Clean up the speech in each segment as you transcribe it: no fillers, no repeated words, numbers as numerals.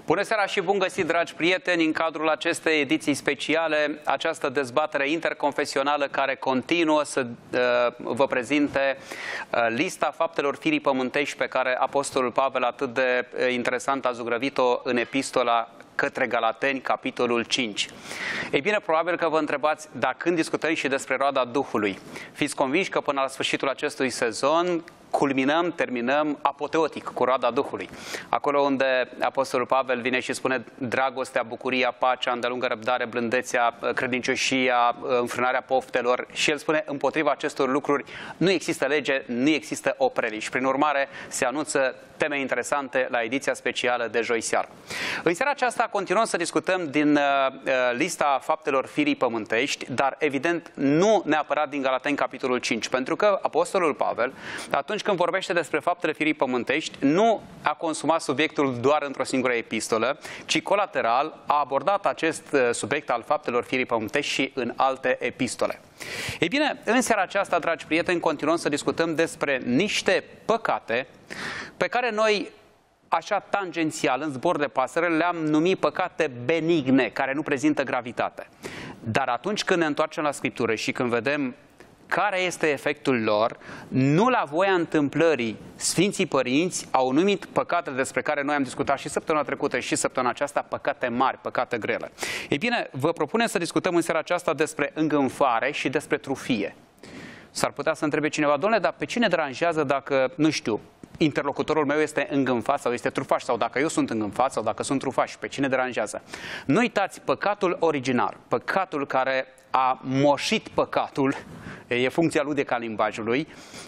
Bună seara și bun găsit, dragi prieteni, în cadrul acestei ediții speciale, această dezbatere interconfesională care continuă să vă prezinte lista faptelor firii pământești pe care Apostolul Pavel atât de interesant a zugrăvit-o în epistola către Galateni, capitolul 5. Ei bine, probabil că vă întrebați, dar când discutăm și despre roada Duhului, fiți convinși că până la sfârșitul acestui sezon terminăm apoteotic cu roada Duhului. Acolo unde Apostolul Pavel vine și spune dragostea, bucuria, pacea, îndelungă răbdare, blândețea, credincioșia, înfrânarea poftelor, și el spune împotriva acestor lucruri nu există lege, nu există opreliș. Prin urmare, se anunță teme interesante la ediția specială de joi seară. În seara aceasta continuăm să discutăm din lista faptelor firii pământești, dar evident nu neapărat din Galateni capitolul 5, pentru că Apostolul Pavel, atunci când vorbește despre faptele firii pământești, nu a consumat subiectul doar într-o singură epistolă, ci colateral a abordat acest subiect al faptelor firii pământești și în alte epistole. Ei bine, în seara aceasta, dragi prieteni, continuăm să discutăm despre niște păcate pe care noi, așa tangențial, în zbor de pasăre, le-am numit păcate benigne, care nu prezintă gravitate. Dar atunci când ne întoarcem la Scriptură și când vedem care este efectul lor, nu la voia întâmplării Sfinții Părinți au numit păcatele despre care noi am discutat și săptămâna trecută și săptămâna aceasta păcate mari, păcate grele. Ei bine, vă propunem să discutăm în seara aceasta despre îngânfare și despre trufie. S-ar putea să întrebe cineva, domnule, dar pe cine deranjează dacă, nu știu, interlocutorul meu este îngânfat sau este trufaș, sau dacă eu sunt îngânfat sau dacă sunt trufaș, pe cine deranjează? Nu uitați, păcatul original, păcatul care a moșit păcatul, e funcția ludică a limbajului,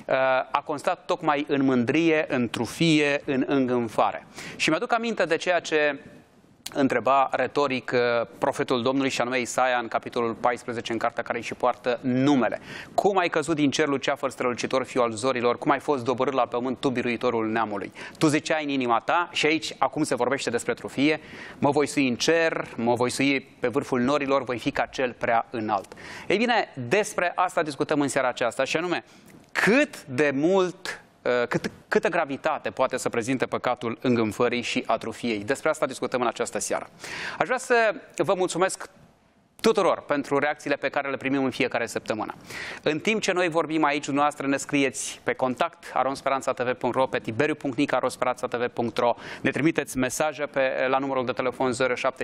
a constat tocmai în mândrie, în trufie, în îngânfare. Și mi-aduc aminte de ceea ce întreba retoric profetul Domnului, și anume Isaia, în capitolul 14, în cartea care îi și poartă numele. Cum ai căzut din cer, luceafăr strălucitor, fiu al zorilor, cum ai fost doborât la pământ, tu, biruitorul neamului. Tu ziceai în inima ta, și aici acum se vorbește despre trufie, mă voi sui în cer, mă voi sui pe vârful norilor, voi fi ca cel prea înalt. Ei bine, despre asta discutăm în seara aceasta, și anume cât de mult câtă gravitate poate să prezinte păcatul îngânfării și a trufiei. Despre asta discutăm în această seară. Aș vrea să vă mulțumesc tuturor pentru reacțiile pe care le primim în fiecare săptămână. În timp ce noi vorbim aici, dumneavoastră ne scrieți pe contact @speranțatv.ro, pe tiberiu.nica@speranțatv.ro, ne trimiteți mesaje la numărul de telefon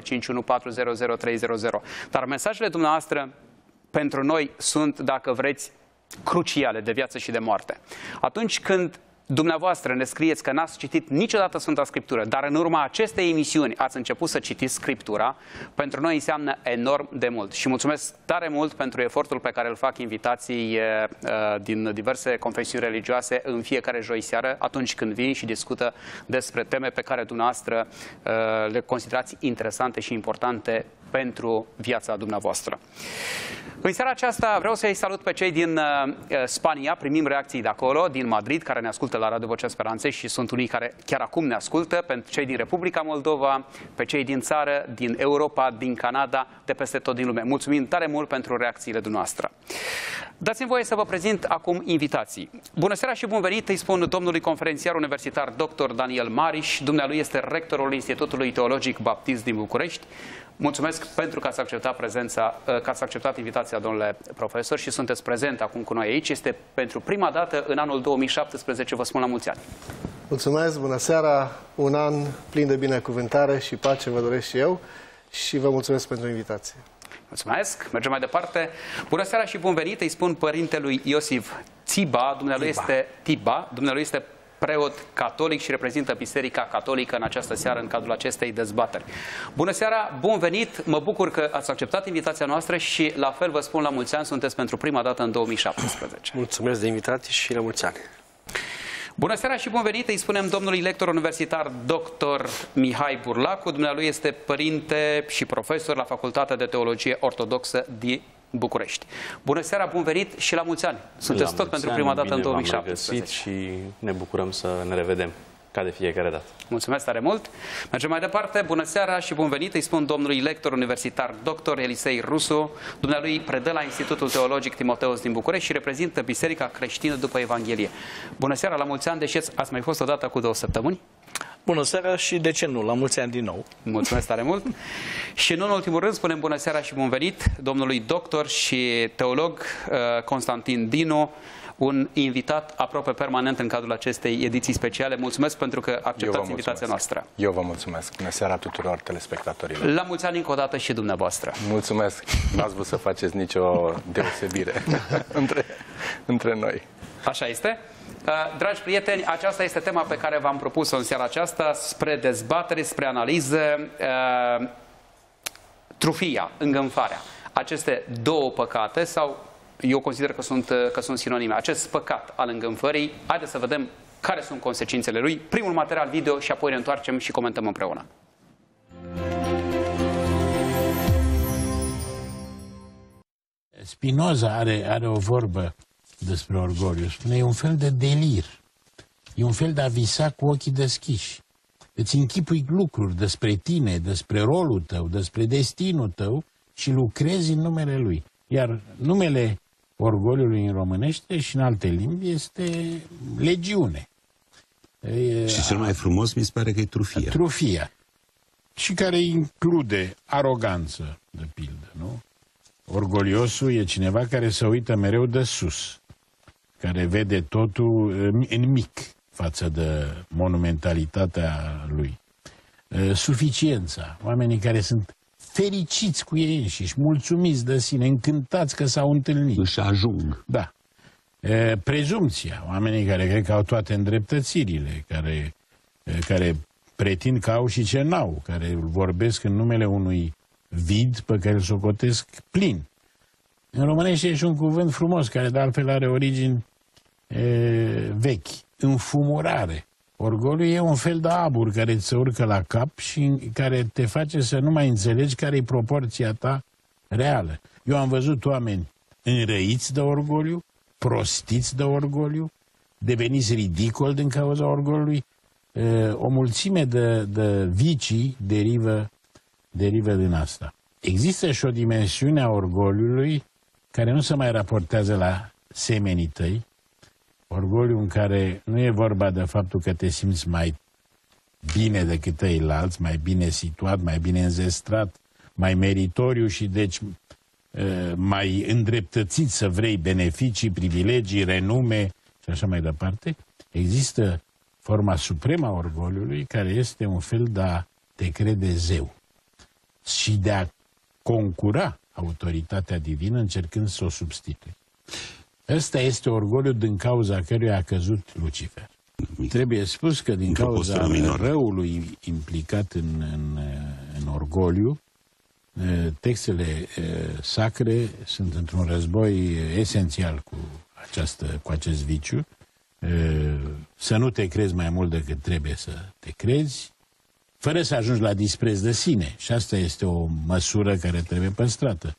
0751400300. Dar mesajele dumneavoastră pentru noi sunt, dacă vreți, cruciale, de viață și de moarte. Atunci când dumneavoastră ne scrieți că n-ați citit niciodată Sfânta Scriptură, dar în urma acestei emisiuni ați început să citiți Scriptura, pentru noi înseamnă enorm de mult. Și mulțumesc tare mult pentru efortul pe care îl fac invitații din diverse confesiuni religioase în fiecare joi seară, atunci când vin și discută despre teme pe care dumneavoastră le considerați interesante și importante pentru viața dumneavoastră. În seara aceasta vreau să-i salut pe cei din Spania, primim reacții de acolo, din Madrid, care ne ascultă la Radio Vocea Speranței și sunt unii care chiar acum ne ascultă, pentru cei din Republica Moldova, pe cei din țară, din Europa, din Canada, de peste tot din lume. Mulțumim tare mult pentru reacțiile dumneavoastră. Dați-mi voie să vă prezint acum invitații. Bună seara și bun venit, îi spun domnului conferențiar universitar dr. Daniel Mariș. Dumnealui este rectorul Institutului Teologic Baptist din București. Mulțumesc pentru că ați acceptat invitația, domnule profesor, și sunteți prezent acum cu noi aici. Este pentru prima dată în anul 2017, vă spun la mulți ani. Mulțumesc, bună seara, un an plin de binecuvântare și pace vă doresc și eu și vă mulțumesc pentru invitație. Mulțumesc, mergem mai departe. Bună seara și bun venit, îi spun părintelui Iosif Țiba, dumnealui este preot catolic și reprezintă Biserica Catolică în această seară, în cadrul acestei dezbateri. Bună seara, bun venit, mă bucur că ați acceptat invitația noastră și la fel vă spun la mulți ani, sunteți pentru prima dată în 2017. Mulțumesc de invitație și la mulți ani. Bună seara și bun venit, îi spunem domnului lector universitar dr. Mihai Burlacu, dumnealui este părinte și profesor la Facultatea de Teologie Ortodoxă din București. Bună seara, bun venit și la mulți ani. Sunteți tot pentru prima dată în 2017. Și ne bucurăm să ne revedem ca de fiecare dată. Mulțumesc tare mult. Mergem mai departe. Bună seara și bun venit. Îi spun domnului lector universitar dr. Elisei Rusu. Dumnealui predă la Institutul Teologic Timoteus din București și reprezintă Biserica Creștină după Evanghelie. Bună seara, la mulți ani, deși ați mai fost odată cu 2 săptămâni? Bună seara și, de ce nu, la mulți ani din nou. Mulțumesc tare mult. Și nu în ultimul rând spunem bună seara și bun venit domnului doctor și teolog Constantin Dinu, un invitat aproape permanent în cadrul acestei ediții speciale. Mulțumesc pentru că acceptați invitația noastră. Eu vă mulțumesc. Bună seara tuturor telespectatorilor. La mulți ani încă o dată și dumneavoastră. Mulțumesc. N-ați vrut să faceți nicio deosebire între noi. Așa este. Dragi prieteni, aceasta este tema pe care v-am propus-o în seara aceasta, spre dezbatere, spre analiză, trufia, îngânfarea. Aceste două păcate, sau eu consider că sunt sinonime, acest păcat al îngânfării, haideți să vedem care sunt consecințele lui. Primul material video și apoi ne întoarcem și comentăm împreună. Spinoza are o vorbă despre orgoliu. Spune, e un fel de delir. E un fel de a visa cu ochii deschiși. Îți închipui lucruri despre tine, despre rolul tău, despre destinul tău și lucrezi în numele lui. Iar numele orgoliului în românește și în alte limbi este legiune. Și cel mai frumos mi se pare că e trufia. Trufia. Și care include aroganță, de pildă, nu? Orgoliosul e cineva care se uită mereu de sus, care vede totul în mic față de monumentalitatea lui. Suficiența, oamenii care sunt fericiți cu ei înșiși, mulțumiți de sine, încântați că s-au întâlnit. Își ajung. Da. Prezumția, oamenii care cred că au toate îndreptățirile, care pretind că au și ce n-au, care vorbesc în numele unui vid pe care îl socotesc plin. În românește e și un cuvânt frumos, care de altfel are origini vechi. Înfumurare. Orgoliu e un fel de abur care îți se urcă la cap și care te face să nu mai înțelegi care e proporția ta reală. Eu am văzut oameni înrăiți de orgoliu, prostiți de orgoliu, deveniți ridicoli din cauza orgoliului. O mulțime de vicii derivă din asta. Există și o dimensiune a orgoliului care nu se mai raportează la semenii tăi, orgoliu în care nu e vorba de faptul că te simți mai bine decât ceilalți, mai bine situat, mai bine înzestrat, mai meritoriu și deci mai îndreptățit să vrei beneficii, privilegii, renume și așa mai departe. Există forma supremă a orgoliului, care este un fel de a te crede zeu și de a concura autoritatea divină încercând să o substitui. Ăsta este orgoliul din cauza căruia a căzut Lucifer. Trebuie spus că din cauza răului implicat în orgoliu, textele sacre sunt într-un război esențial cu acest viciu. Să nu te crezi mai mult decât trebuie să te crezi, fără să ajungi la dispreț de sine. Și asta este o măsură care trebuie păstrată.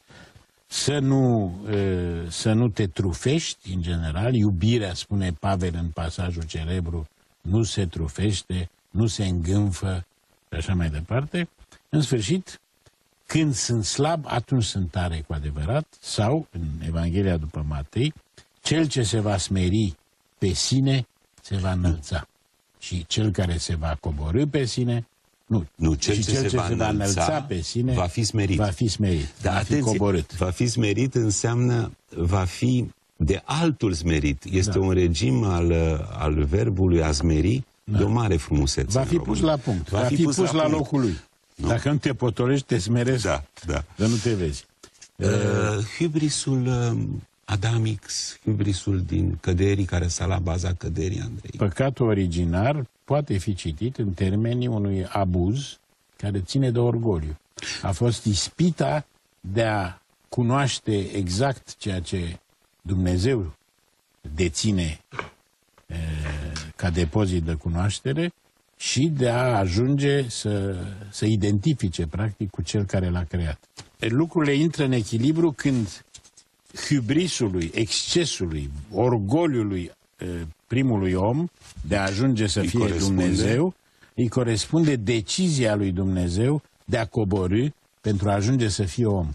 Să nu te trufești, în general. Iubirea, spune Pavel în pasajul celebru, nu se trufește, nu se îngânfă și așa mai departe. În sfârșit, când sunt slab, atunci sunt tare cu adevărat. Sau, în Evanghelia după Matei, cel ce se va smeri pe sine se va înălța. Și cel care se va coborî pe sine, cel ce se va înălța pe sine va fi smerit. Va fi smerit, da, va fi coborât. Va fi smerit înseamnă va fi de altul smerit. Este un regim al verbului a smeri de o mare frumusețe. Va fi pus la punct, va fi pus la locul lui. Nu? Dacă nu te potolești, te smerezi, dar nu te vezi. Hybrisul Adamix, hybrisul din căderii care sta la baza căderii, Andrei. Păcatul originar poate fi citit în termenii unui abuz care ține de orgoliu. A fost ispita de a cunoaște exact ceea ce Dumnezeu deține ca depozit de cunoaștere și de a ajunge să identifice practic cu cel care l-a creat. Lucrurile intră în echilibru când hibrisului, excesului, orgoliului primului om de a ajunge să fie Dumnezeu, îi corespunde decizia lui Dumnezeu de a coborî pentru a ajunge să fie om.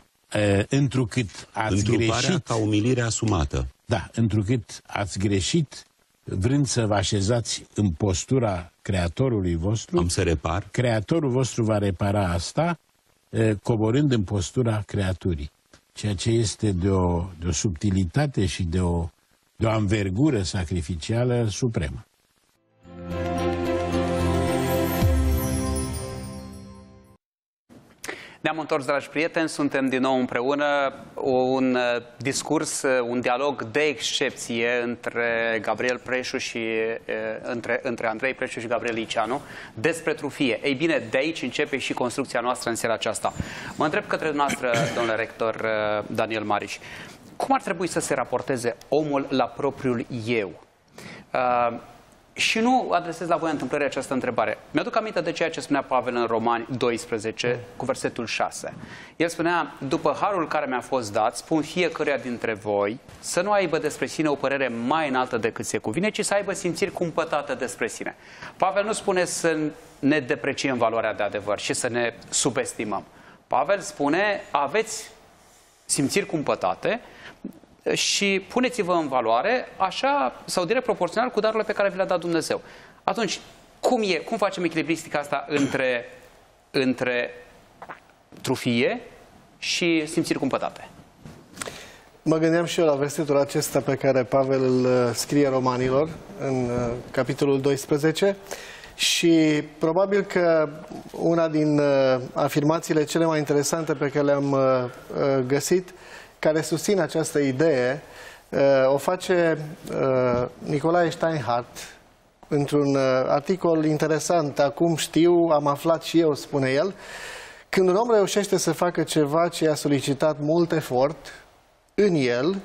Întrucât ați greșit... ca umilire asumată. Da, întrucât ați greșit vrând să vă așezați în postura Creatorului vostru, Am să repar. Creatorul vostru va repara asta, coborând în postura creaturii. Ceea ce este de o subtilitate și de o anvergură sacrificială supremă. Ne-am întors, dragi prieteni, suntem din nou împreună. Un discurs, un dialog de excepție între Gabriel Preșu și între Andrei Preșu și Gabriel Liceanu despre trufie. Ei bine, de aici începe și construcția noastră în seara aceasta. Mă întreb către dumneavoastră, domnule rector Daniel Mariș, cum ar trebui să se raporteze omul la propriul eu? Și nu adresez la voi întâmplării această întrebare. Mi-aduc aminte de ceea ce spunea Pavel în Romani 12, cu versetul 6. El spunea, după harul care mi-a fost dat, spun fiecăruia dintre voi să nu aibă despre sine o părere mai înaltă decât se cuvine, ci să aibă simțiri cumpătate despre sine. Pavel nu spune să ne depreciem valoarea de adevăr și să ne subestimăm. Pavel spune, aveți simțiri cumpătate și puneți-vă în valoare așa sau direct proporțional cu darurile pe care vi le-a dat Dumnezeu. Atunci, cum facem echilibristica asta între trufie și simțiri cumpătate? Mă gândeam și eu la versetul acesta pe care Pavel îl scrie Romanilor în capitolul 12 și probabil că una din afirmațiile cele mai interesante pe care le-am găsit care susține această idee, o face Nicolae Steinhardt într-un articol interesant. Acum știu, am aflat și eu, spune el, când un om reușește să facă ceva ce i-a solicitat mult efort, în el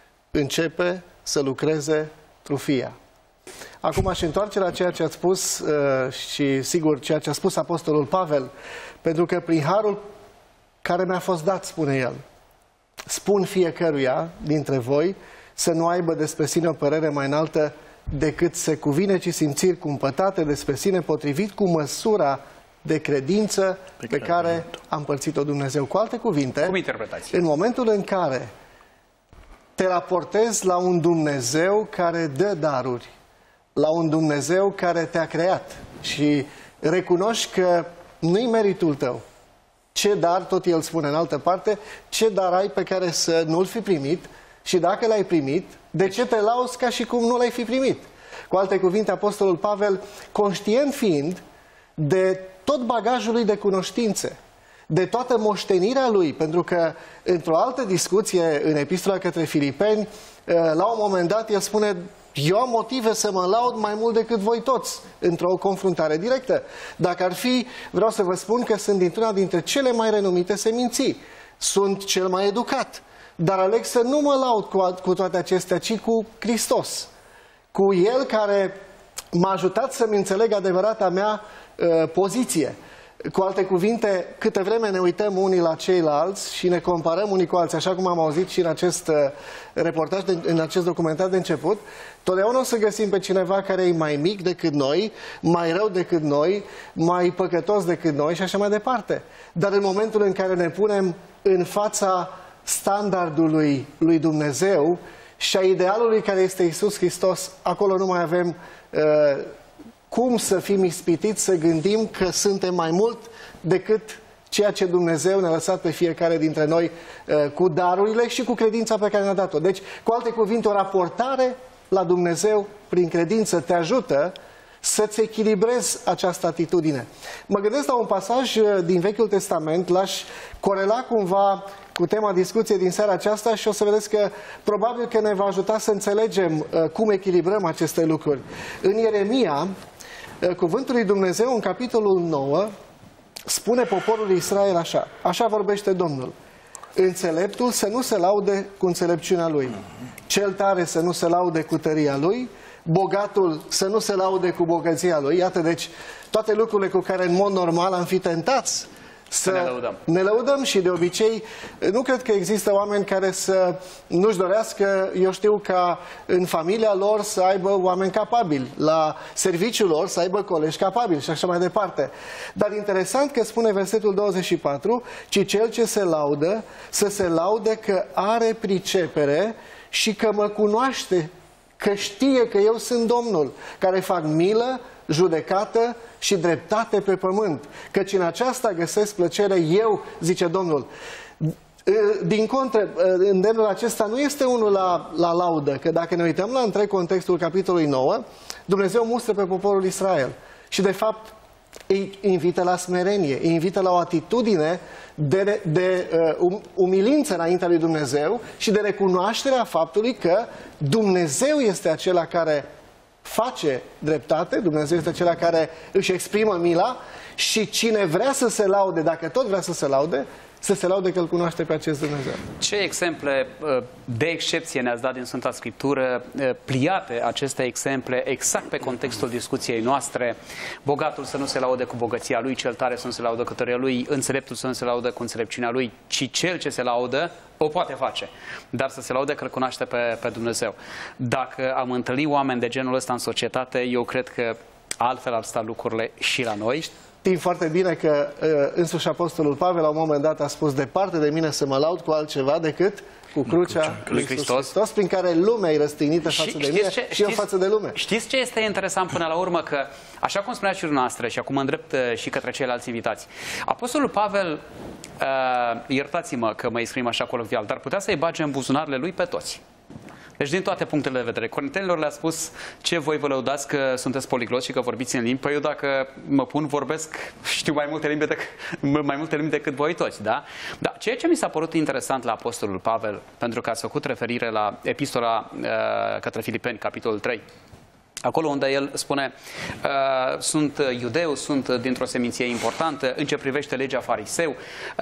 începe să lucreze trufia. Acum aș întoarce la ceea ce ați spus și, sigur, ceea ce a spus Apostolul Pavel, pentru că prin harul care mi-a fost dat, spune el, spun fiecăruia dintre voi să nu aibă despre sine o părere mai înaltă decât se cuvine, ci simțiri cumpătate despre sine potrivit cu măsura de credință pe care a împărțit-o Dumnezeu. Cu alte cuvinte, cum interpretați? În momentul în care te raportezi la un Dumnezeu care dă daruri, la un Dumnezeu care te-a creat și recunoști că nu-i meritul tău, ce dar, tot el spune în altă parte, ce dar ai pe care să nu-l fi primit și dacă l-ai primit, de ce te lauzi ca și cum nu l-ai fi primit? Cu alte cuvinte, Apostolul Pavel, conștient fiind de tot bagajul lui de cunoștințe, de toată moștenirea lui, pentru că într-o altă discuție în Epistola către Filipeni, la un moment dat el spune, eu am motive să mă laud mai mult decât voi toți, într-o confruntare directă. Dacă ar fi, vreau să vă spun că sunt dintr-una dintre cele mai renumite seminții. Sunt cel mai educat, dar aleg să nu mă laud cu toate acestea, ci cu Hristos. Cu El care m-a ajutat să-mi înțeleg adevărata mea poziție. Cu alte cuvinte, câte vreme ne uităm unii la ceilalți și ne comparăm unii cu alții, așa cum am auzit și în acest reportaj, în acest documentar de început, totdeauna o să găsim pe cineva care e mai mic decât noi, mai rău decât noi, mai păcătos decât noi și așa mai departe. Dar în momentul în care ne punem în fața standardului lui Dumnezeu și a idealului care este Iisus Hristos, acolo nu mai avem cum să fim ispitiți să gândim că suntem mai mult decât ceea ce Dumnezeu ne-a lăsat pe fiecare dintre noi cu darurile și cu credința pe care ne-a dat-o. Deci, cu alte cuvinte, o raportare la Dumnezeu prin credință te ajută să-ți echilibrezi această atitudine. Mă gândesc la un pasaj din Vechiul Testament, l-aș corela cumva cu tema discuției din seara aceasta și o să vedeți că probabil că ne va ajuta să înțelegem cum echilibrăm aceste lucruri. În Ieremia, cuvântul lui Dumnezeu, în capitolul 9, spune poporului Israel așa, așa vorbește Domnul, înțeleptul să nu se laude cu înțelepciunea lui, cel tare să nu se laude cu tăria lui, bogatul să nu se laude cu bogăția lui. Iată, deci, toate lucrurile cu care în mod normal am fi tentați să ne lăudăm și de obicei nu cred că există oameni care să nu-și dorească, eu știu, ca în familia lor să aibă oameni capabili, la serviciul lor să aibă colegi capabili și așa mai departe. Dar interesant că spune versetul 24, ci cel ce se laudă, să se laude că are pricepere și că mă cunoaște că știe că eu sunt Domnul, care fac milă, judecată și dreptate pe pământ. Căci în aceasta găsesc plăcere eu, zice Domnul. Din contră, îndemnul acesta nu este unul la laudă, că dacă ne uităm la întreg contextul capitolului 9, Dumnezeu mustră pe poporul Israel și de fapt îi invită la smerenie, îi invită la o atitudine de umilință înaintea lui Dumnezeu și de recunoașterea faptului că Dumnezeu este acela care face dreptate, Dumnezeu este acela care își exprimă mila și cine vrea să se laude, dacă tot vrea să se laude, să se laude că îl cunoaște pe acest Dumnezeu. Ce exemple de excepție ne-ați dat din Sfânta Scriptură, pliate aceste exemple exact pe contextul discuției noastre? Bogatul să nu se laude cu bogăția lui, cel tare să nu se laudă cu tăria lui, înțeleptul să nu se laudă cu înțelepciunea lui, ci cel ce se laudă o poate face, dar să se laude că îl cunoaște pe Dumnezeu. Dacă am întâlnit oameni de genul ăsta în societate, eu cred că altfel ar sta lucrurile și la noi. Știm foarte bine că însuși Apostolul Pavel la un moment dat a spus: departe de mine să mă laud cu altceva decât cu crucea lui Hristos, prin care lumea e răstignită față de mine și eu față de lume. Știți ce este interesant până la urmă? Că, așa cum spuneați și dumneavoastră, și acum mă îndrept și către ceilalți invitați, Apostolul Pavel, iertați-mă că mă exprim așa colovial, dar putea să-i bage în buzunarele lui pe toți. Deci din toate punctele de vedere. Corintenilor le-a spus: ce voi vă lăudați că sunteți poligloți și că vorbiți în limbi? Păi eu dacă mă pun, vorbesc, știu mai multe limbi decât voi toți, da? Dar ceea ce mi s-a părut interesant la Apostolul Pavel, pentru că ați făcut referire la epistola către Filipeni, capitolul 3, acolo unde el spune: sunt iudeu, sunt dintr-o seminție importantă, în ce privește legea fariseu,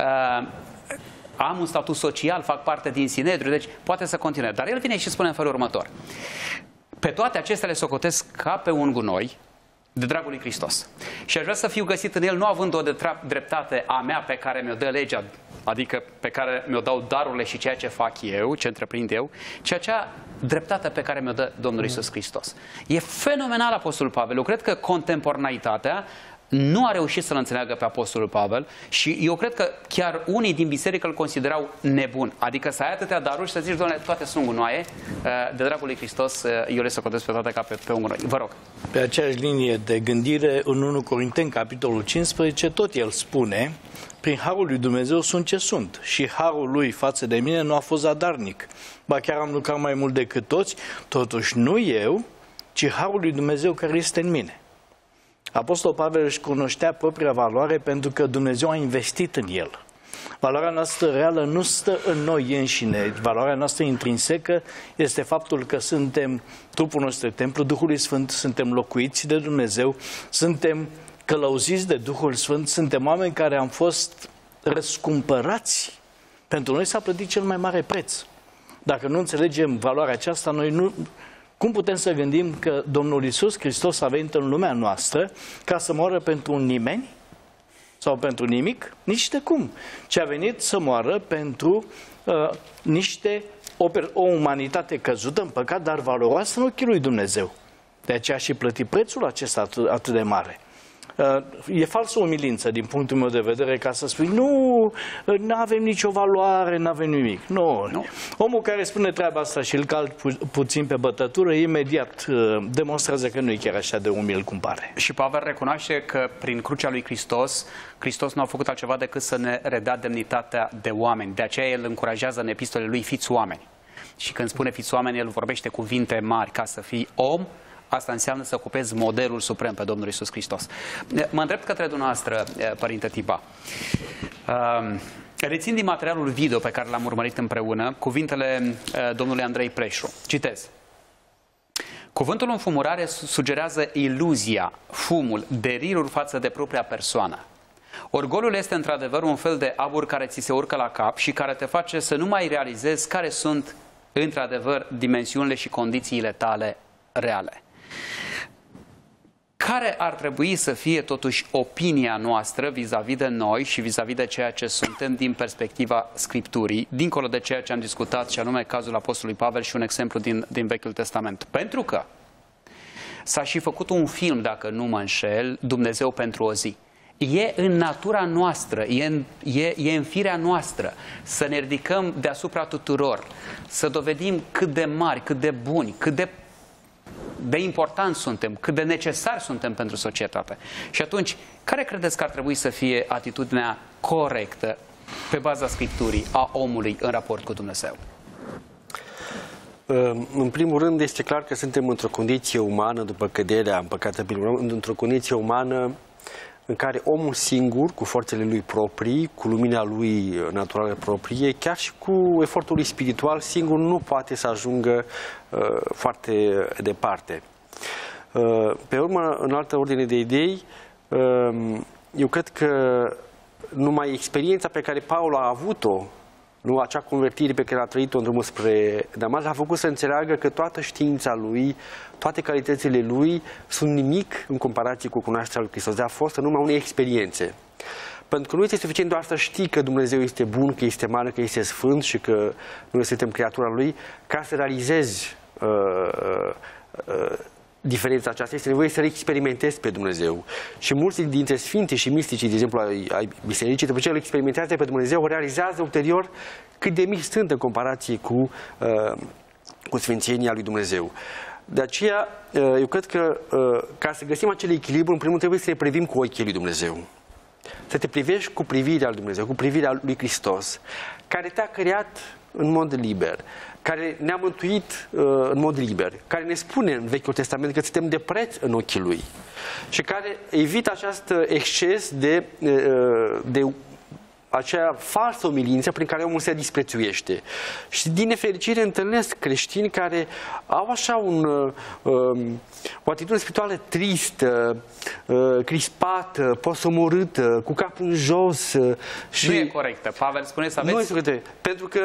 am un statut social, fac parte din Sinedriu, deci poate să continue. Dar el vine și spune în felul următor: pe toate acestea le socotesc ca pe un gunoi de dragul lui Hristos. Și aș vrea să fiu găsit în el, nu având o dreptate a mea pe care mi-o dă legea, adică pe care mi-o dau darurile și ceea ce fac eu, ce întreprind eu, ci acea dreptate pe care mi-o dă Domnul Iisus Hristos. E fenomenal Apostolul Pavel. Eu cred că contemporaneitatea nu a reușit să-l înțeleagă pe Apostolul Pavel și eu cred că chiar unii din biserică îl considerau nebun. Adică să ai atâtea daruri și să zici: Doamne, toate sunt gunoaie, de dragul lui Hristos eu le socotesc pe toate ca pe un gunoi. Vă rog. Pe aceeași linie de gândire, în 1 Corinteni, capitolul 15, tot el spune: prin harul lui Dumnezeu sunt ce sunt și harul lui față de mine nu a fost zadarnic. Ba chiar am lucrat mai mult decât toți, totuși nu eu, ci harul lui Dumnezeu care este în mine. Apostolul Pavel își cunoștea propria valoare pentru că Dumnezeu a investit în el. Valoarea noastră reală nu stă în noi înșine. Valoarea noastră intrinsecă este faptul că suntem trupul nostru templu Duhului Sfânt, suntem locuiți de Dumnezeu, suntem călăuziți de Duhul Sfânt, suntem oameni care am fost răscumpărați. Pentru noi s-a plătit cel mai mare preț. Dacă nu înțelegem valoarea aceasta, noi nu... Cum putem să gândim că Domnul Iisus Hristos a venit în lumea noastră ca să moară pentru un nimeni sau pentru nimic? Nici de cum. Ci a venit să moară pentru o umanitate căzută în păcat, dar valoroasă în ochii lui Dumnezeu. De aceea și plăti prețul acesta atât de mare. E falsă umilință din punctul meu de vedere ca să spui: nu avem nicio valoare, nu avem nimic. Nu. Omul care spune treaba asta și îl calc puțin pe bătătură, imediat demonstrează că nu e chiar așa de umil cum pare. Și Pavel recunoaște că prin crucea lui Hristos nu a făcut altceva decât să ne redea demnitatea de oameni. De aceea el încurajează în epistolele lui: fiți oameni. Și când spune fiți oameni, el vorbește cuvinte mari. Ca să fii om, asta înseamnă să ocupezi modelul suprem pe Domnul Iisus Hristos. Mă îndrept către dumneavoastră, Părinte Tiba. Rețin din materialul video pe care l-am urmărit împreună cuvintele domnului Andrei Preșu. Citez: cuvântul înfumurare sugerează iluzia, fumul, delirul față de propria persoană. Orgoliul este într-adevăr un fel de abur care ți se urcă la cap și care te face să nu mai realizezi care sunt într-adevăr dimensiunile și condițiile tale reale. Care ar trebui să fie totuși opinia noastră vis-a-vis de noi și vis-a-vis de ceea ce suntem din perspectiva Scripturii, dincolo de ceea ce am discutat, și anume cazul Apostolului Pavel și un exemplu din Vechiul Testament? Pentru că s-a și făcut un film, dacă nu mă înșel, Dumnezeu pentru o zi. E în natura noastră, e în firea noastră să ne ridicăm deasupra tuturor, să dovedim cât de mari, cât de buni, cât de de importanți suntem, cât de necesari suntem pentru societate. Și atunci, care credeți că ar trebui să fie atitudinea corectă pe baza Scripturii a omului în raport cu Dumnezeu? În primul rând, este clar că suntem într-o condiție umană, după căderea în păcate, într-o condiție umană în care omul singur, cu forțele lui proprii, cu lumina lui naturală proprie, chiar și cu efortul lui spiritual, singur nu poate să ajungă foarte departe. Pe urmă, în altă ordine de idei, eu cred că numai experiența pe care Paul a avut-o, nu acea convertire pe care a trăit-o în drumul spre Damasc, a făcut să înțeleagă că toată știința lui, toate calitățile lui sunt nimic în comparație cu cunoașterea lui Hristos. A fost în numai unei experiențe. Pentru că nu este suficient doar să știi că Dumnezeu este bun, că este mare, că este sfânt și că noi suntem creatura lui, ca să realizezi diferența aceasta, este nevoie să experimentezi pe Dumnezeu. Și mulți dintre sfinții și misticii, de exemplu, ai bisericii, după ce îl experimentează pe Dumnezeu, realizează ulterior cât de mici sunt în comparație cu sfințenia lui Dumnezeu. De aceea, eu cred că ca să găsim acel echilibru, în primul rând trebuie să ne privim cu ochii lui Dumnezeu. Să te privești cu privirea lui Dumnezeu, cu privirea lui Hristos, care te-a creat în mod liber, care ne-a mântuit în mod liber, care ne spune în Vechiul Testament că suntem de preț în ochii Lui și care evită acest exces de acea falsă umilință prin care omul se disprețuiește. Și din nefericire întâlnesc creștini care au așa o atitudine spirituală tristă, crispată, posomorâtă, cu capul în jos. Și nu e corectă. Pavel spune să aveți... Nu este corectă. Pentru că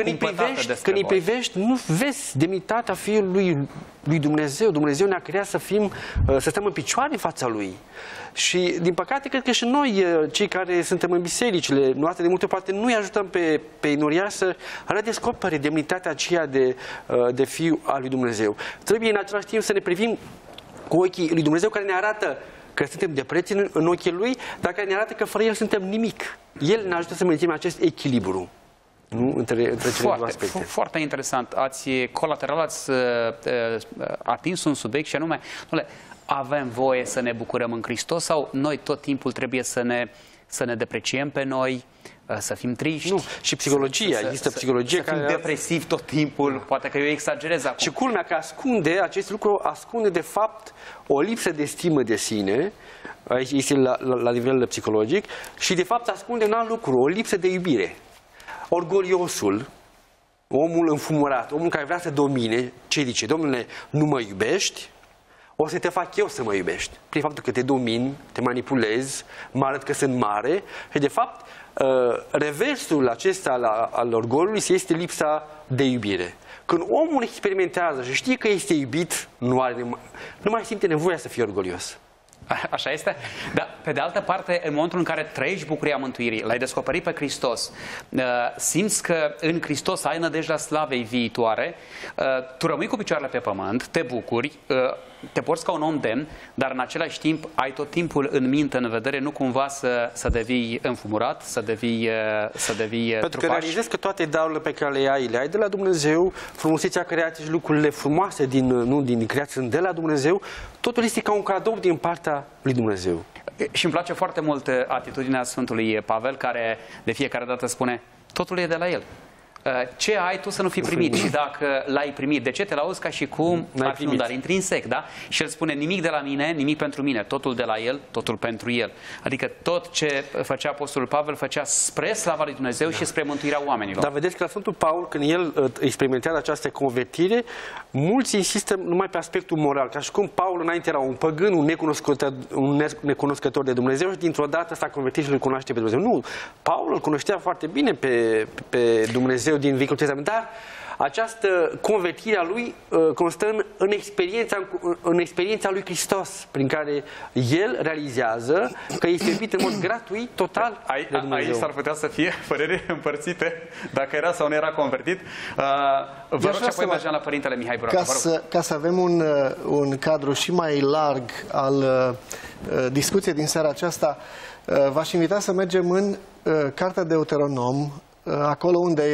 când îi privești, nu vezi demnitatea Fiului lui Dumnezeu. Dumnezeu ne-a creat să stăm în picioare în fața Lui. Și, din păcate, cred că și noi, cei care suntem în bisericile noastre, de multe poate nu îi ajutăm pe inoriași să redescopere demnitatea aceea de fiu al lui Dumnezeu. Trebuie, în același timp, să ne privim cu ochii lui Dumnezeu, care ne arată că suntem de preț în ochii Lui, dar care ne arată că fără El suntem nimic. El ne ajută să menținem acest echilibru. Nu? Între cele două aspecte. Foarte interesant. Colateral ați atins un subiect și anume, avem voie să ne bucurăm în Hristos sau noi tot timpul trebuie să ne depreciem pe noi, să fim triști? Nu, și psihologia, există psihologie să fim depresivi tot timpul, poate că eu exagerez acum. Și culmea că acest lucru ascunde de fapt o lipsă de stimă de sine, aici este la nivel psihologic, și de fapt ascunde un alt lucru, o lipsă de iubire. Orgoliosul, omul înfumurat, omul care vrea să domine, ce zice? Domnule, nu mă iubești? O să te fac eu să mă iubești. Prin faptul că te domin, te manipulez, mă arăt că sunt mare. Și de fapt, reversul acesta al orgoliului este lipsa de iubire. Când omul experimentează și știe că este iubit, nu mai simte nevoia să fie orgolios. Așa este? Dar, pe de altă parte, în momentul în care trăiești bucuria mântuirii, l-ai descoperit pe Hristos, simți că în Hristos ai nădejdea slavei viitoare, tu rămâi cu picioarele pe pământ, te bucuri, te porți ca un om demn, dar în același timp ai tot timpul în minte, în vedere, nu cumva să devii înfumurat, să devii Pentru trufaș. că realizezi că toate darurile pe care le ai de la Dumnezeu, frumusețea creației și lucrurile frumoase din creație sunt de la Dumnezeu, totul este ca un cadou din partea lui Dumnezeu. Și îmi place foarte mult atitudinea Sfântului Pavel, care de fiecare dată spune, totul e de la El. Ce ai tu să nu fi primit? Și dacă l-ai primit, de ce te lauzi ca și cum ar fi un dar intrinsec, da? Și el spune, nimic de la mine, nimic pentru mine, totul de la El, totul pentru El. Adică tot ce făcea Apostolul Pavel făcea spre slava lui Dumnezeu și spre mântuirea oamenilor. Dar vedeți că la Sfântul Paul, când el experimentează această convertire, mulți insistă numai pe aspectul moral, ca și cum Paul înainte era un păgân, un necunoscător de Dumnezeu și dintr-o dată s-a convertit și îl cunoaște pe Dumnezeu. Nu, Paul îl cunoștea foarte bine pe Dumnezeu din Vechiul Testament, dar această convertire a lui constă în experiența lui Hristos, prin care el realizează că este iubit în mod gratuit, total de Dumnezeu. Aici s-ar putea să fie păreri împărțite, dacă era sau nu era convertit. Vă rog și apoi mergem la Părintele Mihai Buracă. Ca să avem un cadru și mai larg al discuției din seara aceasta, v-aș invita să mergem în Cartea Deuteronom, acolo unde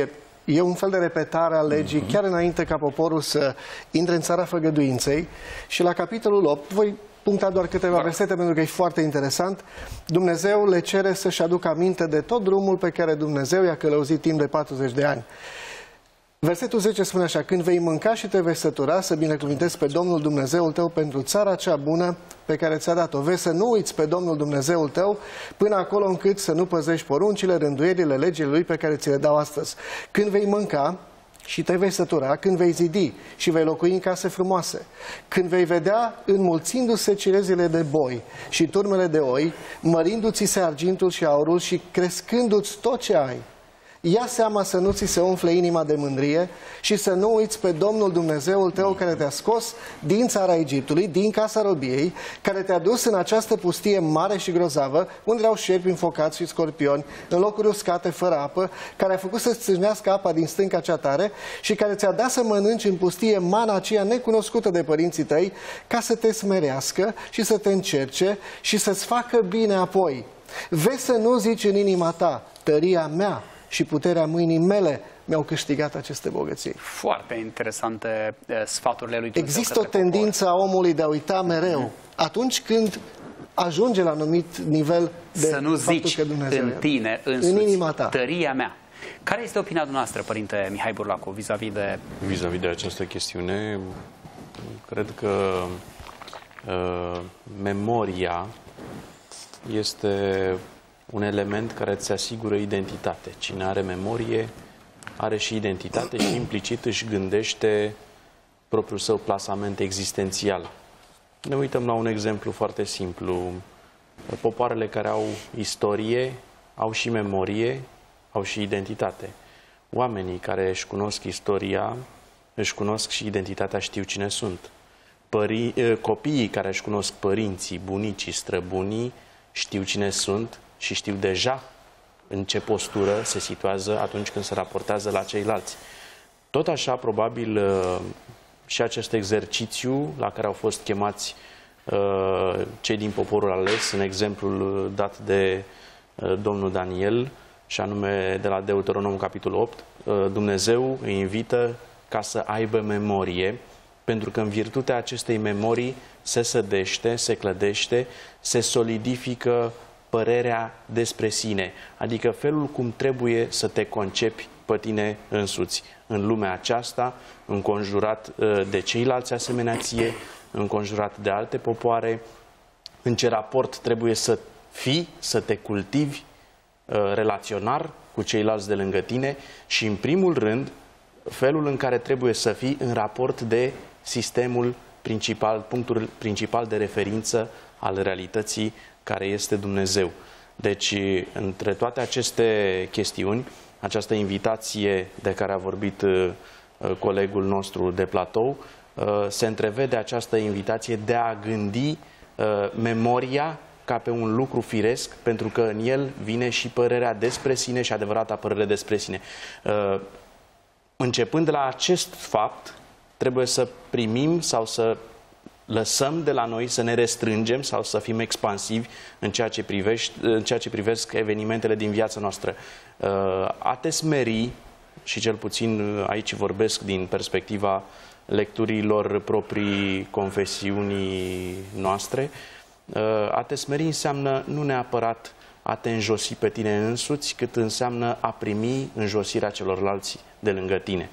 E un fel de repetare a legii, chiar înainte ca poporul să intre în țara făgăduinței. Și la capitolul 8, voi puncta doar câteva versete pentru că e foarte interesant, Dumnezeu le cere să-și aducă aminte de tot drumul pe care Dumnezeu i-a călăuzit timp de 40 de ani. Versetul 10 spune așa: când vei mânca și te vei sătura, să binecuvântezi pe Domnul Dumnezeul tău pentru țara cea bună pe care ți-a dat-o. Vezi să nu uiți pe Domnul Dumnezeul tău până acolo încât să nu păzești poruncile, rânduierile, legile Lui pe care ți le dau astăzi. Când vei mânca și te vei sătura, când vei zidi și vei locui în case frumoase, când vei vedea înmulțindu-se cirezile de boi și turmele de oi, mărindu-ți se argintul și aurul și crescându-ți tot ce ai, ia seama să nu ți se umfle inima de mândrie și să nu uiți pe Domnul Dumnezeul tău care te-a scos din țara Egiptului, din casa robiei, care te-a dus în această pustie mare și grozavă, unde erau șerpi înfocați și scorpioni, în locuri uscate, fără apă, care a făcut să-ți țâșnească apa din stânca cea tare și care ți-a dat să mănânci în pustie mana aceea necunoscută de părinții tăi, ca să te smerească și să te încerce și să-ți facă bine apoi. Vezi să nu zici în inima ta: tăria mea și puterea mâinii mele mi-au câștigat aceste bogății. Foarte interesante sfaturile lui Dumnezeu. Există o tendință a omului de a uita mereu atunci când ajunge la anumit nivel de să nu zici că Dumnezeu în tine însuți, în inima ta, tăria mea. Care este opinia dumneavoastră, Părinte Mihai Burlacu, vis-a-vis de... Vis-a-vis de această chestiune, cred că memoria este un element care îți asigură identitate. Cine are memorie are și identitate și implicit își gândește propriul său plasament existențial. Ne uităm la un exemplu foarte simplu. Popoarele care au istorie au și memorie, au și identitate. Oamenii care își cunosc istoria, își cunosc și identitatea, știu cine sunt. Copiii care își cunosc părinții, bunicii, străbunii, știu cine sunt și știu deja în ce postură se situează atunci când se raportează la ceilalți. Tot așa, probabil, și acest exercițiu la care au fost chemați cei din poporul ales, în exemplul dat de domnul Daniel, și anume de la Deuteronom, capitolul 8, Dumnezeu îi invită ca să aibă memorie, pentru că în virtutea acestei memorii se sădește, se clădește, se solidifică părerea despre sine, adică felul cum trebuie să te concepi pe tine însuți în lumea aceasta, înconjurat de ceilalți asemenea ție, înconjurat de alte popoare, în ce raport trebuie să fii, să te cultivi relaționar cu ceilalți de lângă tine și, în primul rând, felul în care trebuie să fii în raport de sistemul principal, punctul principal de referință al realității care este Dumnezeu. Deci, între toate aceste chestiuni, această invitație de care a vorbit colegul nostru de platou, se întrevede această invitație de a gândi memoria ca pe un lucru firesc, pentru că în el vine și părerea despre sine și adevărata părere despre sine. Începând de la acest fapt, trebuie să primim sau să lăsăm de la noi să ne restrângem sau să fim expansivi în ceea ce privesc evenimentele din viața noastră. A te smeri, și cel puțin aici vorbesc din perspectiva lecturilor proprii confesiunii noastre, a te smeri înseamnă nu neapărat a te înjosi pe tine însuți, cât înseamnă a primi înjosirea celorlalți de lângă tine.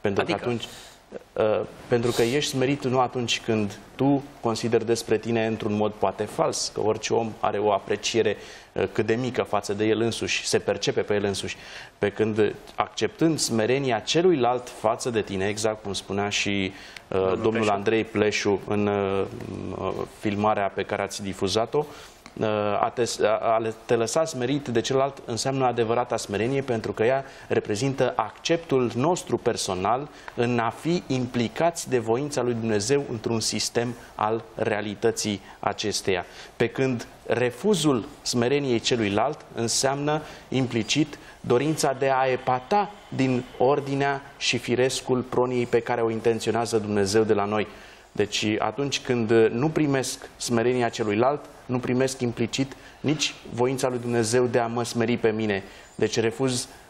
Pentru că ești smerit nu atunci când tu consideri despre tine într-un mod poate fals, că orice om are o apreciere cât de mică față de el însuși, se percepe pe el însuși, pe când acceptând smerenia celuilalt față de tine, exact cum spunea și domnul Andrei Pleșu în filmarea pe care ați difuzat-o, a te lăsa smerit de celălalt înseamnă adevărata smerenie, pentru că ea reprezintă acceptul nostru personal în a fi implicați de voința lui Dumnezeu într-un sistem al realității acesteia. Pe când refuzul smereniei celuilalt înseamnă implicit dorința de a epata din ordinea și firescul proniei pe care o intenționează Dumnezeu de la noi. Deci atunci când nu primesc smerenia celuilalt, nu primesc implicit nici voința lui Dumnezeu de a mă smeri pe mine. Deci refuz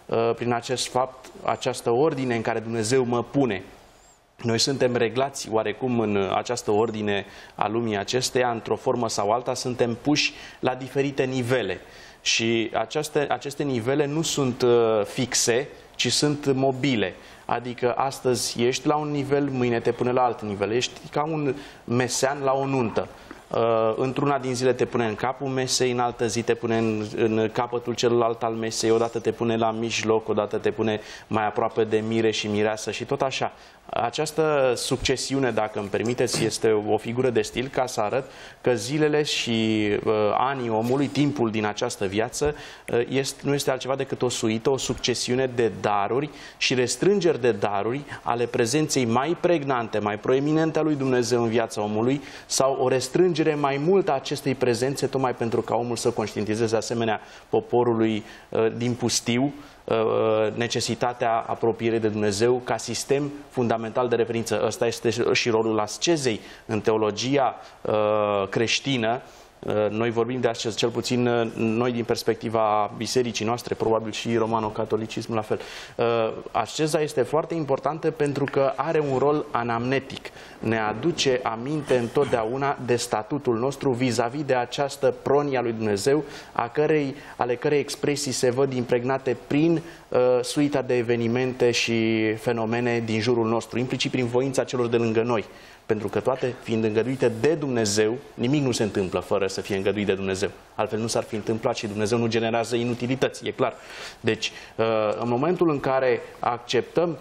prin acest fapt, această ordine în care Dumnezeu mă pune. Noi suntem reglați oarecum în această ordine a lumii acesteia, într-o formă sau alta, suntem puși la diferite nivele. Și aceste nivele nu sunt fixe, ci sunt mobile. Adică astăzi ești la un nivel, mâine te pune la alt nivel. Ești ca un mesean la o nuntă. Într-una din zile te pune în capul mesei, în altă zi te pune în capătul celălalt al mesei, odată te pune la mijloc, odată te pune mai aproape de mire și mireasă și tot așa. Această succesiune, dacă îmi permiteți, este o figură de stil ca să arăt că zilele și anii omului, timpul din această viață, nu este altceva decât o suită, o succesiune de daruri și restrângeri de daruri ale prezenței mai pregnante, mai proeminente a lui Dumnezeu în viața omului, sau o restrângere mai multă a acestei prezențe, tocmai pentru ca omul să conștientizeze asemenea poporului din pustiu necesitatea apropierii de Dumnezeu ca sistem fundamental de referință. Ăsta este și rolul ascezei în teologia creștină. Noi vorbim de asceză, cel puțin noi din perspectiva bisericii noastre, probabil și romano-catolicismul la fel. Asceza este foarte importantă pentru că are un rol anamnetic. Ne aduce aminte întotdeauna de statutul nostru vis-a-vis de această pronie a lui Dumnezeu, ale cărei expresii se văd impregnate prin suita de evenimente și fenomene din jurul nostru, implicit prin voința celor de lângă noi. Pentru că toate fiind îngăduite de Dumnezeu, nimic nu se întâmplă fără să fie îngăduit de Dumnezeu. Altfel nu s-ar fi întâmplat și Dumnezeu nu generează inutilități, e clar. Deci, în momentul în care acceptăm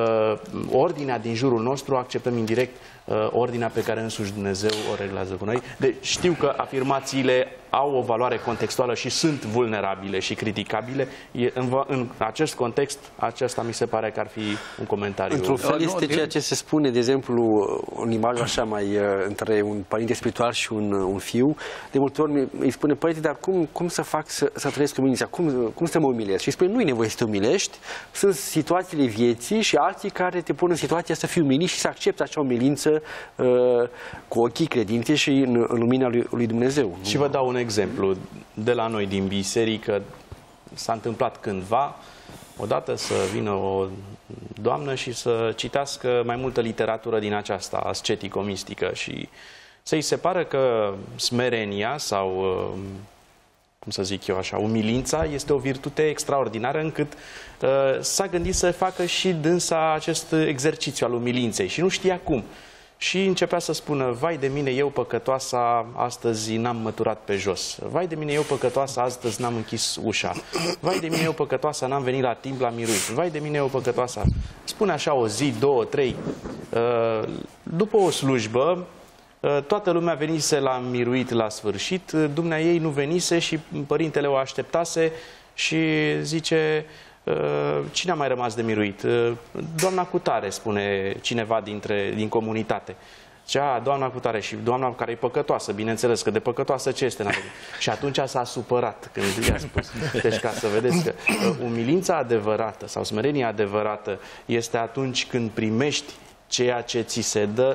ordinea din jurul nostru, acceptăm indirect ordinea pe care însuși Dumnezeu o reglează cu noi. Deci știu că afirmațiile au o valoare contextuală și sunt vulnerabile și criticabile. În acest context, acesta mi se pare că ar fi un comentariu. Într-un fel este ceea ce se spune, de exemplu, un imaj așa mai între un părinte spiritual și un fiu. De multe ori îi spune: părinte, dar cum să fac să trăiesc umilința? Cum să mă umilesc? Și îi spune: nu e nevoie să te umilești. Sunt situațiile vieții și alții care te pun în situația să fii umilit și să accepti acea umilință cu ochii credinței și în lumina lui Dumnezeu. Și vă dau un exemplu de la noi din biserică. S-a întâmplat cândva odată să vină o doamnă și să citească mai multă literatură din aceasta ascetico-mistică și să-i se pară că smerenia sau, cum să zic eu așa, umilința este o virtute extraordinară, încât s-a gândit să facă și dânsa acest exercițiu al umilinței și nu știa cum. Și începea să spună: vai de mine, eu păcătoasa, astăzi n-am măturat pe jos. Vai de mine, eu păcătoasa, astăzi n-am închis ușa. Vai de mine, eu păcătoasa, n-am venit la timp la miruit. Vai de mine, eu păcătoasa. Spune așa o zi, două, trei. După o slujbă, toată lumea venise la miruit la sfârșit, dumnea ei nu venise și părintele o așteptase și zice: cine a mai rămas de miruit? Doamna Cutare, spune cineva din comunitate. Zicea: doamna Cutare. Și doamna care e păcătoasă, bineînțeles, că de păcătoasă ce este? Și atunci s-a supărat când i-a spus. Deci ca să vedeți că umilința adevărată sau smerenia adevărată este atunci când primești ceea ce ți se dă,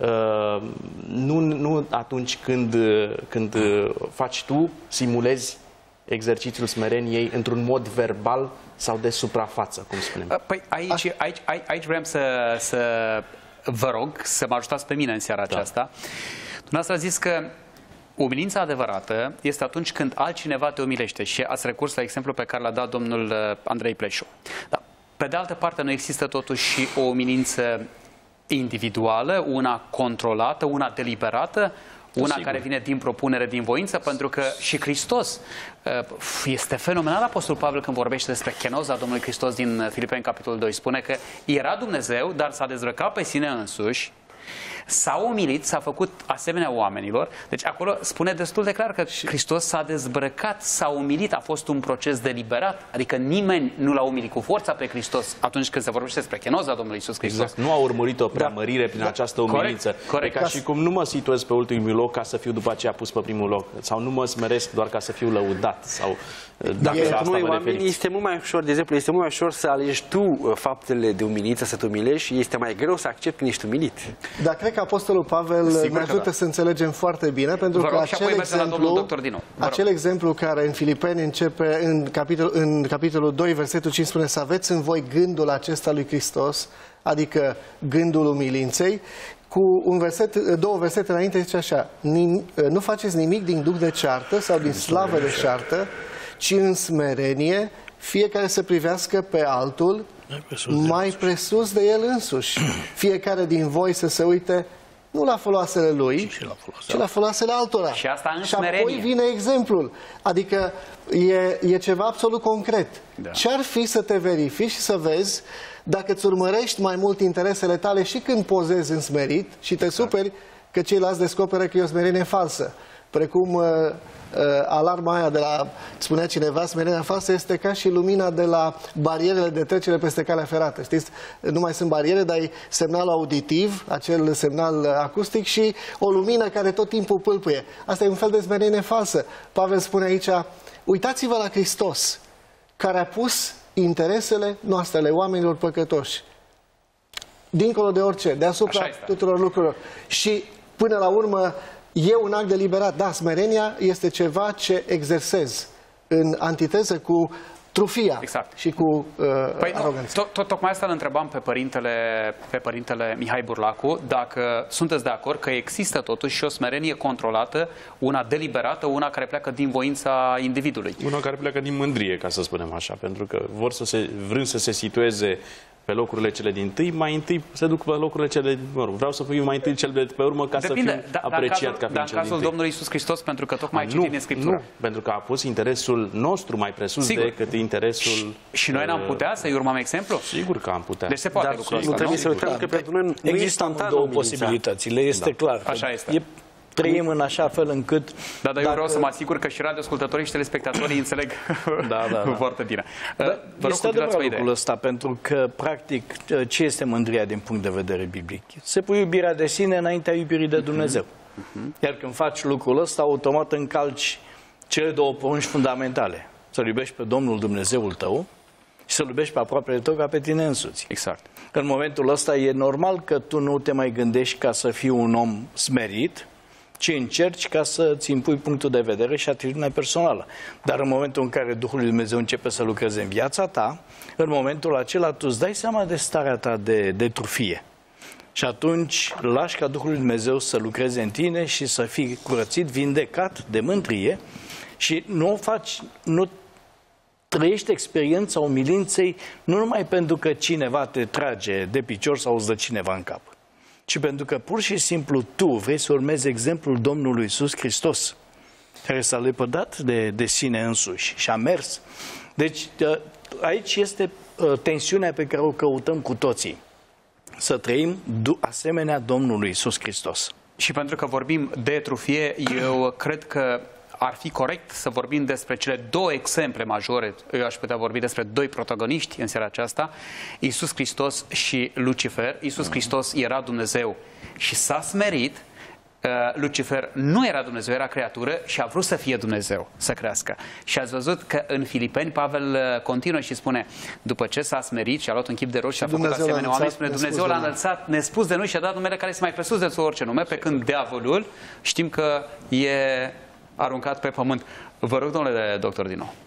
nu atunci când faci tu, simulezi exercițiul smereniei într-un mod verbal sau de suprafață, cum spunem. Păi aici vreau să vă rog să mă ajutați pe mine în seara aceasta. Dumneavoastră a zis că umilința adevărată este atunci când altcineva te umilește și ați recurs la exemplu pe care l-a dat domnul Andrei Pleșu. Dar, pe de altă parte, nu există totuși și o umilință individuală, una controlată, una deliberată, una care vine din propunere, din voință, pentru că și Hristos este fenomenal Apostol Pavel când vorbește despre chenoza Domnului Hristos din Filipeni, capitolul 2. Spune că era Dumnezeu, dar s-a dezbrăcat pe sine însuși, s-a umilit, s-a făcut asemenea oamenilor. Deci acolo spune destul de clar că Hristos s-a dezbrăcat, s-a umilit, a fost un proces deliberat. Adică nimeni nu l-a umilit cu forța pe Hristos atunci când se vorbește despre chenoza Domnului Iisus Hristos. Exact. Nu a urmărit o preamărire prin această umilință. Corect. E ca și cum nu mă situez pe ultimul loc ca să fiu după aceea pus pe primul loc. Sau nu mă smeresc doar ca să fiu lăudat. Sau dacă noi oamenii este mult mai ușor, de exemplu, este mult mai ușor să alegi tu faptele de umilință, să te umilești, și este mai greu să accepti când ești umilit. Dar cred cred că Apostolul Pavel ne ajută să înțelegem foarte bine, pentru că acel exemplu care în Filipeni începe în capitolul 2, versetul 5, spune să aveți în voi gândul acesta lui Hristos, adică gândul umilinței, cu două versete înainte zice așa: nu faceți nimic din duh de ceartă sau din slavă de ceartă, ci în smerenie fiecare să privească pe altul mai presus de el însuși. Fiecare din voi să se uite nu la foloasele lui, ci la foloasele altora. Și asta în smerenie. Apoi vine exemplul. Adică e ceva absolut concret. Da. Ce-ar fi să te verifici și să vezi dacă îți urmărești mai mult interesele tale și când pozezi în smerit și te superi că ceilalți descoperă că e o smerenie falsă. Precum alarma aia de la, spunea cineva, smerenia falsă este ca și lumina de la barierele de trecere peste calea ferată. Știți, nu mai sunt bariere, dar e semnal auditiv, acel semnal acustic și o lumină care tot timpul pâlpâie. Asta e un fel de smerenie falsă. Pavel spune aici, uitați-vă la Hristos, care a pus interesele noastre, ale oamenilor păcătoși, dincolo de orice, deasupra tuturor lucrurilor. Și până la urmă e un act deliberat. Da, smerenia este ceva ce exersez în antiteză cu trufia și cu aroganța. Tocmai asta îl întrebam pe părintele Mihai Burlacu, dacă sunteți de acord că există totuși și o smerenie controlată, una deliberată, una care pleacă din voința individului. Una care pleacă din mândrie, ca să spunem așa, pentru că vrând să se situeze pe locurile cele dintâi, mai întâi se duc pe locurile cele din urmă. Vreau să fiu mai întâi cel de pe urmă ca să fiu apreciat ca fiind cel din cazul Domnului Iisus Hristos, pentru că tocmai citim în Scriptură. Nu, pentru că a pus interesul nostru mai presus decât interesul... Și noi n-am putea să-i urmăm exemplu? Sigur că am putea. Deci se poate lucrul ăsta, nu? Trebuie să uităm că pentru noi există două posibilități. Este clar. Așa este. Trăim în așa fel încât... Dar eu vreau să mă asigur că și radioascultătorii și telespectatorii înțeleg foarte bine. Este adevărat lucrul ăsta, pentru că, practic, ce este mândria din punct de vedere biblic? Se pune iubirea de sine înaintea iubirii de Dumnezeu. Iar când faci lucrul ăsta, automat încalci cele două porunci fundamentale. Să-L iubești pe Domnul Dumnezeul tău și să-L iubești pe aproapele tău ca pe tine însuți. Exact. În momentul ăsta e normal că tu nu te mai gândești ca să fii un om smerit, ci încerci ca să-ți impui punctul de vedere și atitudinea personală. Dar în momentul în care Duhul lui Dumnezeu începe să lucreze în viața ta, în momentul acela tu îți dai seama de starea ta de trufie. Și atunci lași ca Duhul lui Dumnezeu să lucreze în tine și să fii curățit, vindecat de mândrie și nu trăiești experiența umilinței nu numai pentru că cineva te trage de picior sau îți dă cineva în cap, ci pentru că pur și simplu tu vrei să urmezi exemplul Domnului Iisus Hristos, care s-a lepădat de sine însuși și a mers. Deci aici este tensiunea pe care o căutăm cu toții. Să trăim asemenea Domnului Iisus Hristos. Și pentru că vorbim de trufie, eu cred că ar fi corect să vorbim despre cele două exemple majore. Eu aș putea vorbi despre doi protagoniști în seara aceasta, Iisus Hristos și Lucifer. Iisus Hristos era Dumnezeu și s-a smerit. Lucifer nu era Dumnezeu, era creatură și a vrut să fie Dumnezeu, să crească. Și ați văzut că în Filipeni Pavel continuă și spune, după ce s-a smerit și a luat un chip de roș și a făcut asemenea oameni, spune, Dumnezeu l-a înălțat nespus de noi și a dat numele care este mai presus de orice nume, pe când diavolul știm că e aruncat pe pământ. Vă rog, domnule doctor, din nou.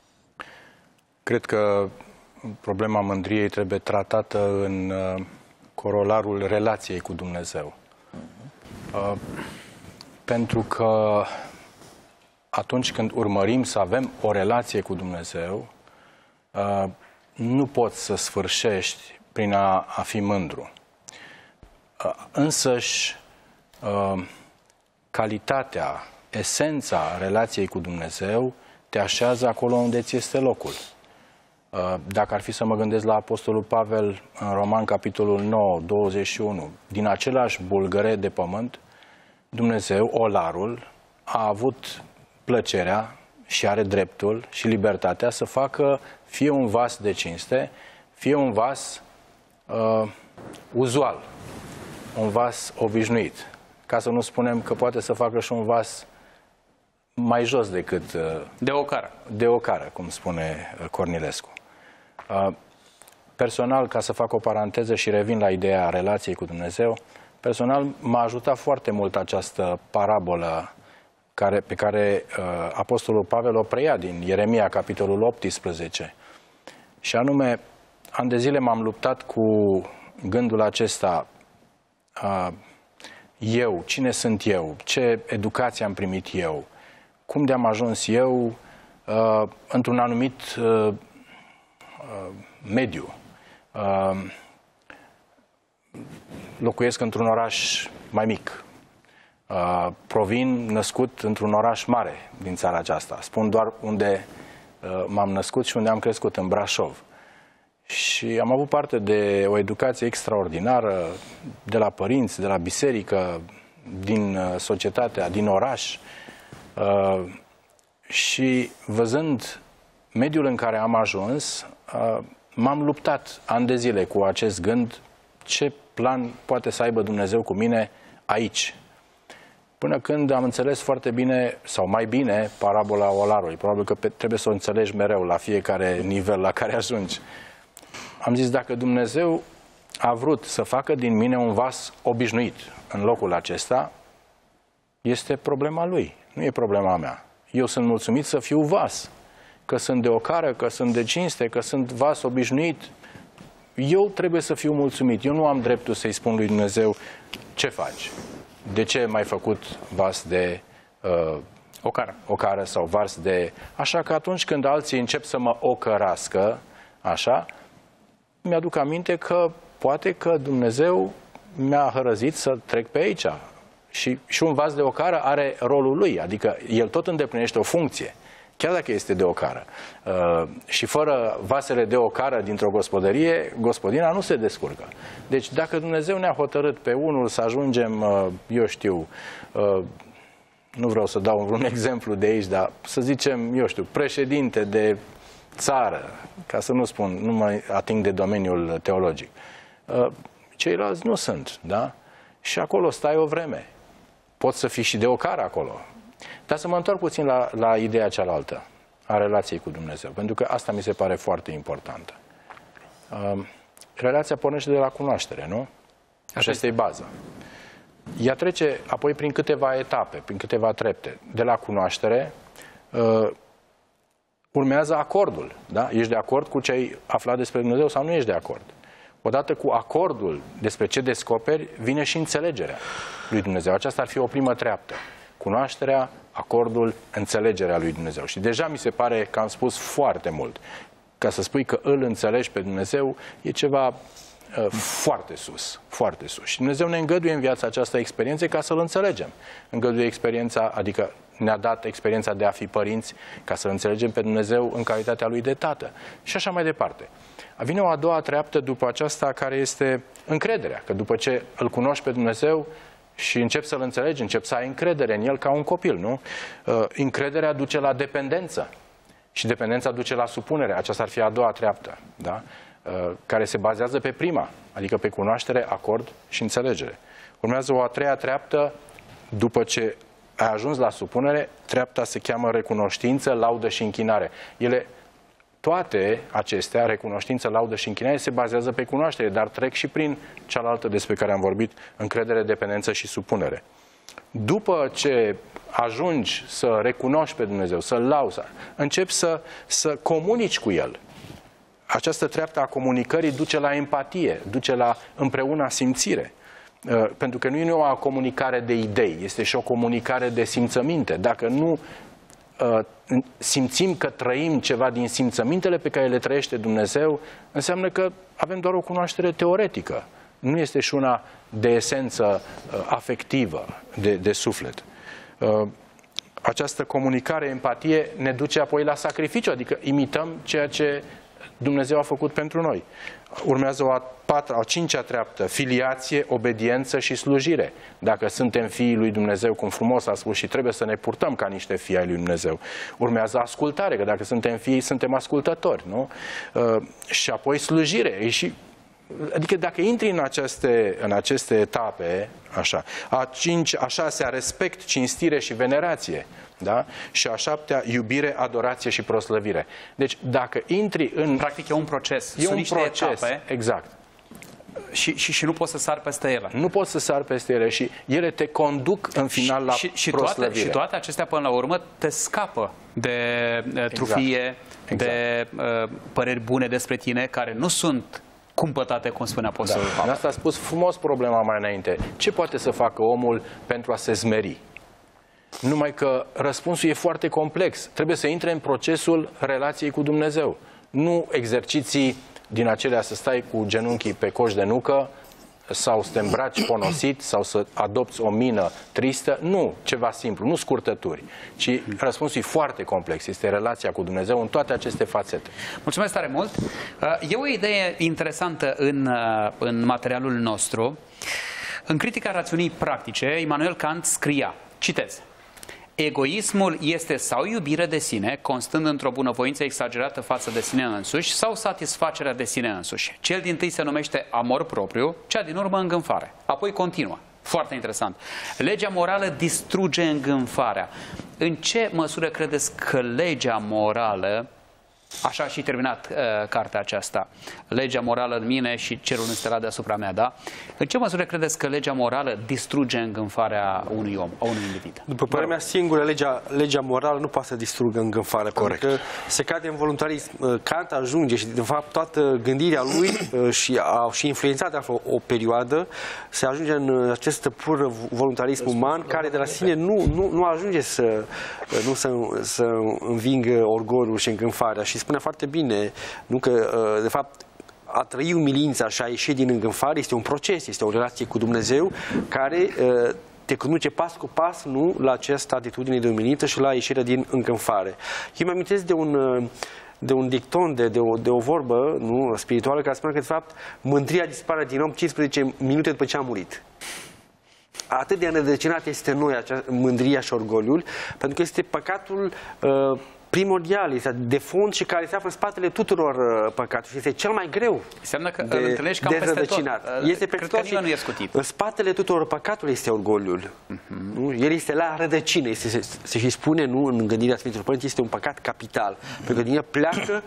Cred că problema mândriei trebuie tratată în corolarul relației cu Dumnezeu. Pentru că atunci când urmărim să avem o relație cu Dumnezeu, nu poți să sfârșești prin a fi mândru. Însăși, calitatea, esența relației cu Dumnezeu te așează acolo unde ți este locul. Dacă ar fi să mă gândesc la Apostolul Pavel în Roman, capitolul 9, 21, din același bulgăre de pământ, Dumnezeu, Olarul, a avut plăcerea și are dreptul și libertatea să facă fie un vas de cinste, fie un vas uzual, un vas obișnuit. Ca să nu spunem că poate să facă și un vas mai jos decât... de ocară. De ocară, cum spune Cornilescu. Personal, ca să fac o paranteză și revin la ideea relației cu Dumnezeu, Personal, m-a ajutat foarte mult această parabolă pe care Apostolul Pavel o preia din Ieremia, capitolul 18. Și anume, ani de zile m-am luptat cu gândul acesta, eu, cine sunt eu, ce educație am primit eu, cum de-am ajuns eu într-un anumit mediu. Locuiesc într-un oraș mai mic. Provin născut într-un oraș mare din țara aceasta. Spun doar unde m-am născut și unde am crescut, în Brașov. Și am avut parte de o educație extraordinară de la părinți, de la biserică, din societatea, din oraș. Și văzând mediul în care am ajuns, m-am luptat ani de zile cu acest gând, ce plan poate să aibă Dumnezeu cu mine aici. Până când am înțeles foarte bine, sau mai bine, parabola olarului. Probabil că trebuie să o înțelegi mereu la fiecare nivel la care ajungi. Am zis, dacă Dumnezeu a vrut să facă din mine un vas obișnuit în locul acesta, este problema Lui, nu e problema mea. Eu sunt mulțumit să fiu vas, că sunt de ocară, că sunt de cinste, că sunt vas obișnuit. Eu trebuie să fiu mulțumit. Eu nu am dreptul să-i spun lui Dumnezeu, ce faci? De ce m-ai făcut vas de ocară sau vas de... Așa că atunci când alții încep să mă ocărască, așa, mi-aduc aminte că poate că Dumnezeu mi-a hărăzit să trec pe aici. Și un vas de ocară are rolul lui, adică el tot îndeplinește o funcție, chiar dacă este de ocară. Și fără vasele de ocară dintr-o gospodărie, gospodina nu se descurcă. Deci dacă Dumnezeu ne-a hotărât pe unul să ajungem, eu știu, nu vreau să dau un exemplu de aici, dar să zicem, eu știu, președinte de țară, ca să nu spun, nu mă ating de domeniul teologic. Ceilalți nu sunt, da? Și acolo stai o vreme. Poți să fii și de ocară acolo. Dar să mă întorc puțin la ideea cealaltă a relației cu Dumnezeu, pentru că asta mi se pare foarte importantă. Relația pornește de la cunoaștere, nu? Așa este baza. Ea trece apoi prin câteva etape, prin câteva trepte. De la cunoaștere urmează acordul. Da? Ești de acord cu ce ai aflat despre Dumnezeu sau nu ești de acord? Odată cu acordul despre ce descoperi, vine și înțelegerea lui Dumnezeu. Aceasta ar fi o primă treaptă. Cunoașterea, acordul, înțelegerea lui Dumnezeu. Și deja mi se pare că am spus foarte mult. Ca să spui că îl înțelegi pe Dumnezeu, e ceva foarte sus, foarte sus. Și Dumnezeu ne îngăduie în viața această experiență ca să-L înțelegem. Îngăduie experiența, adică ne-a dat experiența de a fi părinți ca să înțelegem pe Dumnezeu în calitatea Lui de Tată. Și așa mai departe. Vine o a doua treaptă după aceasta care este încrederea. Că după ce îl cunoști pe Dumnezeu și începi să-L înțelegi, începi să ai încredere în El ca un copil, nu? Încrederea duce la dependență. Și dependența duce la supunere. Aceasta ar fi a doua treaptă, da? Care se bazează pe prima, adică pe cunoaștere, acord și înțelegere. Urmează o a treia treaptă, după ce ai ajuns la supunere, treapta se cheamă recunoștință, laudă și închinare. Toate acestea, recunoștință, laudă și închinare, se bazează pe cunoaștere, dar trec și prin cealaltă despre care am vorbit, încredere, dependență și supunere. După ce ajungi să recunoști pe Dumnezeu, să-L lauzi, începi să comunici cu El. Această treaptă a comunicării duce la empatie, duce la împreună simțire. Pentru că nu e o comunicare de idei, este și o comunicare de simțăminte. Dacă nu simțim că trăim ceva din simțămintele pe care le trăiește Dumnezeu, înseamnă că avem doar o cunoaștere teoretică. Nu este și una de esență afectivă, de suflet. Această comunicare, empatie, ne duce apoi la sacrificiu, adică imităm ceea ce Dumnezeu a făcut pentru noi. Urmează o a cincea treaptă, filiație, obediență și slujire. Dacă suntem fiii lui Dumnezeu, cum frumos a spus, și trebuie să ne purtăm ca niște fii ai lui Dumnezeu. Urmează ascultare, că dacă suntem fii, suntem ascultători, nu? Și apoi slujire. Adică dacă intri în aceste etape, așa, a șasea, respect, cinstire și venerație, da? Și a șaptea, iubire, adorație și proslăvire. Deci dacă intri în... Practic e un proces. E un proces, etape. Exact. Și nu poți să sari peste ele. Nu poți să sari peste ele și ele te conduc în final la proslăvire. Și toate acestea până la urmă te scapă de trufie, de păreri bune despre tine, care nu sunt cumpătate, cum spune Apostolul Pavel. Asta a spus frumos problema mai înainte. Ce poate să facă omul pentru a se smeri? Numai că răspunsul e foarte complex. Trebuie să intre în procesul relației cu Dumnezeu. Nu exerciții din acelea să stai cu genunchii pe coș de nucă sau să te îmbraci ponosit sau să adopți o mină tristă. Nu ceva simplu, nu scurtături, ci răspunsul e foarte complex. Este relația cu Dumnezeu în toate aceste fațete. Mulțumesc tare mult! E o idee interesantă în materialul nostru. În Critica rațiunii practice, Immanuel Kant scria, citez: egoismul este sau iubire de sine, constând într-o bunăvoință exagerată față de sine însuși, sau satisfacerea de sine însuși. Cel dintâi se numește amor propriu, cea din urmă îngânfare. Apoi continuă. Foarte interesant. Legea morală distruge îngânfarea. În ce măsură credeți că legea morală, așa a și terminat cartea aceasta, legea morală în mine și cerul înstelat deasupra mea, da? În ce măsură credeți că legea morală distruge îngânfarea unui om, a unui individ? După părerea mea, singură legea morală nu poate să distrugă îngânfarea. Corect. Pentru că se cade în voluntarism. Kant ajunge și, de fapt, toată gândirea lui și influențat o perioadă, se ajunge în acest pur voluntarism uman, care de la sine nu ajunge să învingă orgolul și îngânfarea. Și spunea foarte bine, nu că, de fapt, a trăi umilința și a ieși din îngânfare este un proces, este o relație cu Dumnezeu care te conduce pas cu pas, nu, la această atitudine de umilință și la ieșirea din îngânfare. Eu mi-amintesc de un dicton, de o vorbă, nu, spirituală, care spune că, de fapt, mândria dispare din om 15 minute după ce a murit. Atât de înrădăcinat este în noi mândria și orgoliul, pentru că este păcatul primordial, este de fond și care se află în spatele tuturor păcatelor. Și este cel mai greu. Înseamnă că îl întâlnești cam peste tot. Este cred că nimeni nu e scutit. În spatele tuturor păcatului este orgoliul. El este la rădăcină. Se și spune, nu, în gândirea Sfinților Părinți, este un păcat capital. Pentru că din el pleacă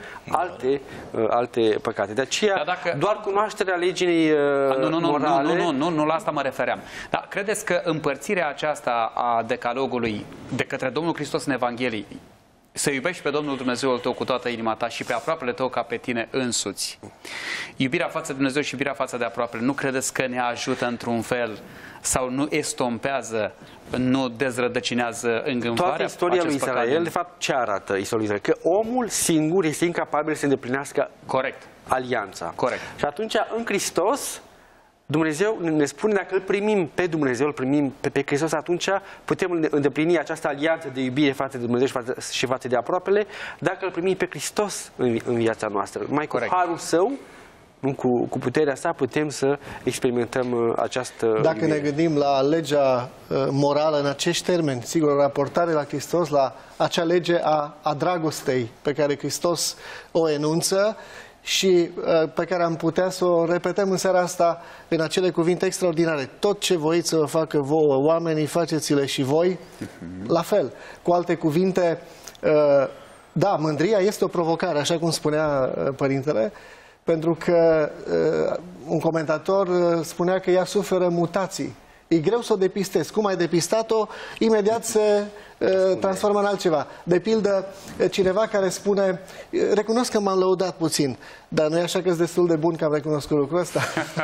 alte păcate. De aceea, doar cunoașterea legii morale... Nu, la asta mă refeream. Dar credeți că împărțirea aceasta a decalogului de către Domnul Hristos în Evanghelie, să iubești pe Domnul Dumnezeul tău cu toată inima ta și pe aproapele tău ca pe tine însuți, iubirea față de Dumnezeu și iubirea față de aproapele, nu credeți că ne ajută într-un fel sau nu estompează, nu dezrădăcinează îngânfarea? Toată istoria lui Israel, de fapt, ce arată istoria lui Israel? Că omul singur este incapabil să îndeplinească alianța. Corect. Și atunci, în Hristos, Dumnezeu ne spune, dacă îl primim pe Dumnezeu, îl primim pe Hristos, atunci putem îndeplini această alianță de iubire față de Dumnezeu și față de aproapele, dacă îl primim pe Hristos în viața noastră. Mai cu harul Său, nu cu puterea sa, putem să experimentăm această Dacă ne gândim la legea morală în acești termeni, sigur, raportare la Hristos, la acea lege a dragostei pe care Hristos o enunță, și pe care am putea să o repetăm în seara asta în acele cuvinte extraordinare. Tot ce voiți să vă facă vouă oamenii, faceți-le și voi la fel. Cu alte cuvinte, da, mândria este o provocare, așa cum spunea Părintele, pentru că un comentator spunea că ea suferă mutații. E greu să o depistezi. Cum ai depistat-o, imediat se transformă în altceva. De pildă, cineva care spune, recunosc că m-am lăudat puțin, dar nu e așa că sunt destul de bun că am recunoscut lucrul ăsta?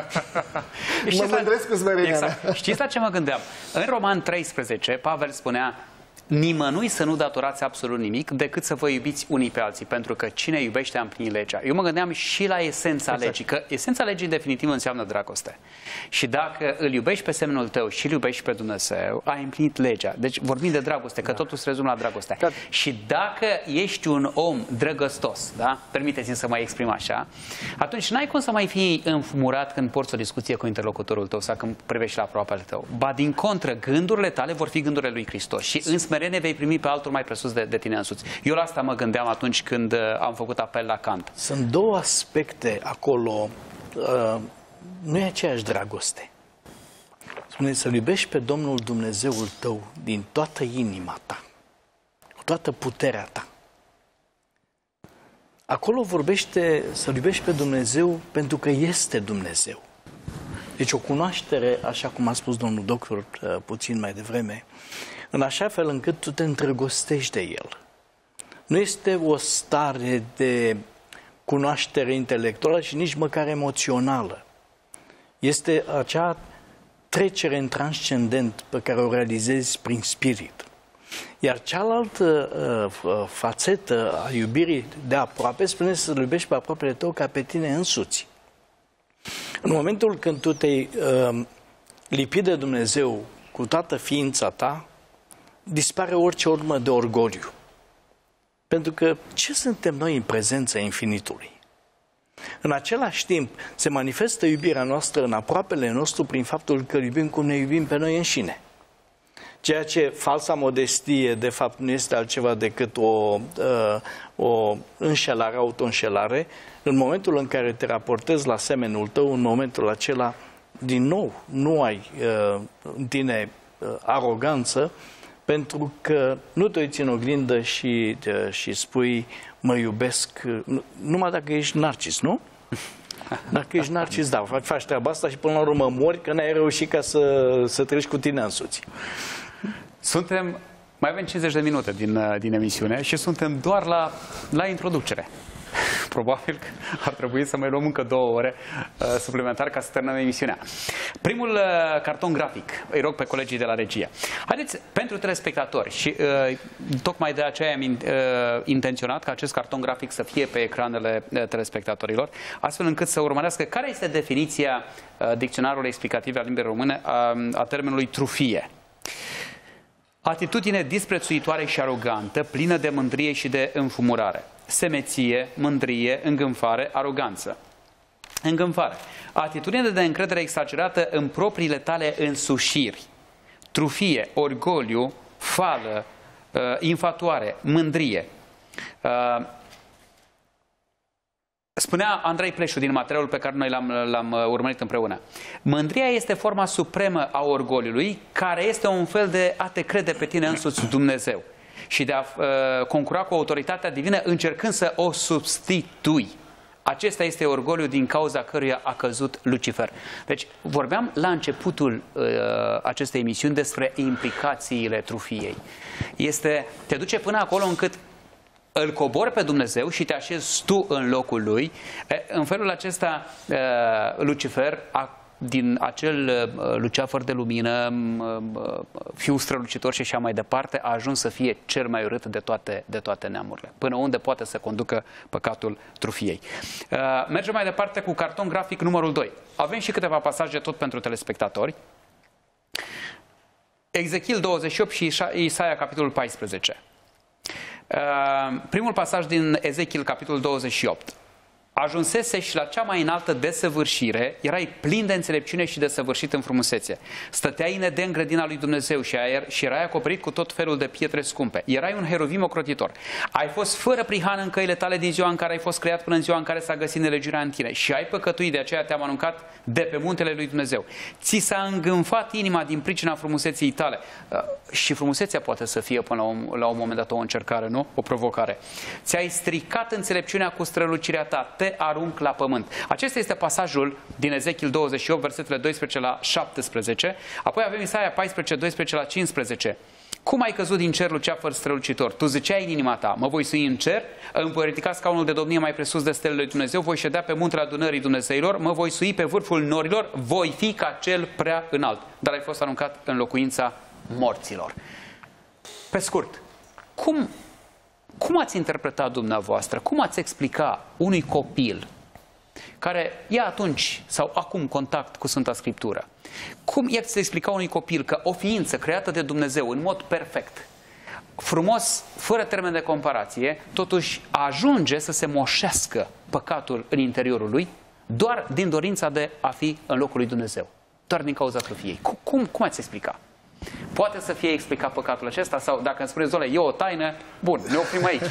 Mă mândresc cu smerenia mea. Știți la ce mă gândeam? În Roman 13, Pavel spunea, nimănui să nu datorați absolut nimic decât să vă iubiți unii pe alții, pentru că cine iubește a împlinit legea. Eu mă gândeam și la esența legii, că esența legii definitiv înseamnă dragoste. Și dacă îl iubești pe semenul tău și îl iubești pe Dumnezeu, ai împlinit legea. Deci vorbim de dragoste, că totul se rezumă la dragoste. Și dacă ești un om drăgăstos, da? Permiteți-mi să mai exprim așa, atunci n-ai cum să mai fii înfumurat când porți o discuție cu interlocutorul tău sau când privești la aproapele tău. Ba din contră, gândurile tale vor fi gândurile lui Hristos și în smerenie vei primi pe altul mai presus de tine însuți. Eu la asta mă gândeam atunci când am făcut apel la Kant. Sunt două aspecte acolo. Nu e aceeași dragoste. Spune să-L iubești pe Domnul Dumnezeul tău din toată inima ta, cu toată puterea ta. Acolo vorbește să-L iubești pe Dumnezeu pentru că este Dumnezeu. Deci o cunoaștere, așa cum a spus domnul doctor puțin mai devreme, în așa fel încât tu te îndrăgostești de el. Nu este o stare de cunoaștere intelectuală și nici măcar emoțională. Este acea trecere în transcendent pe care o realizezi prin spirit. Iar cealaltă fațetă a iubirii de aproape spune să-l iubești pe aproapele tău ca pe tine însuți. În momentul când tu te-ai lipit de Dumnezeu cu toată ființa ta, dispare orice urmă de orgoliu. Pentru că ce suntem noi în prezența infinitului? În același timp, se manifestă iubirea noastră în aproapele nostru prin faptul că iubim cum ne iubim pe noi înșine. Ceea ce falsa modestie, de fapt, nu este altceva decât o înșelare, auto-înșelare. În momentul în care te raportezi la semenul tău, în momentul acela, din nou, nu ai în tine aroganță, pentru că nu te uiți în oglindă și spui, mă iubesc, numai dacă ești narcis, nu? Dacă ești narcis, da, faci treaba asta și până la urmă mori că n-ai reușit ca să treci cu tine însuți. Mai avem 50 de minute din emisiune și suntem doar la introducere. Probabil că ar trebui să mai luăm încă 2 ore suplimentar ca să terminăm emisiunea. Primul carton grafic, îi rog pe colegii de la regie. Haideți, pentru telespectatori, și tocmai de aceea am intenționat ca acest carton grafic să fie pe ecranele telespectatorilor, astfel încât să urmărească care este definiția dicționarului explicativ al limbii române a termenului trufie. Atitudine disprețuitoare și arogantă, plină de mândrie și de înfumurare. Semeție, mândrie, îngânfare, aroganță. Îngânfare. Atitudine de încredere exagerată în propriile tale însușiri. Trufie, orgoliu, fală, infatuare, mândrie. Spunea Andrei Pleșu din materialul pe care noi l-am urmărit împreună. Mândria este forma supremă a orgoliului, care este un fel de a te crede pe tine însuți Dumnezeu și de a concura cu autoritatea divină încercând să o substitui. Acesta este orgoliul din cauza căruia a căzut Lucifer. Deci vorbeam la începutul acestei emisiuni despre implicațiile trufiei. Te duce până acolo încât îl cobori pe Dumnezeu și te așezi tu în locul lui. În felul acesta, Lucifer, din acel luceafăr de lumină, fiu strălucitor și așa mai departe, a ajuns să fie cel mai urât de toate neamurile. Până unde poate să conducă păcatul trufiei. Mergem mai departe cu carton grafic numărul 2. Avem și câteva pasaje tot pentru telespectatori. Ezechiel 28 și Isaia capitolul 14. Primul pasaj din Ezechiel, capitolul 28. Ajunsese și la cea mai înaltă desăvârșire, erai plin de înțelepciune și desăvârșit în frumusețe. Stăteai nedemn în grădina lui Dumnezeu și erai acoperit cu tot felul de pietre scumpe. Erai un heruvim ocrotitor. Ai fost fără prihană în căile tale din ziua în care ai fost creat până în ziua în care s-a găsit nelegiuirea în tine. Și ai păcătuit, de aceea te-am aruncat de pe muntele lui Dumnezeu. Ți s-a îngânfat inima din pricina frumuseții tale. Și frumusețea poate să fie până la un moment dat o încercare, nu? O provocare. Ți-ai stricat înțelepciunea cu strălucirea ta. Te arunc la pământ. Acesta este pasajul din Ezechiel 28, versetele 12 la 17. Apoi avem Isaia 14, 12 la 15. Cum ai căzut din cer, luceafăr strălucitor? Tu ziceai în inima ta, mă voi sui în cer, îmi voi ridica scaunul de domnie mai presus de stelele lui Dumnezeu, voi ședea pe muntele adunării Dumnezeilor, mă voi sui pe vârful norilor, voi fi ca cel prea înalt. Dar ai fost aruncat în locuința morților. Pe scurt, cum ați interpretat dumneavoastră, cum ați explica unui copil care ia atunci sau acum contact cu Sfânta Scriptură, cum i-ați explica unui copil că o ființă creată de Dumnezeu în mod perfect, frumos, fără termen de comparație, totuși ajunge să se moșească păcatul în interiorul lui doar din dorința de a fi în locul lui Dumnezeu, doar din cauza trufiei? Cum ați explica? Poate să fie explicat păcatul acesta sau dacă îmi spuneți, doamne, e o taină, bun, ne oprim aici.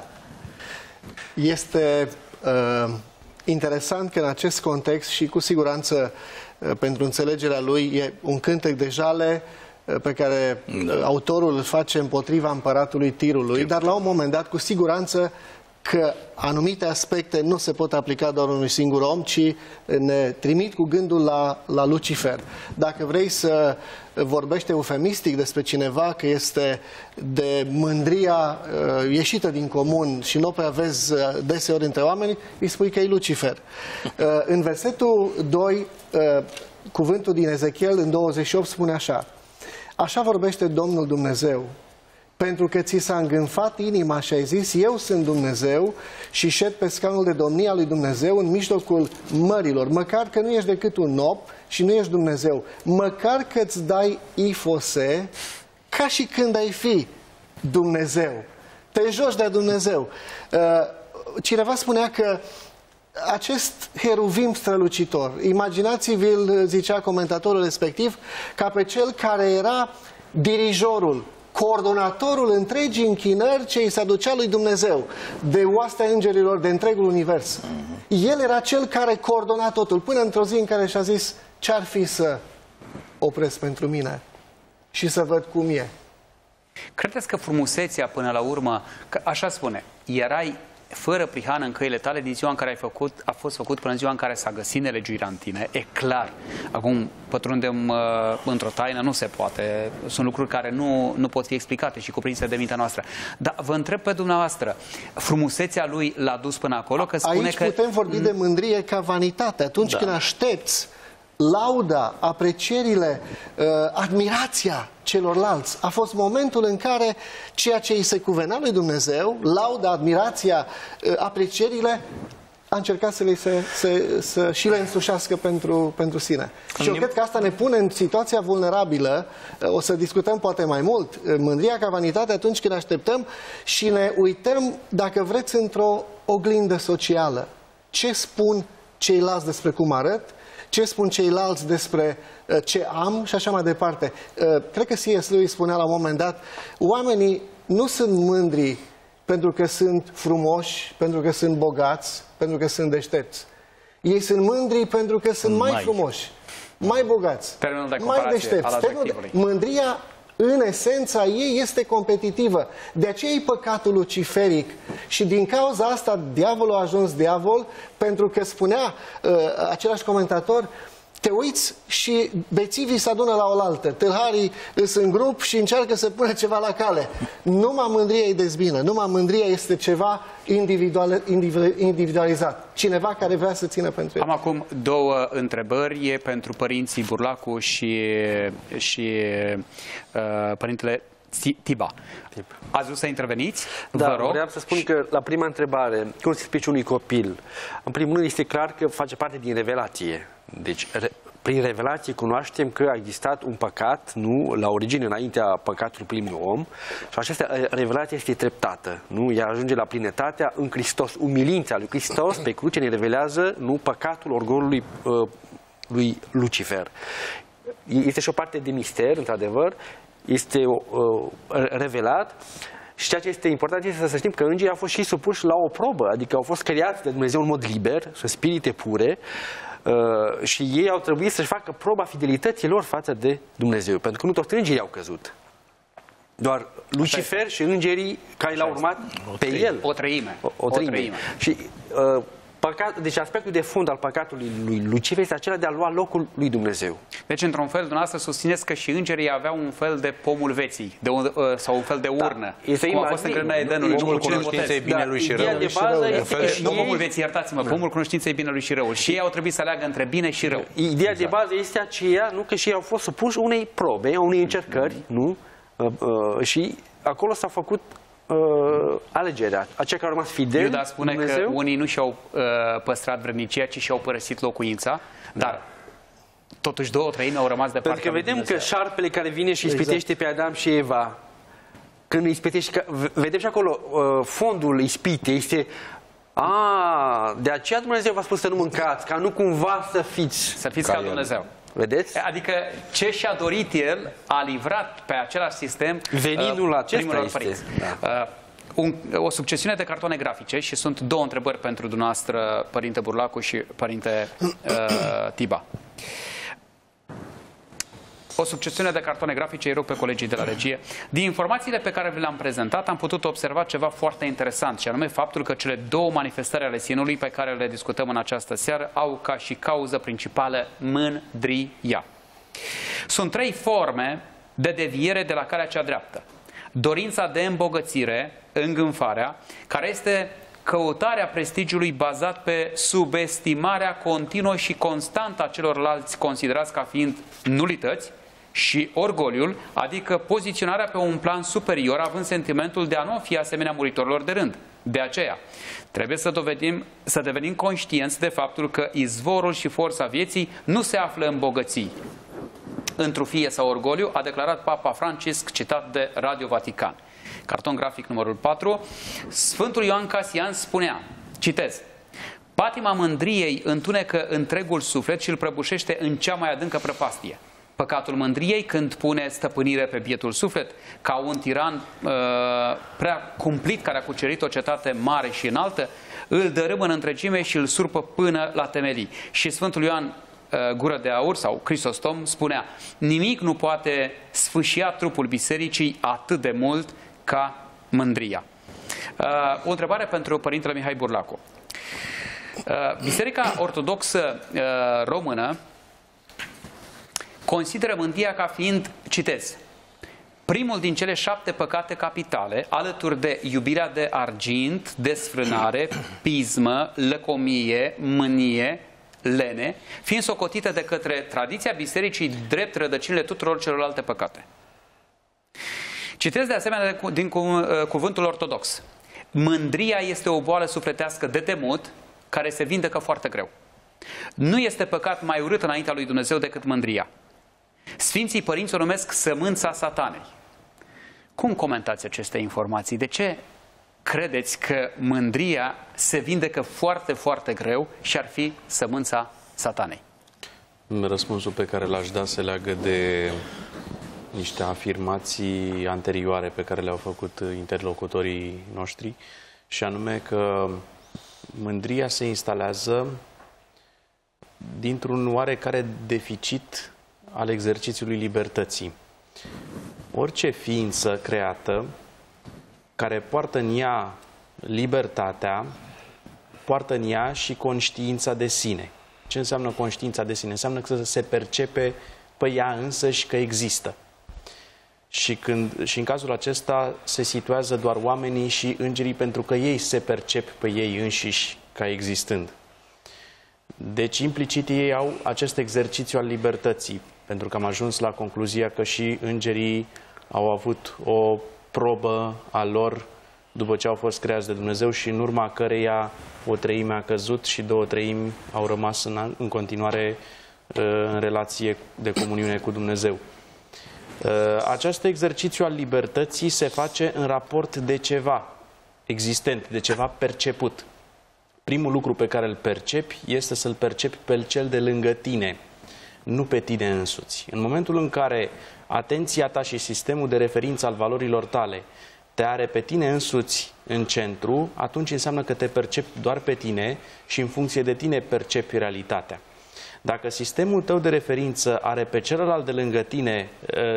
Este interesant că în acest context și cu siguranță pentru înțelegerea lui e un cântec de jale pe care autorul îl face împotriva împăratului Tirului, dar la un moment dat cu siguranță că anumite aspecte nu se pot aplica doar unui singur om, ci ne trimit cu gândul la Lucifer. Dacă vrei să vorbești eufemistic despre cineva că este de mândria ieșită din comun și nu o prea vezi deseori între oameni, îi spui că e Lucifer. În versetul 2, cuvântul din Ezechiel în 28 spune așa: așa vorbește Domnul Dumnezeu, pentru că ți s-a îngânfat inima și ai zis, eu sunt Dumnezeu și șed pe scaunul de domnie al lui Dumnezeu în mijlocul mărilor, măcar că nu ești decât un op și nu ești Dumnezeu, măcar că îți dai ifose ca și când ai fi Dumnezeu. Te joci de Dumnezeu. Cineva spunea că acest heruvim strălucitor, imaginați-vi-l, zicea comentatorul respectiv, ca pe cel care era dirijorul, coordonatorul întregii închinări ce îi se aducea lui Dumnezeu, de oastea îngerilor, de întregul univers. El era cel care coordona totul, până într-o zi în care și-a zis, ce-ar fi să opresc pentru mine și să văd cum e. Credeți că frumusețea, până la urmă, că așa spune, erai fără prihană în căile tale din ziua în care a fost făcut până în ziua în care s-a găsit nelegiuirea în tine, e clar. Acum pătrundem într-o taină, nu se poate. Sunt lucruri care nu pot fi explicate și cuprinse de mintea noastră. Dar vă întreb pe dumneavoastră, frumusețea lui l-a dus până acolo? Că spune aici putem vorbi de mândrie ca vanitate. Atunci când aștepți lauda, aprecierile, admirația celorlalți, a fost momentul în care ceea ce îi se cuvenea lui Dumnezeu, lauda, admirația, aprecierile, a încercat să și le însușească pentru sine. Și eu cred că asta ne pune în situația vulnerabilă, o să discutăm poate mai mult, mândria ca vanitate atunci când așteptăm și ne uităm, dacă vreți, într-o oglindă socială. Ce spun ceilalți despre cum arăt? Ce spun ceilalți despre ce am și așa mai departe. Cred că C.S. Lewis spunea la un moment dat, oamenii nu sunt mândri pentru că sunt frumoși, pentru că sunt bogați, pentru că sunt deștepți. Ei sunt mândri pentru că sunt mai frumoși, mai bogați, mai deștepți. Mândria, în esența ei, este competitivă. De aceea e păcatul luciferic. Și din cauza asta diavolul a ajuns diavol, pentru că spunea același comentator, te uiți și bețivii se adună la oaltă, tâlharii sunt în grup și încearcă să pună ceva la cale. Numai mândria îi dezbină, numai mândria este ceva individualizat. Cineva care vrea să țină pentru el. Am acum două întrebări pentru părinții Burlacu și părintele Tiba. Ați vrut să interveniți? Da, vreau să spun că la prima întrebare, cum se explice unui copil? În primul rând este clar că face parte din revelație. Deci, prin revelație cunoaștem că a existat un păcat, nu, la origine, înaintea păcatului primului om, și această revelație este treptată, nu? Ea ajunge la plinătatea în Hristos. Umilința lui Hristos pe cruce ne revelează, nu, păcatul orgolului lui Lucifer. Este și o parte de mister, într-adevăr, este revelat. Și ceea ce este important este să știm că îngerii au fost și supuși la o probă, adică au fost creați de Dumnezeu în mod liber, sunt spirite pure, și ei au trebuit să-și facă proba fidelității lor față de Dumnezeu, pentru că nu toți îngerii au căzut. Doar Lucifer și îngerii care l-au urmat pe el. O treime. O treime. Și deci aspectul de fund al păcatului lui Lucifer este acela de a lua locul lui Dumnezeu. Deci, într-un fel, dumneavoastră susțineți că și îngerii aveau un fel de pomul veții, sau un fel de urnă. Este cum a fost în grădina Edenului. Pomul cunoștinței binelui și răului. Nu pomul veții, iertați-mă, pomul cunoștinței binelui și răului. Și ei au trebuit să aleagă între bine și rău. Ideea de bază este aceea, nu, că și ei au fost supuși unei probe, unei încercări, nu? Și acolo s-a făcut alegerea. Aceia care au rămas fideli. Iuda spune Dumnezeu, că unii nu și-au păstrat vrednicia, ci și-au părăsit locuința, dar totuși 2/3 au rămas departe. Pentru că vedem că șarpele care vine și ispitește pe Adam și Eva, când îi ispitește, vedem și acolo fondul ispitei este de aceea Dumnezeu v-a spus să nu mâncați, ca nu cumva să fiți ca Dumnezeu. Vedeți? Adică ce și-a dorit el a livrat pe același sistem veninul acesta este. O succesiune de cartoane grafice și sunt două întrebări pentru dumneavoastră, părinte Burlacu și părinte Tiba. o succesiune de cartoane grafice, îi rog pe colegii de la regie. Din informațiile pe care vi le-am prezentat, am putut observa ceva foarte interesant, și anume faptul că cele două manifestări ale sinului pe care le discutăm în această seară au ca și cauză principală mândria. Sunt trei forme de deviere de la calea cea dreaptă. Dorința de îmbogățire, îngânfarea, care este căutarea prestigiului bazat pe subestimarea continuă și constantă a celorlalți considerați ca fiind nulități, și orgoliul, adică poziționarea pe un plan superior, având sentimentul de a nu fi asemenea muritorilor de rând. De aceea, trebuie să devenim conștienți de faptul că izvorul și forța vieții nu se află în bogății, întrufie sau orgoliu, a declarat Papa Francisc, citat de Radio Vatican. Carton grafic numărul 4. Sfântul Ioan Casian spunea, citez: patima mândriei întunecă întregul suflet și îl prăbușește în cea mai adâncă prăpastie. Păcatul mândriei, când pune stăpânire pe bietul suflet, ca un tiran prea cumplit care a cucerit o cetate mare și înaltă, îl dărâmă în întregime și îl surpă până la temelii. Și Sfântul Ioan Gură de Aur sau Crisostom spunea: nimic nu poate sfâșia trupul bisericii atât de mult ca mândria. O întrebare pentru Părintele Mihai Burlacu. Biserica Ortodoxă Română consideră mândria ca fiind, citez, primul din cele 7 păcate capitale, alături de iubirea de argint, desfrânare, pismă, lăcomie, mânie, lene, fiind socotită de către tradiția bisericii drept rădăcinile tuturor celorlalte păcate. Citez de asemenea din cuvântul ortodox: mândria este o boală sufletească de temut, care se vindecă foarte greu. Nu este păcat mai urât înaintea lui Dumnezeu decât mândria. Sfinții părinți o numesc sămânța satanei. Cum comentați aceste informații? De ce credeți că mândria se vindecă foarte, foarte greu și ar fi sămânța satanei? Răspunsul pe care l-aș da se leagă de niște afirmații anterioare pe care le-au făcut interlocutorii noștri, și anume că mândria se instalează dintr-un oarecare deficit al exercițiului libertății. Orice ființă creată care poartă în ea libertatea, poartă în ea și conștiința de sine. Ce înseamnă conștiința de sine? Înseamnă că se percepe pe ea însăși că există. Și în cazul acesta se situează doar oamenii și îngerii, pentru că ei se percep pe ei înșiși ca existând. Deci implicit ei au acest exercițiu al libertății, pentru că am ajuns la concluzia că și îngerii au avut o probă a lor după ce au fost creați de Dumnezeu și în urma căreia o treime a căzut și 2/3 au rămas în continuare în relație de comuniune cu Dumnezeu. Acest exercițiu al libertății se face în raport de ceva existent, de ceva perceput. Primul lucru pe care îl percepi este să-l percepi pe cel de lângă tine, nu pe tine însuți. În momentul în care atenția ta și sistemul de referință al valorilor tale te are pe tine însuți în centru, atunci înseamnă că te percepi doar pe tine și în funcție de tine percepi realitatea. Dacă sistemul tău de referință are pe celălalt de lângă tine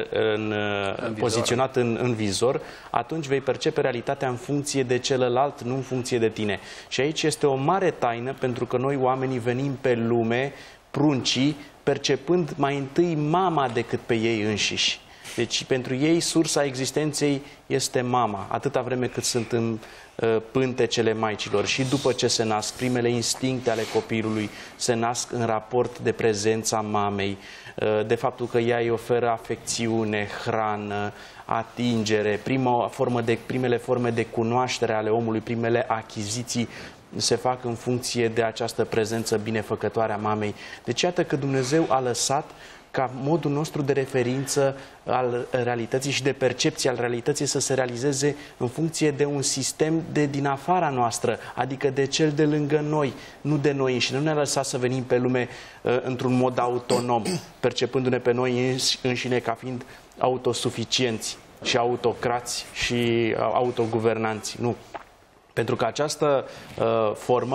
poziționat în vizor, atunci vei percepe realitatea în funcție de celălalt, nu în funcție de tine. Și aici este o mare taină, pentru că noi oamenii venim pe lume, pruncii, percepând mai întâi mama decât pe ei înșiși. Deci pentru ei sursa existenței este mama, atâta vreme cât sunt în pântecele maicilor. Și după ce se nasc, primele instincte ale copilului se nasc în raport de prezența mamei, de faptul că ea îi oferă afecțiune, hrană, atingere, primele forme de cunoaștere ale omului, primele achiziții se fac în funcție de această prezență binefăcătoare a mamei. Deci iată că Dumnezeu a lăsat ca modul nostru de referință al realității și de percepție al realității să se realizeze în funcție de un sistem din afara noastră, adică de cel de lângă noi, nu de noi înșine. Nu ne-a lăsat să venim pe lume într-un mod autonom, percepându-ne pe noi înșine ca fiind autosuficienți și autocrați și autoguvernanți. Nu. Pentru că această formă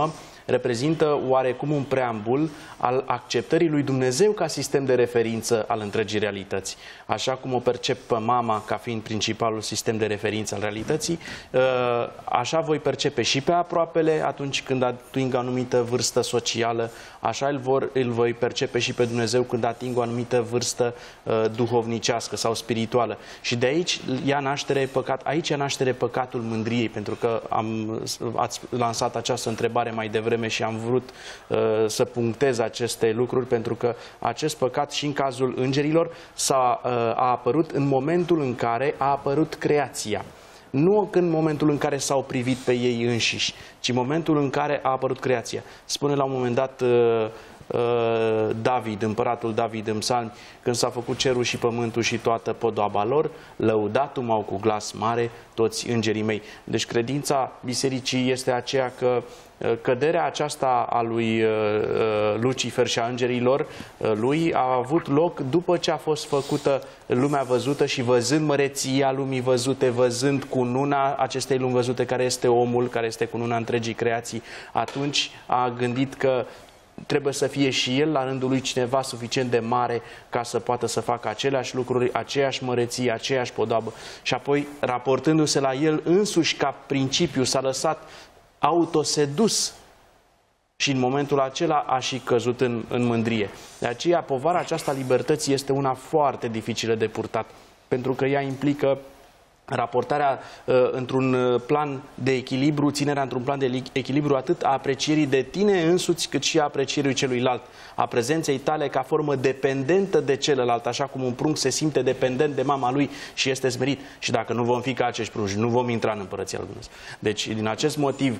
reprezintă oarecum un preambul al acceptării lui Dumnezeu ca sistem de referință al întregii realități. Așa cum o percep pe mama ca fiind principalul sistem de referință al realității, așa voi percepe și pe aproapele atunci când ating o anumită vârstă socială, așa îl voi percepe și pe Dumnezeu când ating o anumită vârstă duhovnicească sau spirituală. Și de aici ia naștere păcatul mândriei, pentru că ați lansat această întrebare mai devreme și am vrut să punctez aceste lucruri, pentru că acest păcat și în cazul îngerilor a apărut în momentul în care a apărut creația. Nu în momentul în care s-au privit pe ei înșiși, ci în momentul în care a apărut creația. Spune la un moment dat David, împăratul David în Psalmi, când s-a făcut cerul și pământul și toată podoaba lor, lăudat-o m-au cu glas mare toți îngerii mei. Deci credința bisericii este aceea că căderea aceasta a lui Lucifer și a îngerilor lui a avut loc după ce a fost făcută lumea văzută și văzând măreția lumii văzute, văzând cununa acestei lumi văzute, care este omul, care este cununa întregii creații, atunci a gândit că trebuie să fie și el la rândul lui cineva suficient de mare ca să poată să facă aceleași lucruri, aceeași măreție, aceeași podoabă. Și apoi, raportându-se la el însuși ca principiu, s-a lăsat autosedus și în momentul acela a și căzut în mândrie. De aceea, povara aceasta libertății este una foarte dificilă de purtat, pentru că ea implică raportarea într-un plan de echilibru, ținerea într-un plan de echilibru atât a aprecierii de tine însuți, cât și a aprecierii celuilalt, a prezenței tale ca formă dependentă de celălalt, așa cum un prunc se simte dependent de mama lui și este smerit. Și dacă nu vom fi ca acești prunci, nu vom intra în Împărăția lui Dumnezeu. Deci, din acest motiv,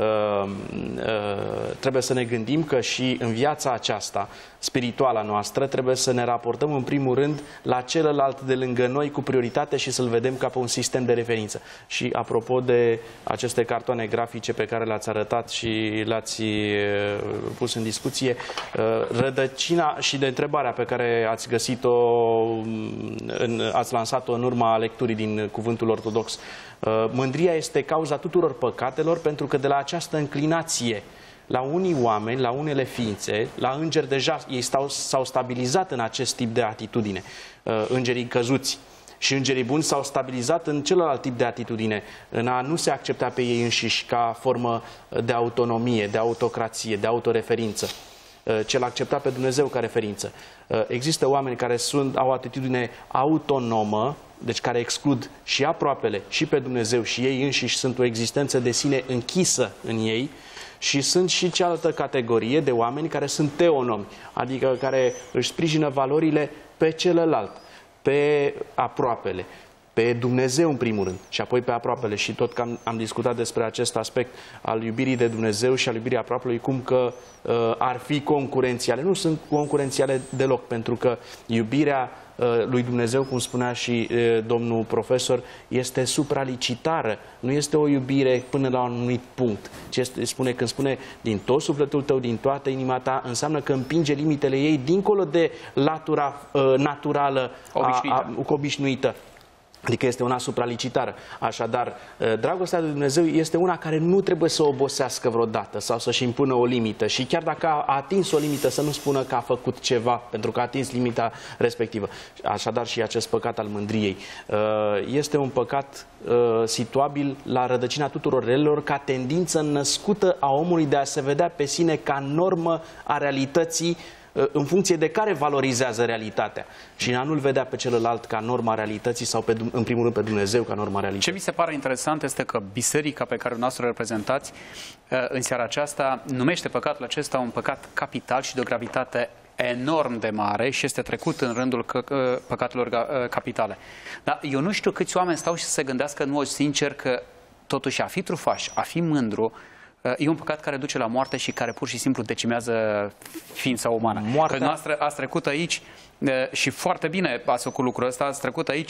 trebuie să ne gândim că și în viața aceasta spirituală noastră trebuie să ne raportăm în primul rând la celălalt de lângă noi cu prioritate și să-l vedem ca pe un sistem de referință. Și apropo de aceste cartoane grafice pe care le-ați arătat și le-ați pus în discuție, rădăcina și de întrebarea pe care ați găsit-o, ați lansat-o în urma lecturii din Cuvântul Ortodox. Mândria este cauza tuturor păcatelor, pentru că de la această înclinație la unii oameni, la unele ființe, la îngeri deja, ei s-au stabilizat în acest tip de atitudine, îngerii căzuți. Și îngerii buni s-au stabilizat în celălalt tip de atitudine, în a nu se accepta pe ei înșiși ca formă de autonomie, de autocrație, de autoreferință, ce l-a acceptat pe Dumnezeu ca referință. Există oameni care au o atitudine autonomă, deci care exclud și aproapele, și pe Dumnezeu, și ei înșiși sunt o existență de sine închisă în ei. Și sunt și cealaltă categorie de oameni care sunt teonomi, adică care își sprijină valorile pe celălalt, pe aproapele, pe Dumnezeu în primul rând și apoi pe aproapele. Și tot că am discutat despre acest aspect al iubirii de Dumnezeu și al iubirii aproapelui, cum că ar fi concurențiale. Nu sunt concurențiale deloc, pentru că iubirea lui Dumnezeu, cum spunea și domnul profesor, este supralicitară. Nu este o iubire până la un anumit punct. Când spune din tot sufletul tău, din toată inima ta, înseamnă că împinge limitele ei dincolo de latura naturală, obișnuită. Adică este una supralicitară. Așadar, dragostea de Dumnezeu este una care nu trebuie să obosească vreodată sau să-și impună o limită. Și chiar dacă a atins o limită, să nu spună că a făcut ceva, pentru că a atins limita respectivă. Așadar, și acest păcat al mândriei este un păcat situabil la rădăcina tuturor relelor, ca tendință născută a omului de a se vedea pe sine ca normă a realității, în funcție de care valorizează realitatea. Și în a nu-l vedea pe celălalt ca norma realității sau, în primul rând, pe Dumnezeu ca norma realității. Ce mi se pare interesant este că biserica pe care noastră o reprezentați în seara aceasta numește păcatul acesta un păcat capital și de o gravitate enorm de mare și este trecut în rândul păcatelor capitale. Dar eu nu știu câți oameni stau și să se gândească în mod sincer că totuși a fi trufaș, a fi mândru, e un păcat care duce la moarte și care pur și simplu decimează ființa umană. Că noastră ați trecut aici și foarte bine ați făcut lucrul ăsta, ați trecut aici,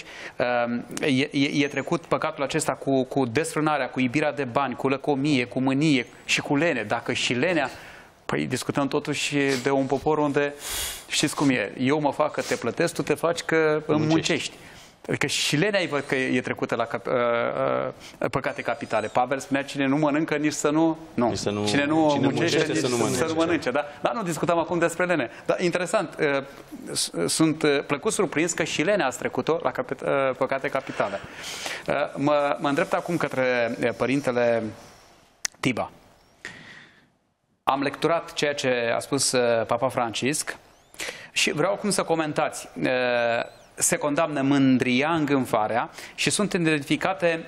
e trecut păcatul acesta cu desfrânarea, cu iubirea de bani, cu lăcomie, cu mânie și cu lene. Dacă și lenea, păi discutăm totuși de un popor unde, știți cum e, eu mă fac că te plătesc, tu te faci că îmi muncești. Adică și lenea văd că e trecută la păcate capitale. Pavel spunea, cine nu mănâncă, nici să nu... Nu. Cine nu muncește, nici să nu mănânce. Da? Dar nu discutam acum despre lene. Dar interesant, sunt plăcut surprins că și lenea ați trecut-o la păcate capitale. Mă îndrept acum către părintele Tiba. Am lecturat ceea ce a spus Papa Francisc și vreau acum să comentați. Se condamnă mândria, îngânfarea și sunt identificate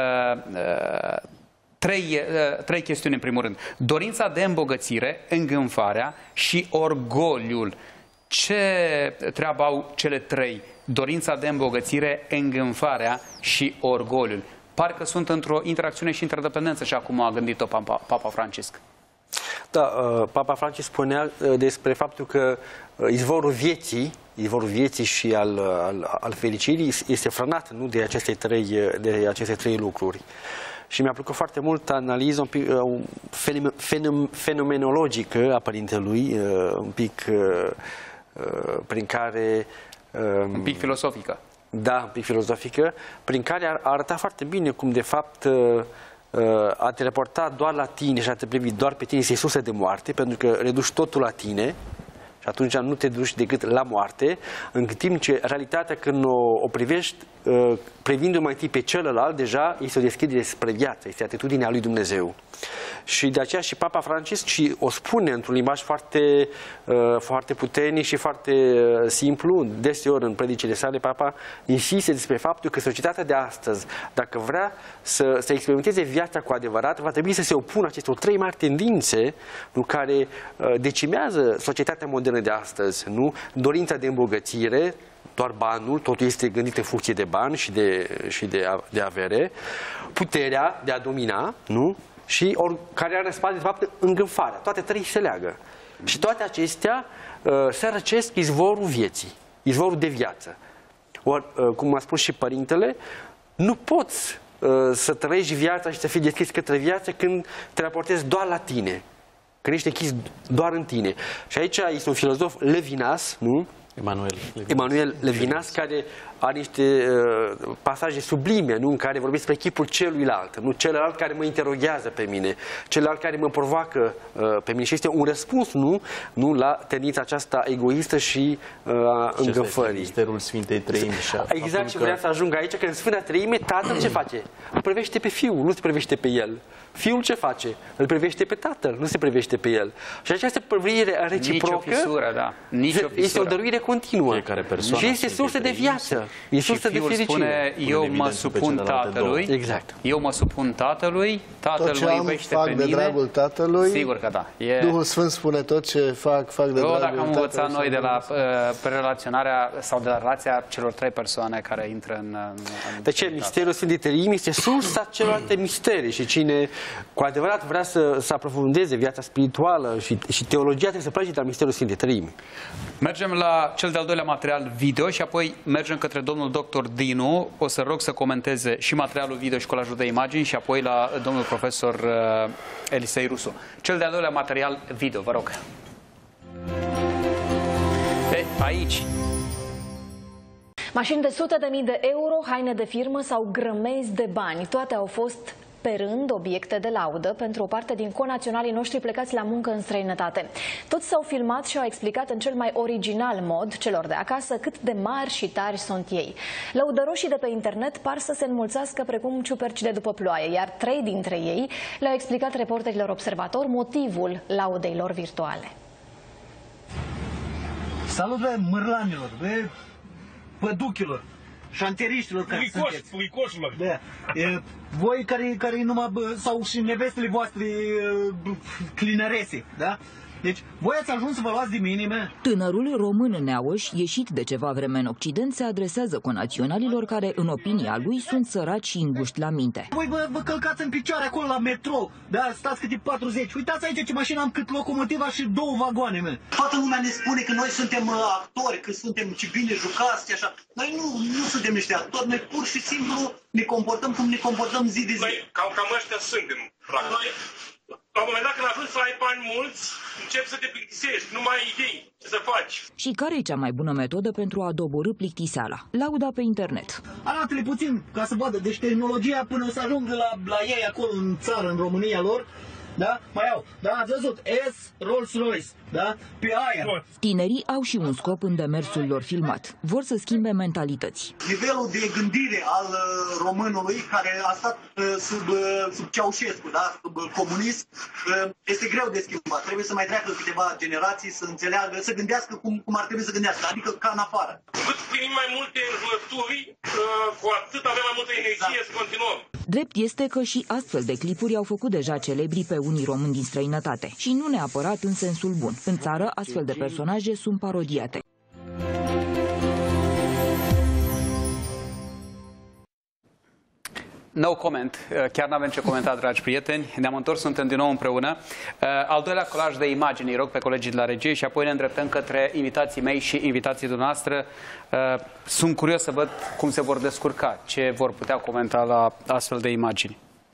trei chestiuni în primul rând. Dorința de îmbogățire, îngânfarea și orgoliul. Ce treabă au cele trei? Dorința de îmbogățire, îngânfarea și orgoliul. Parcă sunt într-o interacțiune și interdependență și acum a gândit-o Papa Francisc. Da, Papa Francisc spunea despre faptul că izvorul vieții și al fericirii este frânat, nu, de aceste trei lucruri. Și mi-a plăcut foarte mult analiza un pic fenomenologică a părintelui, un pic prin care... Un pic filosofică. Da, un pic filozofică, prin care a arătat foarte bine cum de fapt a te reporta doar la tine și a te privi doar pe tine este sursă de moarte, pentru că reduci totul la tine și atunci nu te duci decât la moarte, în timp ce realitatea când o privești, privindu-o mai întâi pe celălalt, deja este o deschidere spre viață, este atitudinea lui Dumnezeu. Și de aceea și Papa Francisc și o spune într-un limbaj foarte puternic și foarte simplu, deseori în predicile sale, Papa insiste despre faptul că societatea de astăzi, dacă vrea să experimenteze viața cu adevărat, va trebui să se opună acestor trei mari tendințe, nu, care decimează societatea modernă de astăzi, nu? Dorința de îmbogățire, doar banul, totul este gândit în funcție de bani și de avere, puterea de a domina, nu? Și care are în spate, de fapt, îngânfarea. Toate trei se leagă. Și toate acestea se răcesc izvorul vieții, izvorul de viață. Ori, cum a spus și părintele, nu poți să trăiești viața și să fii deschis către viață când te raportezi doar la tine, când ești închis doar în tine. Și aici este un filozof, Levinas, nu? Emanuel Levinas, care are niște pasaje sublime, nu? În care vorbesc despre chipul celuilalt, nu? Celălalt care mă interoghează pe mine, celălalt care mă provoacă pe mine. Și este un răspuns, nu la tendința aceasta egoistă și a îngânfării. Misterul Sfintei Treimi. Exact, și vreau să ajung aici, că în Sfânta Treime, Tatăl ce face? Îl privește pe Fiul, nu se privește pe El. Fiul ce face? Îl privește pe Tatăl, nu se privește pe El. Și această privire reciprocă este o dăruire continuă. Și este sursă de viață. E sursă de fericire. Spune, eu mă supun Tatălui, exact. Eu mă supun Tatălui, Tatăl mă iubește pe mine. de dragul Tatălui. Sigur că da. Duhul Sfânt spune tot ce fac de dragul Tatălui. Dacă am învățat noi de la relaționarea sau de la relația celor trei persoane care intră în de ce? Misterul Sfintei Treimi este sursa celorlalte mistere și cine cu adevărat vrea să aprofundeze viața spirituală și teologia, trebuie să plece de la Misterul Sfintei Treimi. Mergem la cel de-al doilea material video și apoi mergem către domnul doctor Dinu. O să rog să comenteze și materialul video și colajul de imagini și apoi la domnul profesor Elisei Rusu. Cel de-al doilea material video, vă rog. Aici. Mașini de sute de mii de euro, haine de firmă sau grămezi de bani. Toate au fost pe rând obiecte de laudă pentru o parte din conaționalii noștri plecați la muncă în străinătate. Toți s-au filmat și au explicat în cel mai original mod celor de acasă cât de mari și tari sunt ei. Lăudăroșii de pe internet par să se înmulțească precum ciuperci de după ploaie, iar 3 dintre ei le-au explicat reporterilor Observator motivul laudei lor virtuale. Salut, bă, mârlanilor, bă, păduchilor, șanteriștilor care sunteți. Puicoșilor. Da. Voi care numai, sau și nevestele voastre clinărese, da? Deci, voi ați ajuns să vă luați de minime? Tânărul român neauș, ieșit de ceva vreme în Occident, se adresează conaționalilor care, în opinia lui, sunt săraci și înguști la minte. Voi vă călcați în picioare acolo la metrou, da? Stați câte 40. Uitați aici ce mașină am, cât locomotiva și 2 vagoane, mă. Toată lumea ne spune că noi suntem actori, că suntem ce bine jucați, așa. Noi nu suntem niște actori, noi pur și simplu ne comportăm cum ne comportăm zi de zi. Noi cam ăștia suntem, practic. La un moment dat când ajungi să ai bani mulți, începi să te plictisești, nu mai ai idei ce să faci. Și care e cea mai bună metodă pentru a doborî plictiseala? Lauda pe internet. Arată-le puțin ca să vadă. Deci tehnologia până o să ajungă la ei acolo în țară, în România lor, da? Mai au, da? Ați văzut? S, Rolls-Royce, da? Pe aia. Tinerii au și un scop în demersul lor filmat. Vor să schimbe mentalități. Nivelul de gândire al românului care a stat sub Ceaușescu, da? Sub comunism, este greu de schimbat. Trebuie să mai treacă câteva generații să înțeleagă, să gândească cum ar trebui să gândească, adică ca în afară. Cât primim mai multe înjurături, cu atât avem mai multă energie să continuăm. Drept este că și astfel de clipuri au făcut deja celebri pe unii români din străinătate. Și nu neapărat în sensul bun. În țară, astfel de personaje sunt parodiate. No comment. Chiar nu avem ce comenta, dragi prieteni. Ne-am întors, suntem din nou împreună. Al doilea colaj de imagini, rog pe colegii de la regie și apoi ne îndreptăm către invitații mei și invitații dumneavoastră. Sunt curios să văd cum se vor descurca, ce vor putea comenta la astfel de imagini.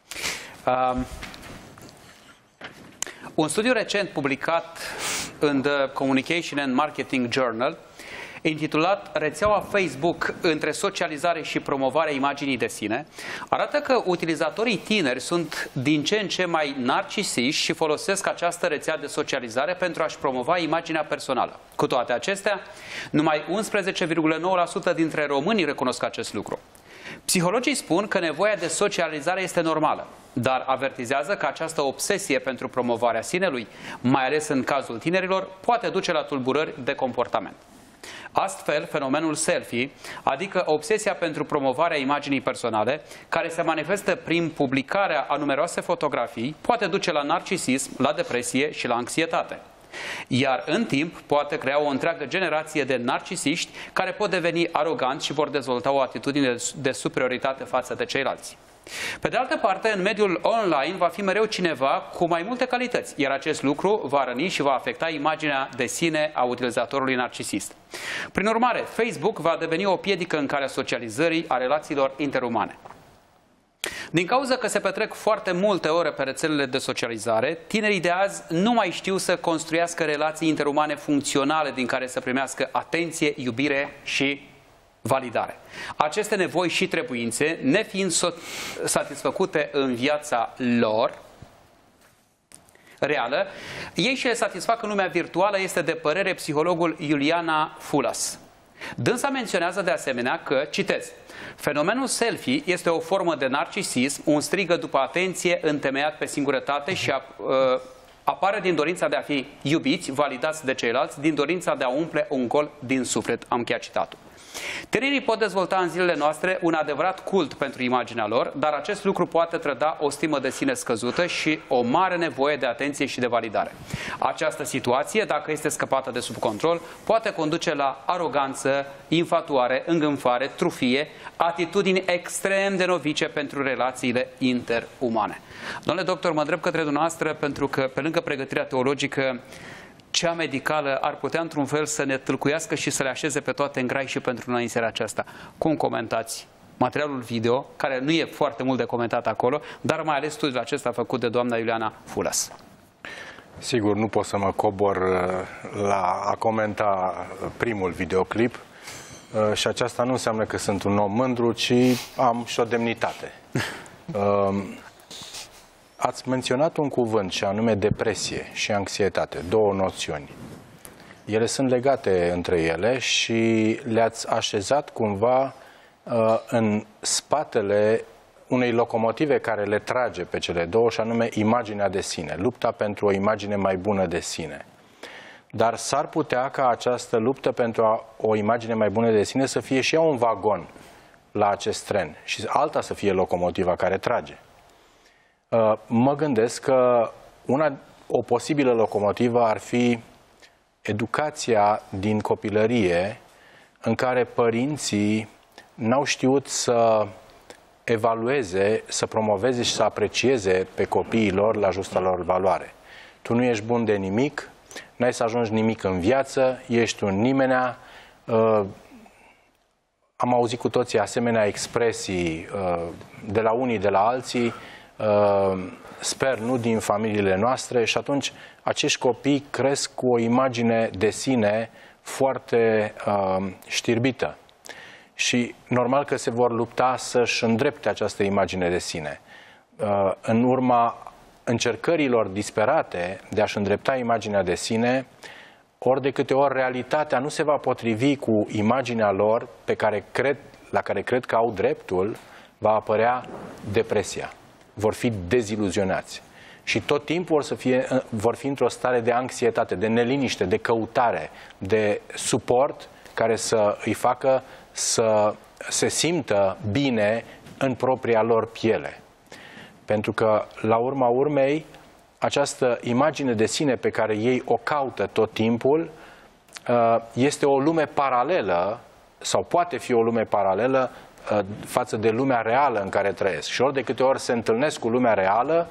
Un studiu recent publicat în The Communication and Marketing Journal, intitulat Rețeaua Facebook între socializare și promovarea imaginii de sine, arată că utilizatorii tineri sunt din ce în ce mai narcisiști și folosesc această rețea de socializare pentru a-și promova imaginea personală. Cu toate acestea, numai 11,9% dintre români recunosc acest lucru. Psihologii spun că nevoia de socializare este normală, dar avertizează că această obsesie pentru promovarea sinelui, mai ales în cazul tinerilor, poate duce la tulburări de comportament. Astfel, fenomenul selfie, adică obsesia pentru promovarea imaginii personale, care se manifestă prin publicarea a numeroase fotografii, poate duce la narcisism, la depresie și la anxietate. Iar în timp poate crea o întreagă generație de narcisiști care pot deveni aroganți și vor dezvolta o atitudine de superioritate față de ceilalți. Pe de altă parte, în mediul online va fi mereu cineva cu mai multe calități, iar acest lucru va răni și va afecta imaginea de sine a utilizatorului narcisist. Prin urmare, Facebook va deveni o piedică în calea socializării a relațiilor interumane. Din cauza că se petrec foarte multe ore pe rețelele de socializare, tinerii de azi nu mai știu să construiască relații interumane funcționale din care să primească atenție, iubire și validare. Aceste nevoi și trebuințe, nefiind satisfăcute în viața lor reală, ei și le satisfac în lumea virtuală, este de părere psihologul Iuliana Fulas. Dânsa menționează de asemenea că, citez, fenomenul selfie este o formă de narcisism, un strigă după atenție întemeiat pe singurătate și apare din dorința de a fi iubiți, validați de ceilalți, din dorința de a umple un gol din suflet. Am încheiat citatul. Tinerii pot dezvolta în zilele noastre un adevărat cult pentru imaginea lor, dar acest lucru poate trăda o stimă de sine scăzută și o mare nevoie de atenție și de validare. Această situație, dacă este scăpată de sub control, poate conduce la aroganță, infatuare, îngânfare, trufie, atitudini extrem de novice pentru relațiile interumane. Domnule doctor, mă îndrept către dumneavoastră pentru că, pe lângă pregătirea teologică, cea medicală ar putea într-un fel să ne tâlcuiască și să le așeze pe toate în grai și pentru noi în seara aceasta. Cum comentați materialul video, care nu e foarte mult de comentat acolo, dar mai ales studiul acesta făcut de doamna Iuliana Fulas? Sigur, nu pot să mă cobor la a comenta primul videoclip și aceasta nu înseamnă că sunt un om mândru, ci am și o demnitate. Ați menționat un cuvânt și anume depresie și anxietate, două noțiuni. Ele sunt legate între ele și le-ați așezat cumva în spatele unei locomotive care le trage pe cele două și anume imaginea de sine, lupta pentru o imagine mai bună de sine. Dar s-ar putea ca această luptă pentru o imagine mai bună de sine să fie și ea un vagon la acest tren și alta să fie locomotiva care trage. Mă gândesc că o posibilă locomotivă ar fi educația din copilărie, în care părinții n-au știut să evalueze, să promoveze și să aprecieze pe copiii lor la justa lor valoare. Tu nu ești bun de nimic, n-ai să ajungi nimic în viață, ești un nimenea. Am auzit cu toții asemenea expresii de la unii, de la alții, sper nu din familiile noastre, și atunci acești copii cresc cu o imagine de sine foarte știrbită. Și normal că se vor lupta să-și îndrepte această imagine de sine. În urma încercărilor disperate de a-și îndrepta imaginea de sine, ori de câte ori realitatea nu se va potrivi cu imaginea lor la care cred că au dreptul, va apărea depresia. Vor fi deziluzionați. Și tot timpul vor fi într-o stare de anxietate, de neliniște, de căutare, de suport care să îi facă să se simtă bine în propria lor piele. Pentru că, la urma urmei, această imagine de sine pe care ei o caută tot timpul este o lume paralelă, sau poate fi o lume paralelă față de lumea reală în care trăiesc. Și ori de câte ori se întâlnesc cu lumea reală,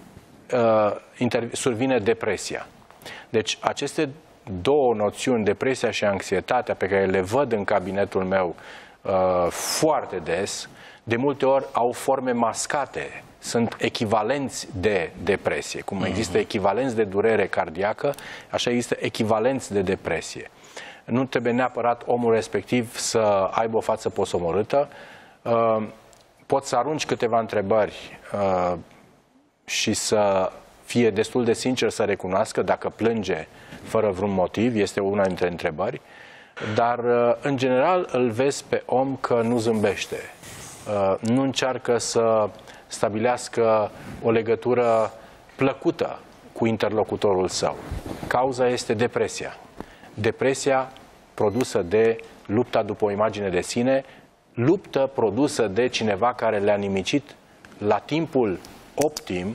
survine depresia. Deci aceste două noțiuni, depresia și anxietatea, pe care le văd în cabinetul meu foarte des, de multe ori au forme mascate, sunt echivalenți de depresie. Cum există echivalenți de durere cardiacă, așa există echivalenți de depresie. Nu trebuie neapărat omul respectiv să aibă o față posomorâtă. Poți să arunci câteva întrebări și să fie destul de sincer să recunoască dacă plânge fără vreun motiv, este una dintre întrebări, dar în general îl vezi pe om că nu zâmbește, nu încearcă să stabilească o legătură plăcută cu interlocutorul său. Cauza este depresia. Depresia produsă de lupta după o imagine de sine, luptă produsă de cineva care le-a nimicit la timpul optim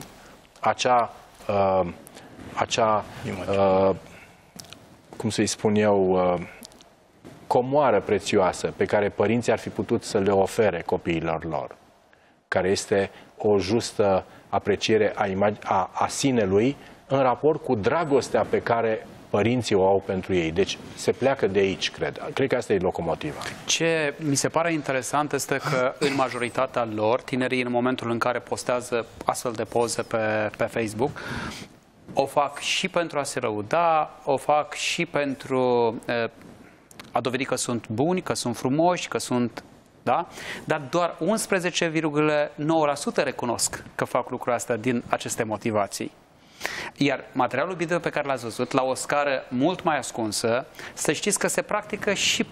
cum să-i spun eu, comoară prețioasă pe care părinții ar fi putut să le ofere copiilor lor, care este o justă apreciere a sinelui în raport cu dragostea pe care părinții o au pentru ei. Deci se pleacă de aici, cred. Cred că asta e locomotiva. Ce mi se pare interesant este că în majoritatea lor, tinerii în momentul în care postează astfel de poze pe Facebook, o fac și pentru a se lăuda, o fac și pentru a dovedi că sunt buni, că sunt frumoși, că sunt... Da? Dar doar 11,9% recunosc că fac lucrul astea din aceste motivații. Iar materialul video pe care l-ați văzut, la o scară mult mai ascunsă, să știți că se practică și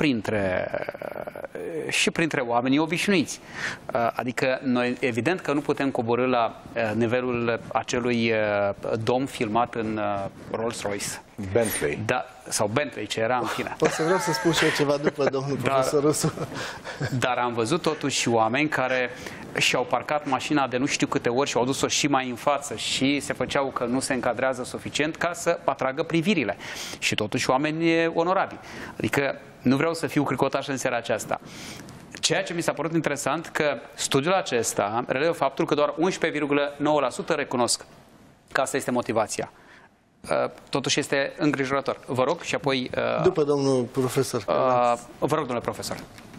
printre oamenii obișnuiți. Adică noi evident că nu putem coborî la nivelul acelui domn filmat în Rolls-Royce. Bentley. Da, sau Bentley, ce era în fine. O să vreau să spun și eu ceva după domnul profesor Rusu. Dar am văzut totuși oameni care și-au parcat mașina de nu știu câte ori și au dus-o și mai în față și se făceau că nu se încadrează suficient ca să atragă privirile. Și totuși oameni onorabili. Adică nu vreau să fiu cricotaș în seara aceasta. Ceea ce mi s-a părut interesant că studiul acesta relevă faptul că doar 11,9% recunosc că asta este motivația. Totuși este îngrijorător. Vă rog și apoi... După domnul profesor. Vă rog, domnule profesor.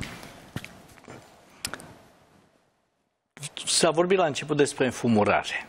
S-a vorbit la început despre înfumurare.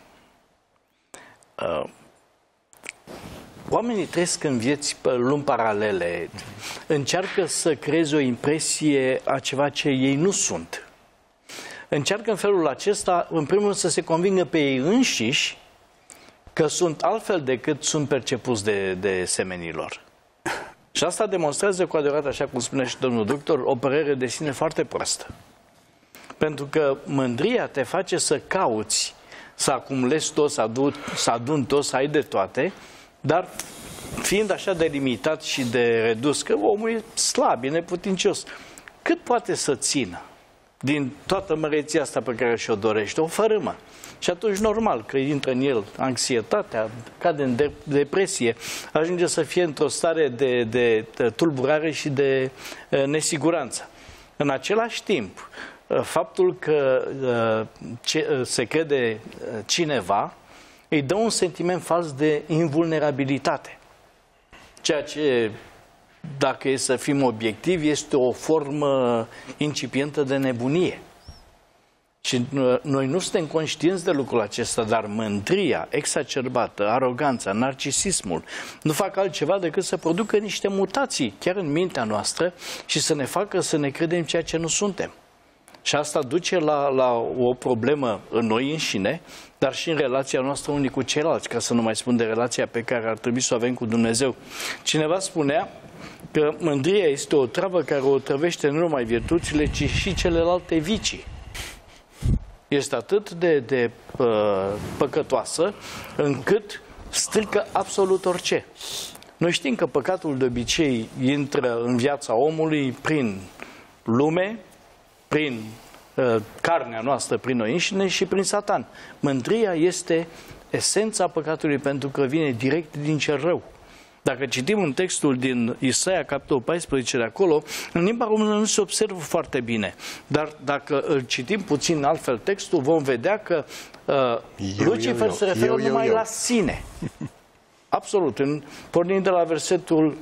Oamenii trăiesc în vieți pe lumi paralele, încearcă să creeze o impresie a ceva ce ei nu sunt. Încearcă în felul acesta, în primul rând, să se convingă pe ei înșiși că sunt altfel decât sunt percepuți de semenilor. Și asta demonstrează cu adevărat, așa cum spune și domnul doctor, o părere de sine foarte proastă. Pentru că mândria te face să cauți, să acumulezi tot, să aduni tot, să ai de toate, dar fiind așa de limitat și de redus, că omul e slab, e neputincios, cât poate să țină din toată măreția asta pe care și-o dorește? O fărâmă. Și atunci, normal, că intră în el anxietatea, cade în depresie, ajunge să fie într-o stare de tulburare și de nesiguranță. În același timp, faptul că se crede cineva îi dă un sentiment fals de invulnerabilitate. Ceea ce, dacă e să fim obiectivi, este o formă incipientă de nebunie. Și noi nu suntem conștienți de lucrul acesta, dar mândria exacerbată, aroganța, narcisismul nu fac altceva decât să producă niște mutații chiar în mintea noastră și să ne facă să ne credem ceea ce nu suntem. Și asta duce la o problemă în noi înșine, dar și în relația noastră unii cu ceilalți, ca să nu mai spun de relația pe care ar trebui să o avem cu Dumnezeu. Cineva spunea că mândria este o travă care o trăvește nu numai virtuțile, ci și celelalte vicii. Este atât de păcătoasă încât strică absolut orice. Noi știm că păcatul de obicei intră în viața omului prin lume, prin carnea noastră, prin noi înșine și prin Satan. Mândria este esența păcatului pentru că vine direct din cel rău. Dacă citim un textul din Isaia, capitolul 14 de acolo, în limba română nu se observă foarte bine. Dar dacă îl citim puțin altfel textul, vom vedea că Lucifer se referă numai la sine. Absolut. Pornind de la versetul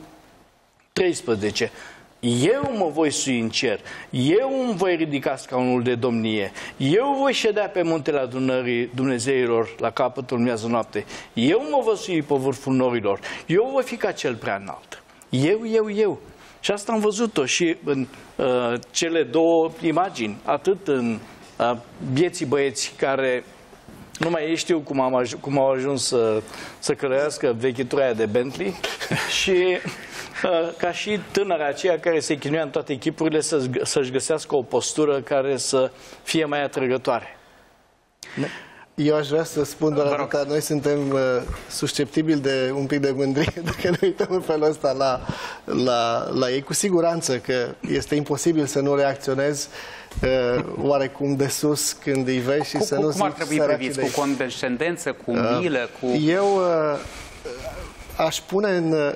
13. Eu mă voi sui în cer, eu îmi voi ridica scaunul de domnie, eu voi ședea pe muntele adunării Dumnezeilor la capătul miază noapte, eu mă voi sui pe vârful norilor, eu voi fi ca cel prea înalt. Eu. Și asta am văzut-o și în cele două imagini, atât în vieții băieți care nu mai știu cum au ajuns să călărească vechitura aia de Bentley și ca și tânăra aceea care se chinuia în toate echipurile să-și găsească o postură care să fie mai atrăgătoare. Eu aș vrea să spun doar atâta, noi suntem susceptibili de un pic de mândrie dacă ne uităm în felul ăsta la ei. Cu siguranță că este imposibil să nu reacționezi oarecum de sus când îi vezi și să nu zici. Cum ar trebui priviți? Cu condescendență, cu milă? Eu aș pune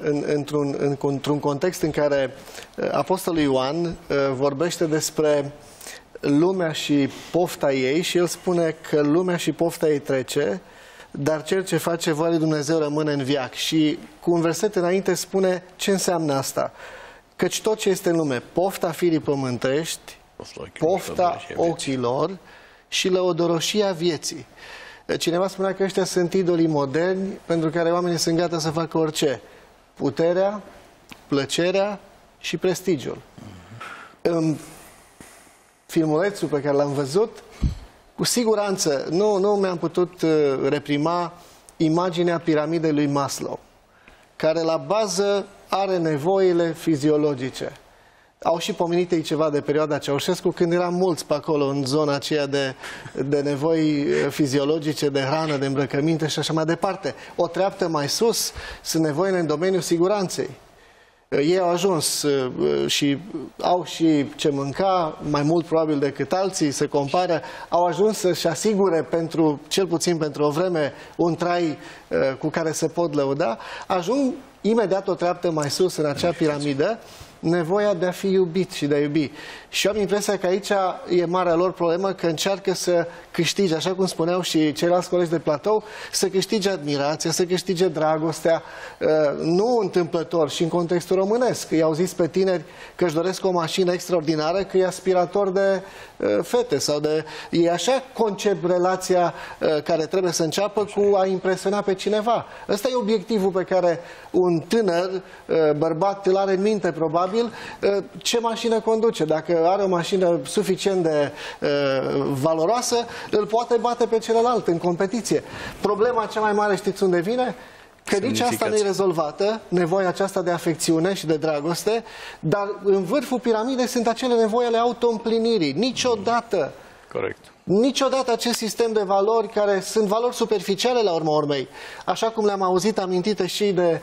într-un context în care Apostolul Ioan vorbește despre lumea și pofta ei și el spune că lumea și pofta ei trece, dar cel ce face voia lui Dumnezeu rămâne în veac. Și cu un verset înainte spune ce înseamnă asta. Căci tot ce este în lume, pofta firii pământești, pofta ochilor și lăudoroșia vieții. Cineva spunea că ăștia sunt idolii moderni pentru care oamenii sunt gata să facă orice. Puterea, plăcerea și prestigiul. În filmulețul pe care l-am văzut, cu siguranță nu mi-am putut reprima imaginea piramidei lui Maslow, care la bază are nevoile fiziologice. Au și pomenit ei ceva de perioada Ceaușescu, când eram mulți pe acolo, în zona aceea de nevoi fiziologice, de hrană, de îmbrăcăminte și așa mai departe. O treaptă mai sus sunt nevoile în domeniul siguranței. Ei au ajuns și au și ce mânca, mai mult probabil decât alții, se compară, au ajuns să-și asigure, cel puțin pentru o vreme, un trai cu care se pot lăuda, ajung imediat o treaptă mai sus în acea piramidă, nevoia de a fi iubit și de a iubi. Și am impresia că aici e marea lor problemă, că încearcă să câștige, așa cum spuneau și ceilalți colegi de platou, să câștige admirația, să câștige dragostea, nu întâmplător și în contextul românesc. I-au zis pe tineri că își doresc o mașină extraordinară, că e aspirator de fete sau de... E așa concep relația care trebuie să înceapă cu a impresiona pe cineva. Ăsta e obiectivul pe care un tânăr bărbat îl are în minte, probabil, ce mașină conduce. Dacă are o mașină suficient de valoroasă, îl poate bate pe celălalt în competiție. Problema cea mai mare, știți unde vine? Că nici asta nu e rezolvată, nevoia aceasta de afecțiune și de dragoste, dar în vârful piramidei sunt acele nevoi ale auto-împlinirii. Niciodată, niciodată acest sistem de valori, care sunt valori superficiale la urma urmei, așa cum le-am auzit amintite și de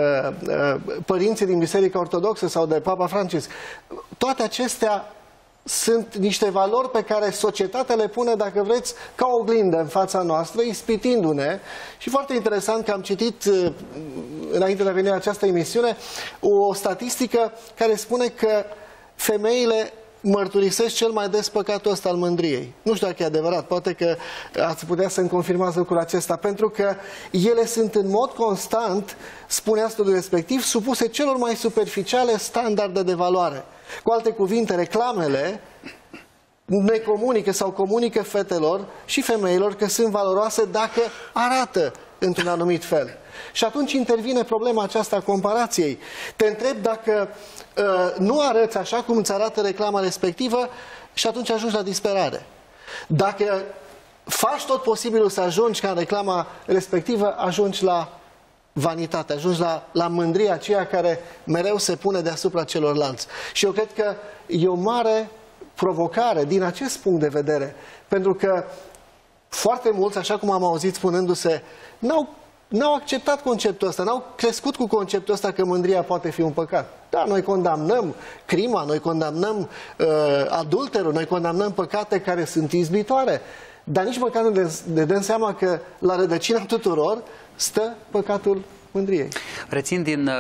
părinții din Biserica Ortodoxă sau de Papa Francisc, toate acestea sunt niște valori pe care societatea le pune, dacă vreți, ca o oglindă în fața noastră, ispitindu-ne. Și foarte interesant că am citit, înainte de a veni la această emisiune, o statistică care spune că femeile mărturisesc cel mai des păcatul ăsta al mândriei. Nu știu dacă e adevărat, poate că ați putea să-mi confirmați lucrul acesta, pentru că ele sunt în mod constant, spunea studiul respectiv, supuse celor mai superficiale standarde de valoare. Cu alte cuvinte, reclamele ne comunică sau comunică fetelor și femeilor că sunt valoroase dacă arată într-un anumit fel. Și atunci intervine problema aceasta a comparației. Te întreb dacă nu arăți așa cum îți arată reclama respectivă și atunci ajungi la disperare. Dacă faci tot posibilul să ajungi ca în reclama respectivă, ajungi la vanitate, ajungi la mândria aceea care mereu se pune deasupra celorlalți. Și eu cred că e o mare provocare din acest punct de vedere, pentru că foarte mulți, așa cum am auzit spunându-se, n-au acceptat conceptul ăsta, n-au crescut cu conceptul ăsta că mândria poate fi un păcat. Da, noi condamnăm crima, noi condamnăm adulterul, noi condamnăm păcate care sunt izbitoare, dar nici măcar nu ne dăm seama că la rădăcina tuturor stă păcatul mândriei. Rețin din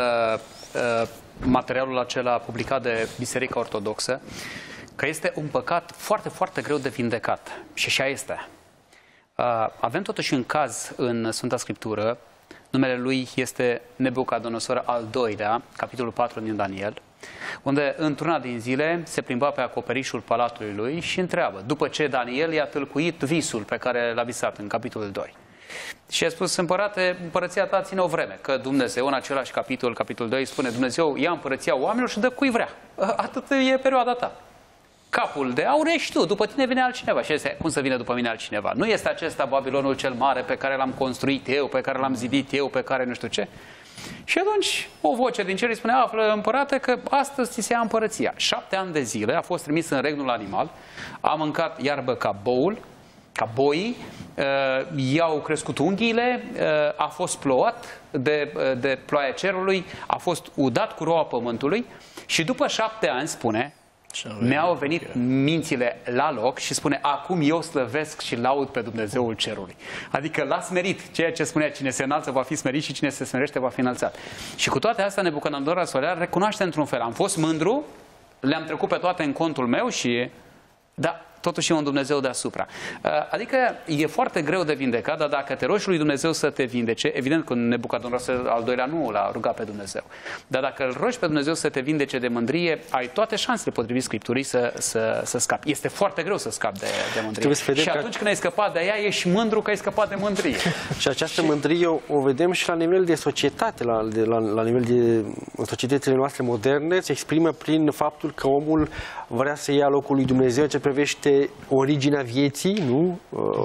materialul acela publicat de Biserica Ortodoxă că este un păcat foarte, foarte greu de vindecat. Și așa este. Avem totuși un caz în Sfânta Scriptură, numele lui este Nebucadonosor al II-lea, capitolul 4 din Daniel, unde într-una din zile se plimba pe acoperișul palatului lui și întreabă, după ce Daniel i-a tâlcuit visul pe care l-a visat în capitolul 2. Și a spus, împărate, împărăția ta ține o vreme, că Dumnezeu în același capitolul 2 spune, Dumnezeu ia împărăția oamenilor și dă cui vrea. Atât e perioada ta. Capul de aur ești tu, după tine vine altcineva. Și este, cum să vină după mine altcineva? Nu este acesta Babilonul cel mare pe care l-am construit eu, pe care l-am zidit eu, pe care nu știu ce? Și atunci o voce din cer îi spune, află, împărate, că astăzi ți se ia împărăția. 7 ani de zile a fost trimis în regnul animal, a mâncat iarbă ca boul, ca boii, i-au crescut unghiile, a fost plouat de ploaia cerului, a fost udat cu roa pământului și după 7 ani, spune, mi-au venit mințile la loc și spune, acum eu slăvesc și laud pe Dumnezeul cerului. Adică l-a smerit, ceea ce spunea, cine se înalță va fi smerit și cine se smerește va fi înălțat. Și cu toate astea, Nebucadnețar Solear recunoaște într-un fel, am fost mândru, le-am trecut pe toate în contul meu și... Da, totuși e un Dumnezeu deasupra. Adică e foarte greu de vindecat, dar dacă te rogi lui Dumnezeu să te vindece, evident că Nebucadnețar al II-lea nu l-a rugat pe Dumnezeu, dar dacă îl rogi pe Dumnezeu să te vindece de mândrie, ai toate șansele potrivit Scripturii să scapi. Este foarte greu să scapi de mândrie. Și atunci când ai scăpat de ea, ești mândru că ai scăpat de mândrie. Și această mândrie o vedem și la nivel de societate, la nivel de societățile noastre moderne, se exprimă prin faptul că omul vrea să ia locul lui Dumnezeu ce privește originea vieții, nu?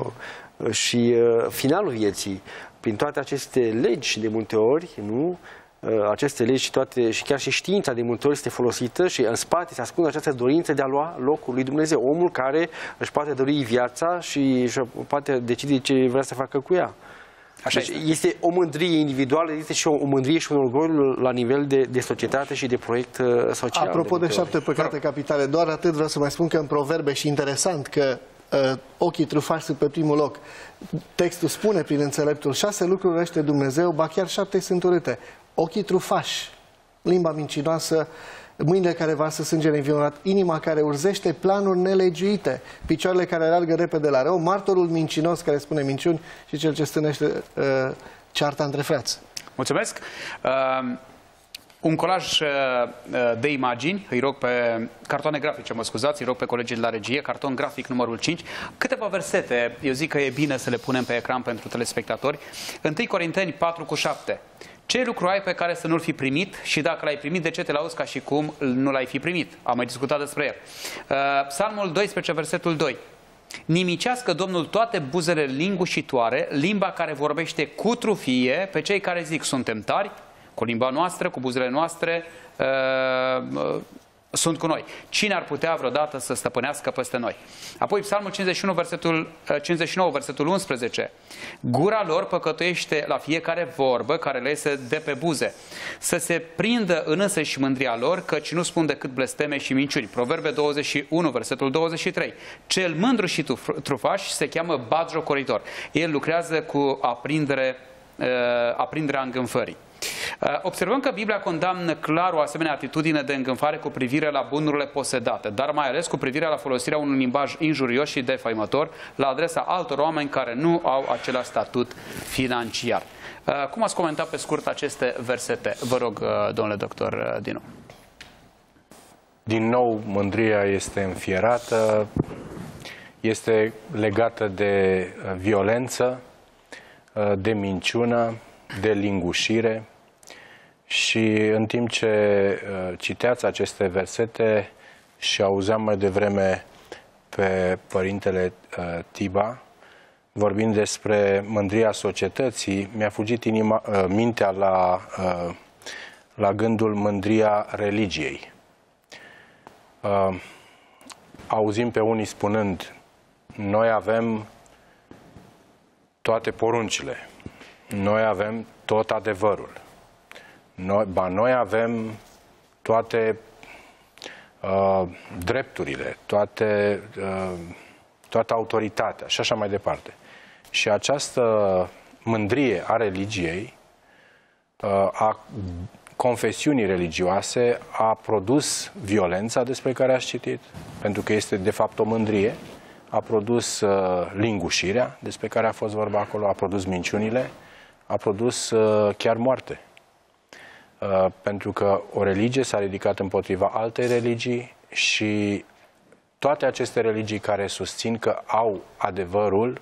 Și finalul vieții. Prin toate aceste legi, de multe ori, nu? Aceste legi și chiar și știința de multe ori este folosită și în spate se ascunde această dorință de a lua locul lui Dumnezeu. Omul care își poate dori viața și poate decide ce vrea să facă cu ea. Deci este o mândrie individuală, este și o mândrie și un orgoliu la nivel de societate și de proiect social. Apropo de 7 păcate capitale, doar atât vreau să mai spun că în proverbe, și interesant că ochii trufași sunt pe primul loc. Textul spune prin înțeleptul 6 lucruri urăște Dumnezeu, ba chiar 7 sunt urâte. Ochii trufași, limba mincinoasă, mâinile care varsă sânge neînvinovat, inima care urzește planuri nelegiuite, picioarele care alergă repede la rău, martorul mincinos care spune minciuni și cel ce stânește cearta între frați. Mulțumesc! Un colaj de imagini, îi rog pe cartoane grafice, mă scuzați, îi rog pe colegii de la regie, carton grafic numărul 5, câteva versete, eu zic că e bine să le punem pe ecran pentru telespectatori. 1 Corinteni 4:7. Ce lucru ai pe care să nu-l fi primit și dacă l-ai primit, de ce te lauzi ca și cum nu l-ai fi primit? Am mai discutat despre el. Psalmul 12, versetul 2. Nimicească Domnul toate buzele lingușitoare, limba care vorbește cu trufie, pe cei care zic suntem tari, cu limba noastră, cu buzele noastre, sunt cu noi. Cine ar putea vreodată să stăpânească peste noi? Apoi Psalmul 59, versetul 11. Gura lor păcătuiește la fiecare vorbă care le iese de pe buze. Să se prindă în însăși mândria lor, căci nu spun decât blesteme și minciuni. Proverbe 21, versetul 23. Cel mândru și trufaș se cheamă batjocoritor. El lucrează cu aprinderea îngânfării. Observăm că Biblia condamnă clar o asemenea atitudine de îngânfare cu privire la bunurile posedate, dar mai ales cu privire la folosirea unui limbaj injurios și defăimător la adresa altor oameni care nu au același statut financiar. Cum ați comentat pe scurt aceste versete? Vă rog, domnule doctor Dinu. Din nou, mândria este înfierată, este legată de violență, de minciună, de lingușire. Și în timp ce citeați aceste versete și auzeam mai devreme pe părintele Tiba, vorbind despre mândria societății, mi-a fugit mintea la gândul mândria religiei. Auzim pe unii spunând, noi avem toate poruncile, noi avem tot adevărul, noi avem toate drepturile, toată autoritatea și așa mai departe. Și această mândrie a religiei, a confesiunii religioase, a produs violența despre care ați citit, pentru că este de fapt o mândrie, a produs lingușirea despre care a fost vorba acolo, a produs minciunile, a produs chiar moarte. Pentru că o religie s-a ridicat împotriva altei religii și toate aceste religii care susțin că au adevărul,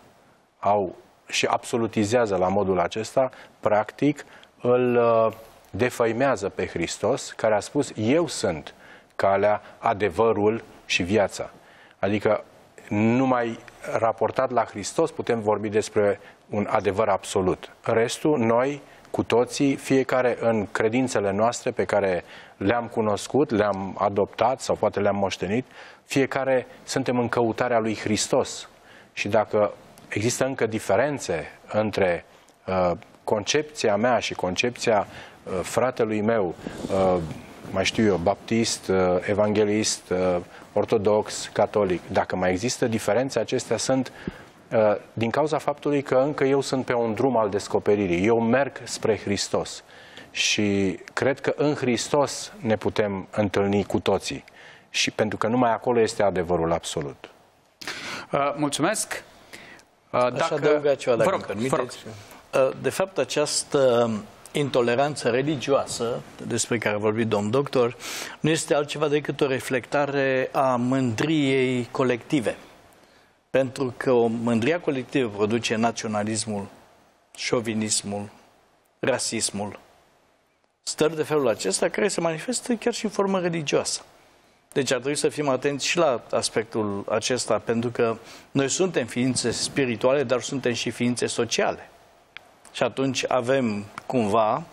și absolutizează la modul acesta, practic îl defăimează pe Hristos, care a spus, eu sunt calea, adevărul și viața. Adică numai raportat la Hristos putem vorbi despre un adevăr absolut. Restul, noi, cu toții, fiecare în credințele noastre pe care le-am cunoscut, le-am adoptat sau poate le-am moștenit, fiecare suntem în căutarea lui Hristos. Și dacă există încă diferențe între concepția mea și concepția fratelui meu, mai știu eu, baptist, evanghelist, ortodox, catolic, dacă mai există diferențe, acestea sunt din cauza faptului că încă eu sunt pe un drum al descoperirii. Eu merg spre Hristos și cred că în Hristos ne putem întâlni cu toții. Și pentru că numai acolo este adevărul absolut. Mulțumesc. Aș adăuga ceva, dacă îmi permiteți. De fapt, această intoleranță religioasă, despre care a vorbit domnul doctor, nu este altceva decât o reflectare a mândriei colective. Pentru că o mândria colectivă produce naționalismul, șovinismul, rasismul, stări de felul acesta care se manifestă chiar și în formă religioasă. Deci ar trebui să fim atenți și la aspectul acesta, pentru că noi suntem ființe spirituale, dar suntem și ființe sociale. Și atunci avem cumva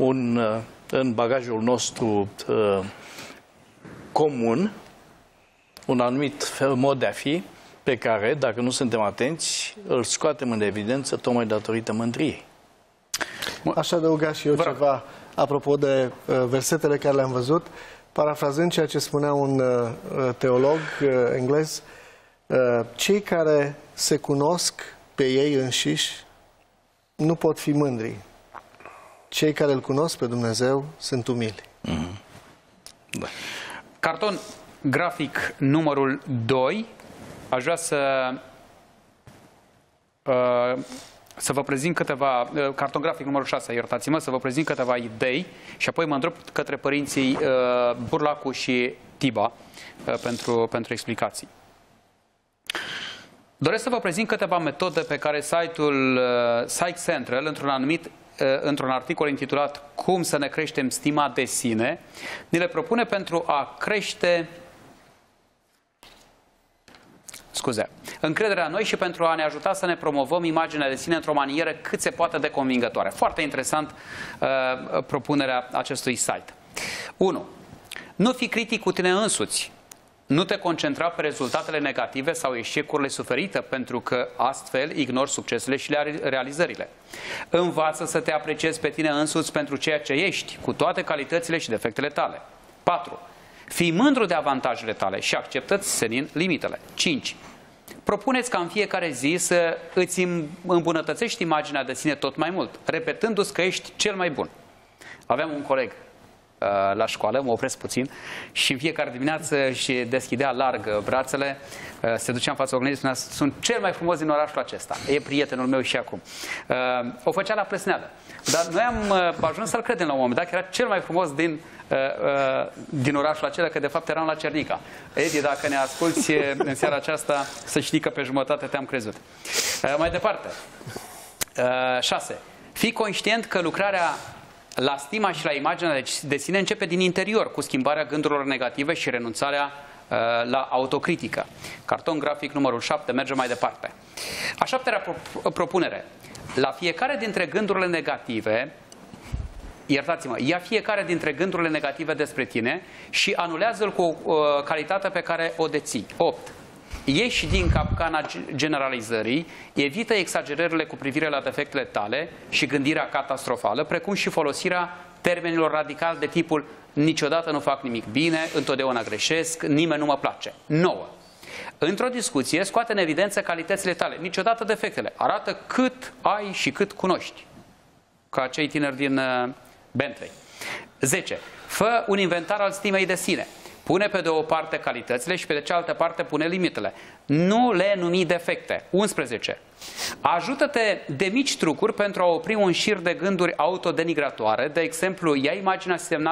în bagajul nostru comun un anumit mod de a fi, pe care, dacă nu suntem atenți, îl scoatem în evidență tocmai datorită mândriei. Aș adăuga și eu ceva apropo de versetele care le-am văzut, parafrazând ceea ce spunea un teolog englez, cei care se cunosc pe ei înșiși nu pot fi mândri. Cei care îl cunosc pe Dumnezeu sunt umili. Da. Carton grafic numărul 2. Aș vrea să vă prezint câteva, carton grafic numărul 6, iertați-mă, să vă prezint câteva idei și apoi mă îndrept către părinții Burlacu și Tiba pentru explicații. Doresc să vă prezint câteva metode pe care site-ul Psych Central, într-un articol intitulat Cum să ne creștem stima de sine, ni le propune pentru a crește încrederea în noi și pentru a ne ajuta să ne promovăm imaginea de sine într-o manieră cât se poate de convingătoare. Foarte interesant propunerea acestui site. 1. Nu fi critic cu tine însuți. Nu te concentra pe rezultatele negative sau eșecurile suferite, pentru că astfel ignori succesele și realizările. Învață să te apreciezi pe tine însuți pentru ceea ce ești, cu toate calitățile și defectele tale. 4. Fii mândru de avantajele tale și acceptă-ți senin limitele. 5. Propuneți ca în fiecare zi să îți îmbunătățești imaginea de sine tot mai mult, repetându-ți că ești cel mai bun. Aveam un coleg la școală, mă opresc puțin, și în fiecare dimineață și deschidea larg brațele, se ducea în fața oglinzii și spunea: sunt cel mai frumos din orașul acesta. E prietenul meu și acum. O făcea la plesneală. Dar noi am ajuns să-l credem la un moment dat că era cel mai frumos din orașul acela, că de fapt eram la Cernica. Edi, dacă ne asculți în seara aceasta, să știi că pe jumătate te-am crezut. Mai departe. 6. Fii conștient că lucrarea la stima și la imaginea de sine începe din interior, cu schimbarea gândurilor negative și renunțarea la autocritică. Carton grafic numărul 7, merge mai departe. A 7-a propunere. La fiecare dintre gândurile negative, iertați-mă, ia fiecare dintre gândurile negative despre tine și anulează-l cu calitatea pe care o deții. 8. Ieși din capcana generalizării, evită exagerările cu privire la defectele tale și gândirea catastrofală, precum și folosirea termenilor radicali de tipul niciodată nu fac nimic bine, întotdeauna greșesc, nimeni nu mă place. 9. Într-o discuție, scoate în evidență calitățile tale, niciodată defectele. Arată cât ai și cât cunoști. Ca cei tineri din Bentley. 10. Fă un inventar al stimei de sine. Pune pe de o parte calitățile și pe de cealaltă parte pune limitele. Nu le numi defecte. 11. Ajută-te de mici trucuri pentru a opri un șir de gânduri autodenigratoare. De exemplu, ia imaginea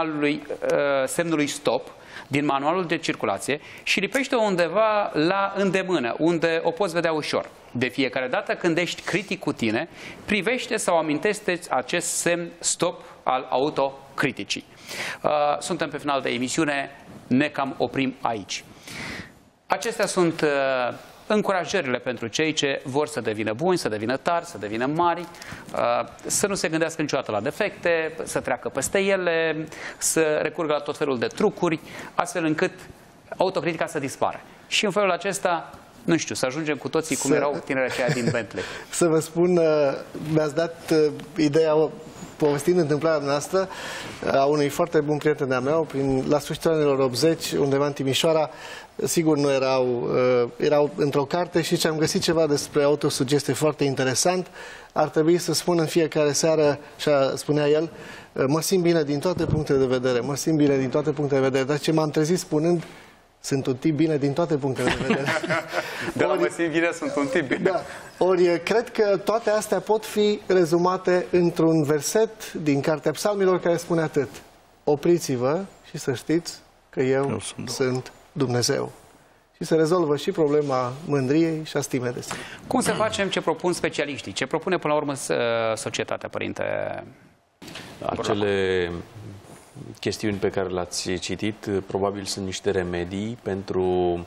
semnului stop din manualul de circulație și lipește-o undeva la îndemână, unde o poți vedea ușor. De fiecare dată când ești critic cu tine, privește sau amintește acest semn stop al autocriticii. Suntem pe final de emisiune, ne cam oprim aici. Acestea sunt încurajările pentru cei ce vor să devină buni, să devină tari, să devină mari, să nu se gândească niciodată la defecte, să treacă peste ele, să recurgă la tot felul de trucuri, astfel încât autocritica să dispară. Și în felul acesta, nu știu, să ajungem cu toții cum erau tinerii aceia din Bentley. Să vă spun, mi-ați dat ideea, povestind întâmplarea noastră, a unui foarte bun prieten de-a meu, la sfârșitul anilor 80, undeva în Timișoara. Sigur, nu erau într-o carte și am găsit ceva despre autosugestie foarte interesant. Ar trebui să spun în fiecare seară, și spunea el, mă simt bine din toate punctele de vedere, mă simt bine din toate punctele de vedere, dar ce m-am trezit spunând, sunt un tip bine din toate punctele de vedere. De la mă simt bine, sunt un tip bine. Da. Ori cred că toate astea pot fi rezumate într-un verset din Cartea Psalmilor care spune atât: opriți-vă și să știți că eu sunt Dumnezeu. Și se rezolvă și problema mândriei și a stimei de sine. Cum să facem ce propun specialiștii? Ce propune până la urmă societatea, părinte? Acele chestiuni pe care le-ați citit probabil sunt niște remedii pentru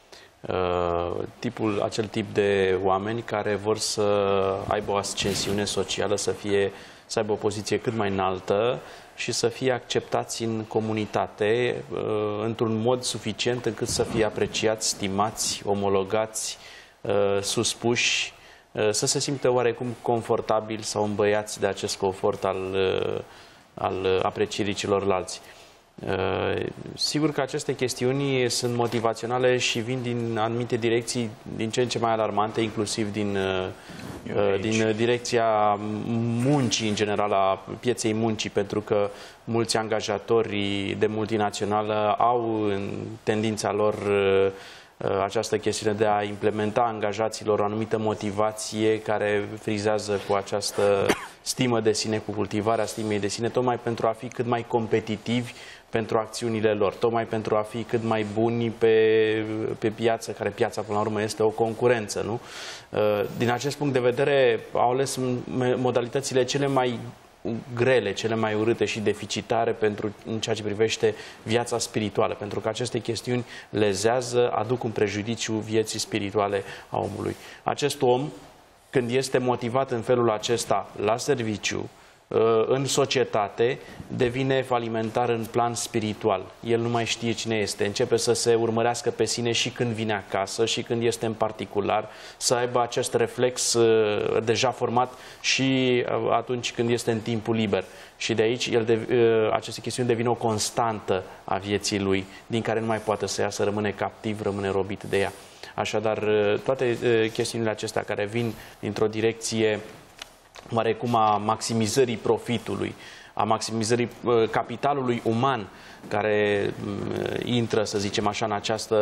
acel tip de oameni care vor să aibă o ascensiune socială, să aibă o poziție cât mai înaltă și să fie acceptați în comunitate într-un mod suficient încât să fie apreciați, stimați, omologați, suspuși, să se simtă oarecum confortabili sau îmbăiați de acest confort al aprecierii celorlalți. Sigur că aceste chestiuni sunt motivaționale și vin din anumite direcții din ce în ce mai alarmante, inclusiv din direcția muncii în general, a pieței muncii, pentru că mulți angajatori de multinațională au în tendința lor această chestiune de a implementa angajaților o anumită motivație care frizează cu această stimă de sine, cu cultivarea stimei de sine, tocmai pentru a fi cât mai competitivi pentru acțiunile lor, tocmai pentru a fi cât mai buni pe piață, care piața până la urmă este o concurență, nu? Din acest punct de vedere au ales modalitățile cele mai grele, cele mai urâte și deficitare în ceea ce privește viața spirituală, pentru că aceste chestiuni lezează, aduc un prejudiciu vieții spirituale a omului. Acest om, când este motivat în felul acesta la serviciu, în societate, devine falimentar în plan spiritual. El nu mai știe cine este, începe să se urmărească pe sine și când vine acasă și când este în particular, să aibă acest reflex deja format și atunci când este în timpul liber. Și de aici aceste chestiuni devin o constantă a vieții lui, din care nu mai poate să iasă, rămâne captiv, rămâne robit de ea. Așadar, toate chestiunile acestea care vin dintr-o direcție oarecum a maximizării profitului, a maximizării capitalului uman care intră, să zicem așa, în această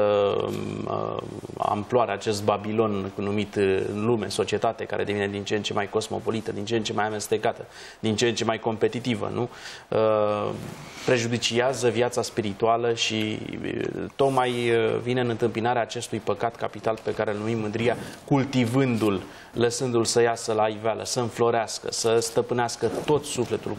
amploare, acest Babilon numit lume, societate, care devine din ce în ce mai cosmopolită, din ce în ce mai amestecată, din ce în ce mai competitivă, nu? Prejudiciază viața spirituală și tocmai vine în întâmpinarea acestui păcat capital pe care îl numim mândria, cultivându-l, lăsându-l să iasă la iveală, să înflorească, să stăpânească tot sufletul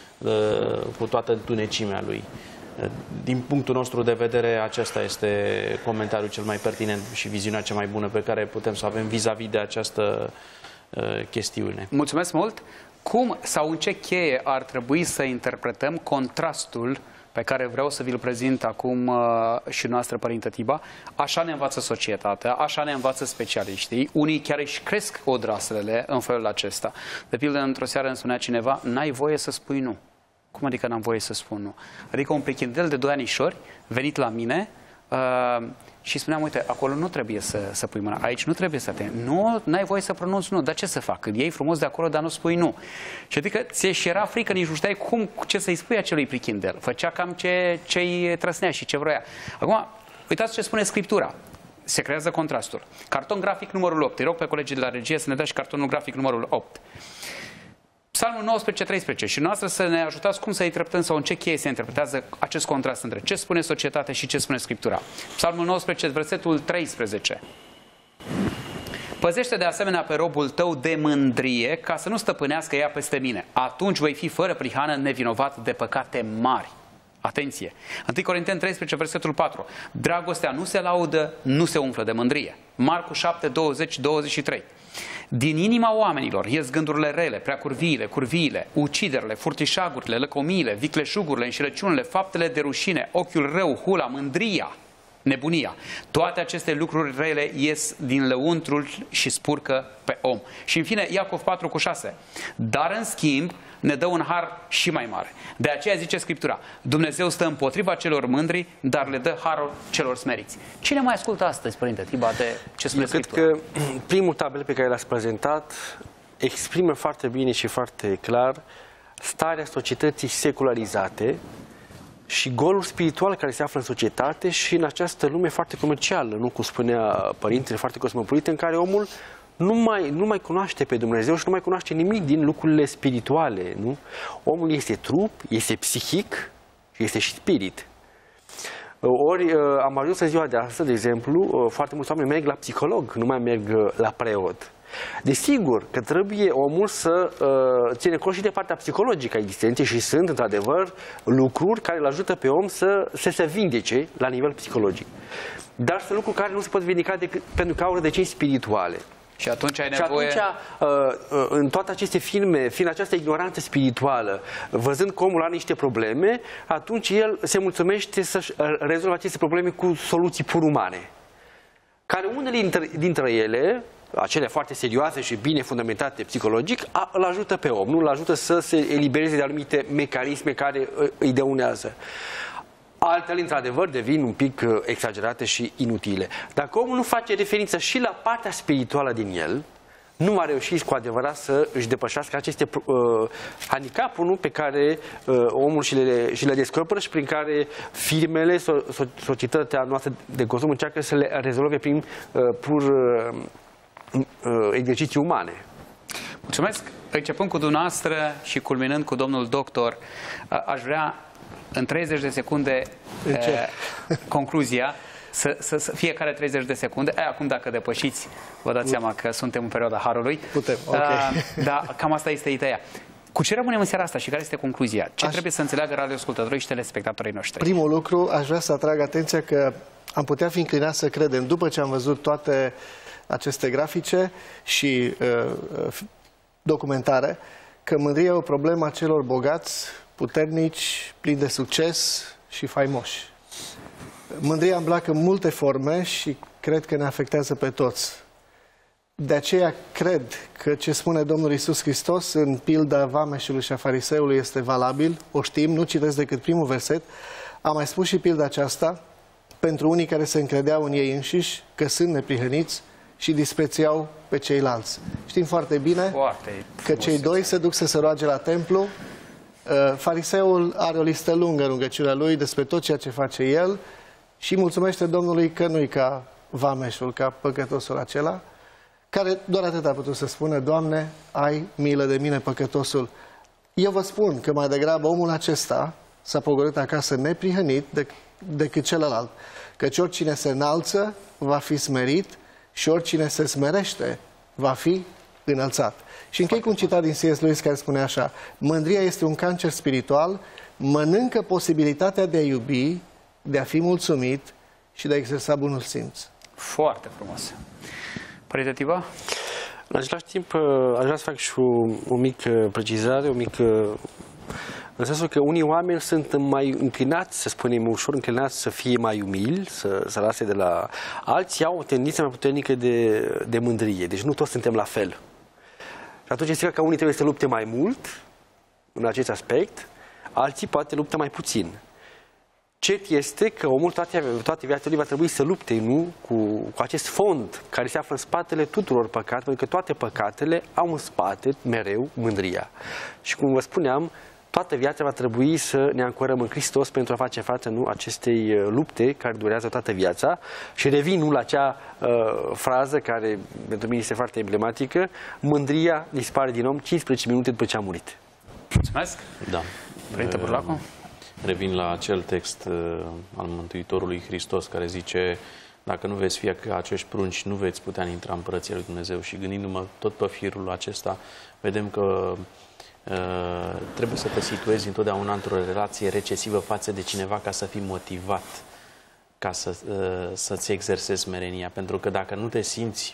cu toată întunecimea lui. Din punctul nostru de vedere, acesta este comentariul cel mai pertinent și viziunea cea mai bună pe care putem să o avem vis-a-vis de această chestiune. Mulțumesc mult! Cum sau în ce cheie ar trebui să interpretăm contrastul pe care vreau să vi-l prezint acum și noastră, Părinte Tiba? Așa ne învață societatea, așa ne învață specialiștii. Unii chiar își cresc odraslele în felul acesta. De pildă, într-o seară îmi spunea cineva, n-ai voie să spui nu. Cum adică n-am voie să spun nu? Adică un prichindel de 2 anișori venit la mine și spuneam, uite, acolo nu trebuie să pui mâna, aici nu trebuie să te... Nu, n-ai voie să pronunți nu, dar ce să fac? Când iei frumos de acolo, dar nu spui nu. Și adică ți-și era frică, nici nu știai ce să-i spui acelui prichindel. Făcea cam ce-i trăsnea și ce vroia. Acum, uitați ce spune Scriptura. Se creează contrastul. Carton grafic numărul 8. Îi rog pe colegii de la regie să ne dea și cartonul grafic numărul 8. Psalmul 19-13 și noastră să ne ajutați cum să interpretăm sau în ce cheie se interpretează acest contrast între ce spune societatea și ce spune Scriptura. Psalmul 19, versetul 13. Păzește de asemenea pe robul tău de mândrie ca să nu stăpânească ea peste mine. Atunci voi fi fără prihană, nevinovat de păcate mari. Atenție! 1 Corinteni 13, versetul 4. Dragostea nu se laudă, nu se umflă de mândrie. Marcu 7, 20-23. Din inima oamenilor ies gândurile rele, preacurviile, curviile, uciderile, furtișagurile, lăcomiile, vicleșugurile, înșelăciunile, faptele de rușine, ochiul rău, hula, mândria, nebunia. Toate aceste lucruri rele ies din lăuntrul și spurcă pe om. Și în fine, Iacov 4,6. Dar în schimb ne dă un har și mai mare. De aceea zice Scriptura, Dumnezeu stă împotriva celor mândri, dar le dă harul celor smeriți. Cine mai ascultă astăzi, Părinte Tiba, de ce spune Scriptura? Cred că primul tabel pe care l-ați prezentat exprimă foarte bine și foarte clar starea societății secularizate și golul spiritual care se află în societate și în această lume foarte comercială, nu cum spunea Părintele, foarte cosmopolită, în care omul nu mai cunoaște pe Dumnezeu și nu mai cunoaște nimic din lucrurile spirituale. Nu? Omul este trup, este psihic și este și spirit. Ori am ajuns în ziua de astăzi, de exemplu, foarte mulți oameni merg la psiholog, nu mai merg la preot. Desigur că trebuie omul să ține cont și de partea psihologică a existenței și sunt, într-adevăr, lucruri care îl ajută pe om să se vindece la nivel psihologic. Dar sunt lucruri care nu se pot vindica decât pentru că au rădăcini spirituale. Și atunci ai nevoie... Și atunci, în toate aceste filme, fiind această ignoranță spirituală, văzând că omul are niște probleme, atunci el se mulțumește să-și rezolve aceste probleme cu soluții pur umane. Care unele dintre ele, acele foarte serioase și bine fundamentate psihologic, îl ajută pe om, nu îl ajută să se elibereze de anumite mecanisme care îi dăunează. Altele, într-adevăr, devin un pic exagerate și inutile. Dacă omul nu face referință și la partea spirituală din el, nu a reușit cu adevărat să își depășească aceste handicapuri pe care omul și le descoperă și prin care firmele, societatea noastră de consum încearcă să le rezolve prin pur exerciții umane. Mulțumesc! Începând cu dumneavoastră și culminând cu domnul doctor, aș vrea în 30 de secunde concluzia, să fiecare 30 de secunde. Acum dacă depășiți, vă dați seama că suntem în perioada Harului. Putem, ok. Dar cam asta este ideea. Cu ce rămânem în seara asta și care este concluzia? Ce trebuie să înțeleagă radioascultătorii și telespectatorii noștri? Primul lucru, aș vrea să atrag atenția că am putea fi înclinați să credem, după ce am văzut toate aceste grafice și documentare, că mândria e o problemă a celor bogați, puternici, plini de succes și faimoși. Mândria îmblacă multe forme și cred că ne afectează pe toți. De aceea cred că ce spune Domnul Iisus Hristos în pilda vameșului și a fariseului este valabil, o știm, nu citesc decât primul verset. Am mai spus și pilda aceasta pentru unii care se încredeau în ei înșiși că sunt neprihăniți și disprețuiau pe ceilalți. Știm foarte bine că cei doi se duc să se roage la templu, Fariseul are o listă lungă în rugăciunea lui despre tot ceea ce face el și mulțumește Domnului că nu-i ca vameșul, ca păcătosul acela, care doar atât a putut să spună: Doamne, ai milă de mine, păcătosul. Eu vă spun că mai degrabă omul acesta s-a pogorât acasă neprihănit decât celălalt. Căci oricine se înalță va fi smerit și oricine se smerește va fi înălțat. Și închei cu un citat din C.S. Lewis care spune așa: mândria este un cancer spiritual, mănâncă posibilitatea de a iubi, de a fi mulțumit și de a exersa bunul simț. Foarte frumos. Părinte Tiba? În același timp, aș vrea să fac și o mică precizare, în sensul că unii oameni sunt mai înclinați, să spunem ușor, înclinați să fie mai umili, să lase de la alții, au o tendință mai puternică de mândrie. Deci nu toți suntem la fel. Și atunci este că unii trebuie să lupte mai mult în acest aspect, alții poate luptă mai puțin. Cert este că omul toate viața lui va trebui să lupte, nu? Cu acest fond care se află în spatele tuturor păcatelor, pentru că toate păcatele au în spate mereu mândria. Și cum vă spuneam, toată viața va trebui să ne ancorăm în Hristos pentru a face față, nu, acestei lupte care durează toată viața. Și revin, nu, la acea frază care pentru mine este foarte emblematică: mândria dispare din om 15 minute după ce a murit. Mulțumesc! Da. Părinte Burlacu? Revin la acel text al Mântuitorului Hristos care zice: dacă nu veți fi ca acești prunci, nu veți putea intra în Împărăția lui Dumnezeu. Și gândindu-mă tot pe firul acesta, vedem că trebuie să te situezi întotdeauna într-o relație recesivă față de cineva ca să fii motivat ca să-ți exersezi smerenia. Pentru că dacă nu te simți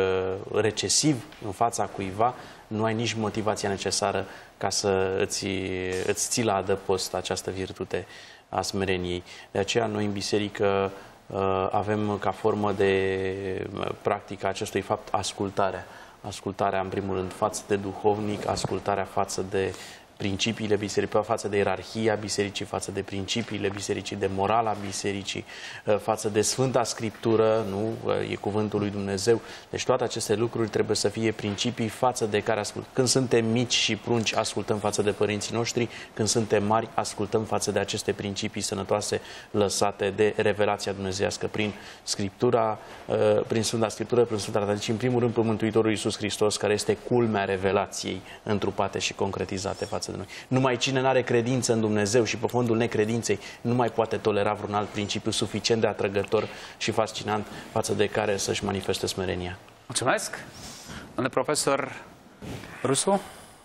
recesiv în fața cuiva, nu ai nici motivația necesară ca să îți ții la adăpost această virtute a smereniei. De aceea noi în biserică avem ca formă de practică acestui fapt ascultarea. Ascultarea, în primul rând, față de duhovnic, ascultarea față de principiile bisericii, față de ierarhia bisericii, față de principiile bisericii, de morala bisericii, față de Sfânta Scriptură, nu? E cuvântul lui Dumnezeu. Deci toate aceste lucruri trebuie să fie principii față de care ascultăm. Când suntem mici și prunci, ascultăm față de părinții noștri. Când suntem mari, ascultăm față de aceste principii sănătoase lăsate de revelația dumnezeiască prin Scriptura, prin Sfânta Scriptură, prin Sfânta Tradiție. În primul rând, pe Mântuitorul Iisus Hristos, care este culmea revelației întrupate și concretizate față de noi. Numai cine nu are credință în Dumnezeu și pe fondul necredinței nu mai poate tolera vreun alt principiu suficient de atrăgător și fascinant față de care să-și manifeste smerenia. Mulțumesc! Domnule profesor Rusu?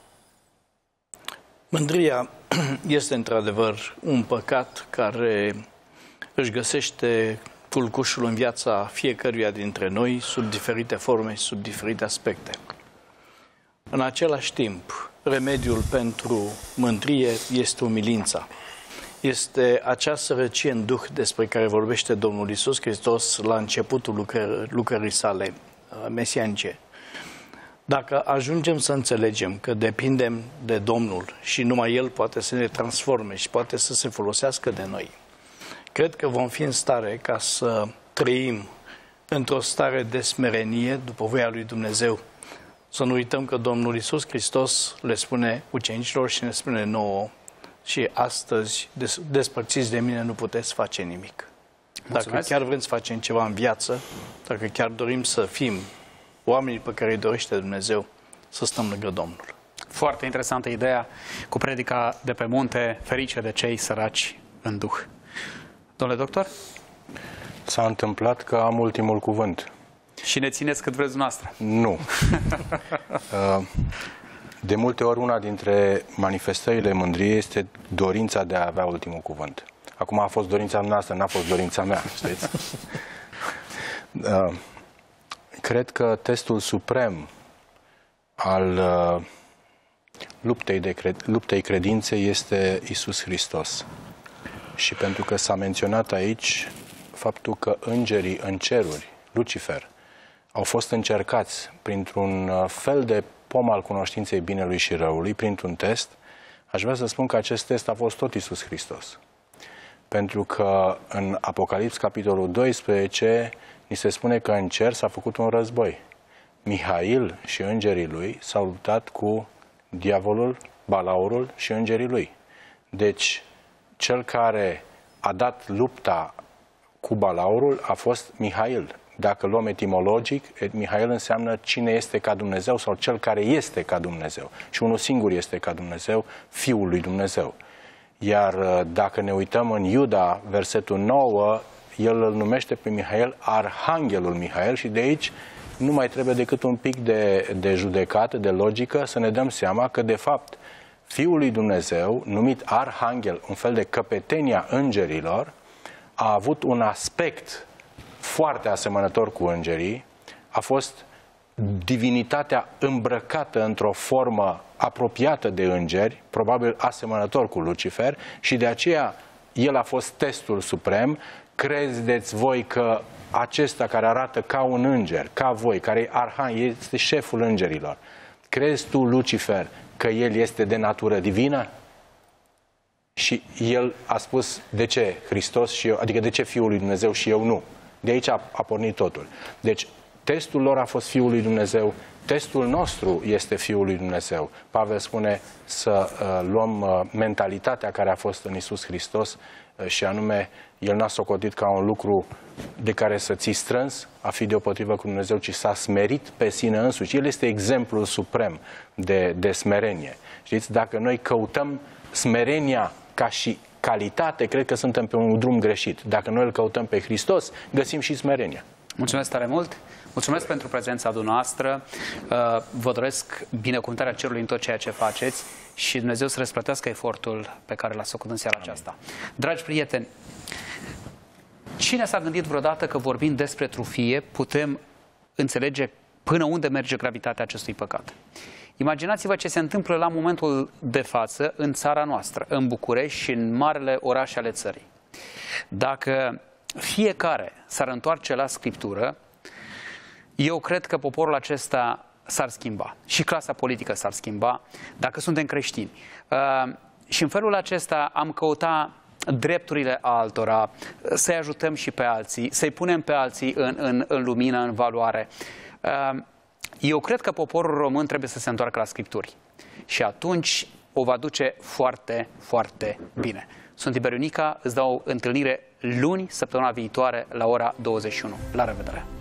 Mândria este într-adevăr un păcat care își găsește culcușul în viața fiecăruia dintre noi sub diferite forme și sub diferite aspecte. În același timp, remediul pentru mândrie este umilința. Este acea sărăcie în duh despre care vorbește Domnul Iisus Hristos la începutul lucrării sale mesianice. Dacă ajungem să înțelegem că depindem de Domnul și numai El poate să ne transforme și poate să se folosească de noi, cred că vom fi în stare ca să trăim într-o stare de smerenie după voia lui Dumnezeu. Să nu uităm că Domnul Iisus Hristos le spune ucenicilor și ne spune nouă: și astăzi, despărțiți de mine, nu puteți face nimic. Mulțumesc. Dacă chiar vrem să facem ceva în viață, dacă chiar dorim să fim oamenii pe care îi dorește Dumnezeu, să stăm lângă Domnul. Foarte interesantă ideea cu predica de pe munte: ferice de cei săraci în duh. Domnule doctor? S-a întâmplat că am ultimul cuvânt. Și ne țineți cât vreți dumneavoastră. Nu. De multe ori una dintre manifestările mândriei este dorința de a avea ultimul cuvânt. Acum a fost dorința noastră, n-a fost dorința mea, știți? Cred că testul suprem al luptei credinței este Iisus Hristos. Și pentru că s-a menționat aici faptul că îngerii în ceruri, Lucifer, au fost încercați printr-un fel de pom al cunoștinței binelui și răului, printr-un test, aș vrea să spun că acest test a fost tot Iisus Hristos. Pentru că în Apocalips, capitolul 12, ni se spune că în cer s-a făcut un război. Mihail și îngerii lui s-au luptat cu diavolul, balaurul și îngerii lui. Deci, cel care a dat lupta cu balaurul a fost Mihail. Dacă luăm etimologic, Mihail înseamnă cine este ca Dumnezeu sau cel care este ca Dumnezeu. Și unul singur este ca Dumnezeu, Fiul lui Dumnezeu. Iar dacă ne uităm în Iuda, versetul 9, el îl numește pe Mihail Arhanghelul Mihail și de aici nu mai trebuie decât un pic de judecată, de logică, să ne dăm seama că, de fapt, Fiul lui Dumnezeu, numit Arhanghel, un fel de căpetenia îngerilor, a avut un aspect foarte asemănător cu îngerii, a fost divinitatea îmbrăcată într-o formă apropiată de îngeri, probabil asemănător cu Lucifer, și de aceea el a fost testul suprem. Credeți voi că acesta care arată ca un înger, ca voi, care e Arhanghel, este șeful îngerilor, crezi tu, Lucifer, că el este de natură divină? Și el a spus, de ce Hristos și eu, adică de ce Fiul lui Dumnezeu și eu nu? De aici a pornit totul. Deci, testul lor a fost Fiul lui Dumnezeu, testul nostru este Fiul lui Dumnezeu. Pavel spune să luăm mentalitatea care a fost în Iisus Hristos și anume, el n-a socotit ca un lucru de care să ții strâns, a fi deopotrivă cu Dumnezeu, ci s-a smerit pe sine însuși. El este exemplul suprem de smerenie. Știți, dacă noi căutăm smerenia ca și calitate, cred că suntem pe un drum greșit. Dacă noi îl căutăm pe Hristos, găsim și smerenia. Mulțumesc tare mult! Mulțumesc pentru prezența dumneavoastră. Vă doresc binecuvântarea cerului în tot ceea ce faceți și Dumnezeu să răsplătească efortul pe care l-ați făcut în seara aceasta. Dragi prieteni, cine s-a gândit vreodată că vorbind despre trufie putem înțelege până unde merge gravitatea acestui păcat? Imaginați-vă ce se întâmplă la momentul de față în țara noastră, în București și în marele orașe ale țării. Dacă fiecare s-ar întoarce la Scriptură, eu cred că poporul acesta s-ar schimba și clasa politică s-ar schimba dacă suntem creștini. Și în felul acesta am căutat drepturile altora, să-i ajutăm și pe alții, să-i punem pe alții în lumină, în valoare. Eu cred că poporul român trebuie să se întoarcă la Scripturi și atunci o va duce foarte, foarte bine. Sunt Tiberiu Nica, îți dau întâlnire luni, săptămâna viitoare, la ora 21. La revedere!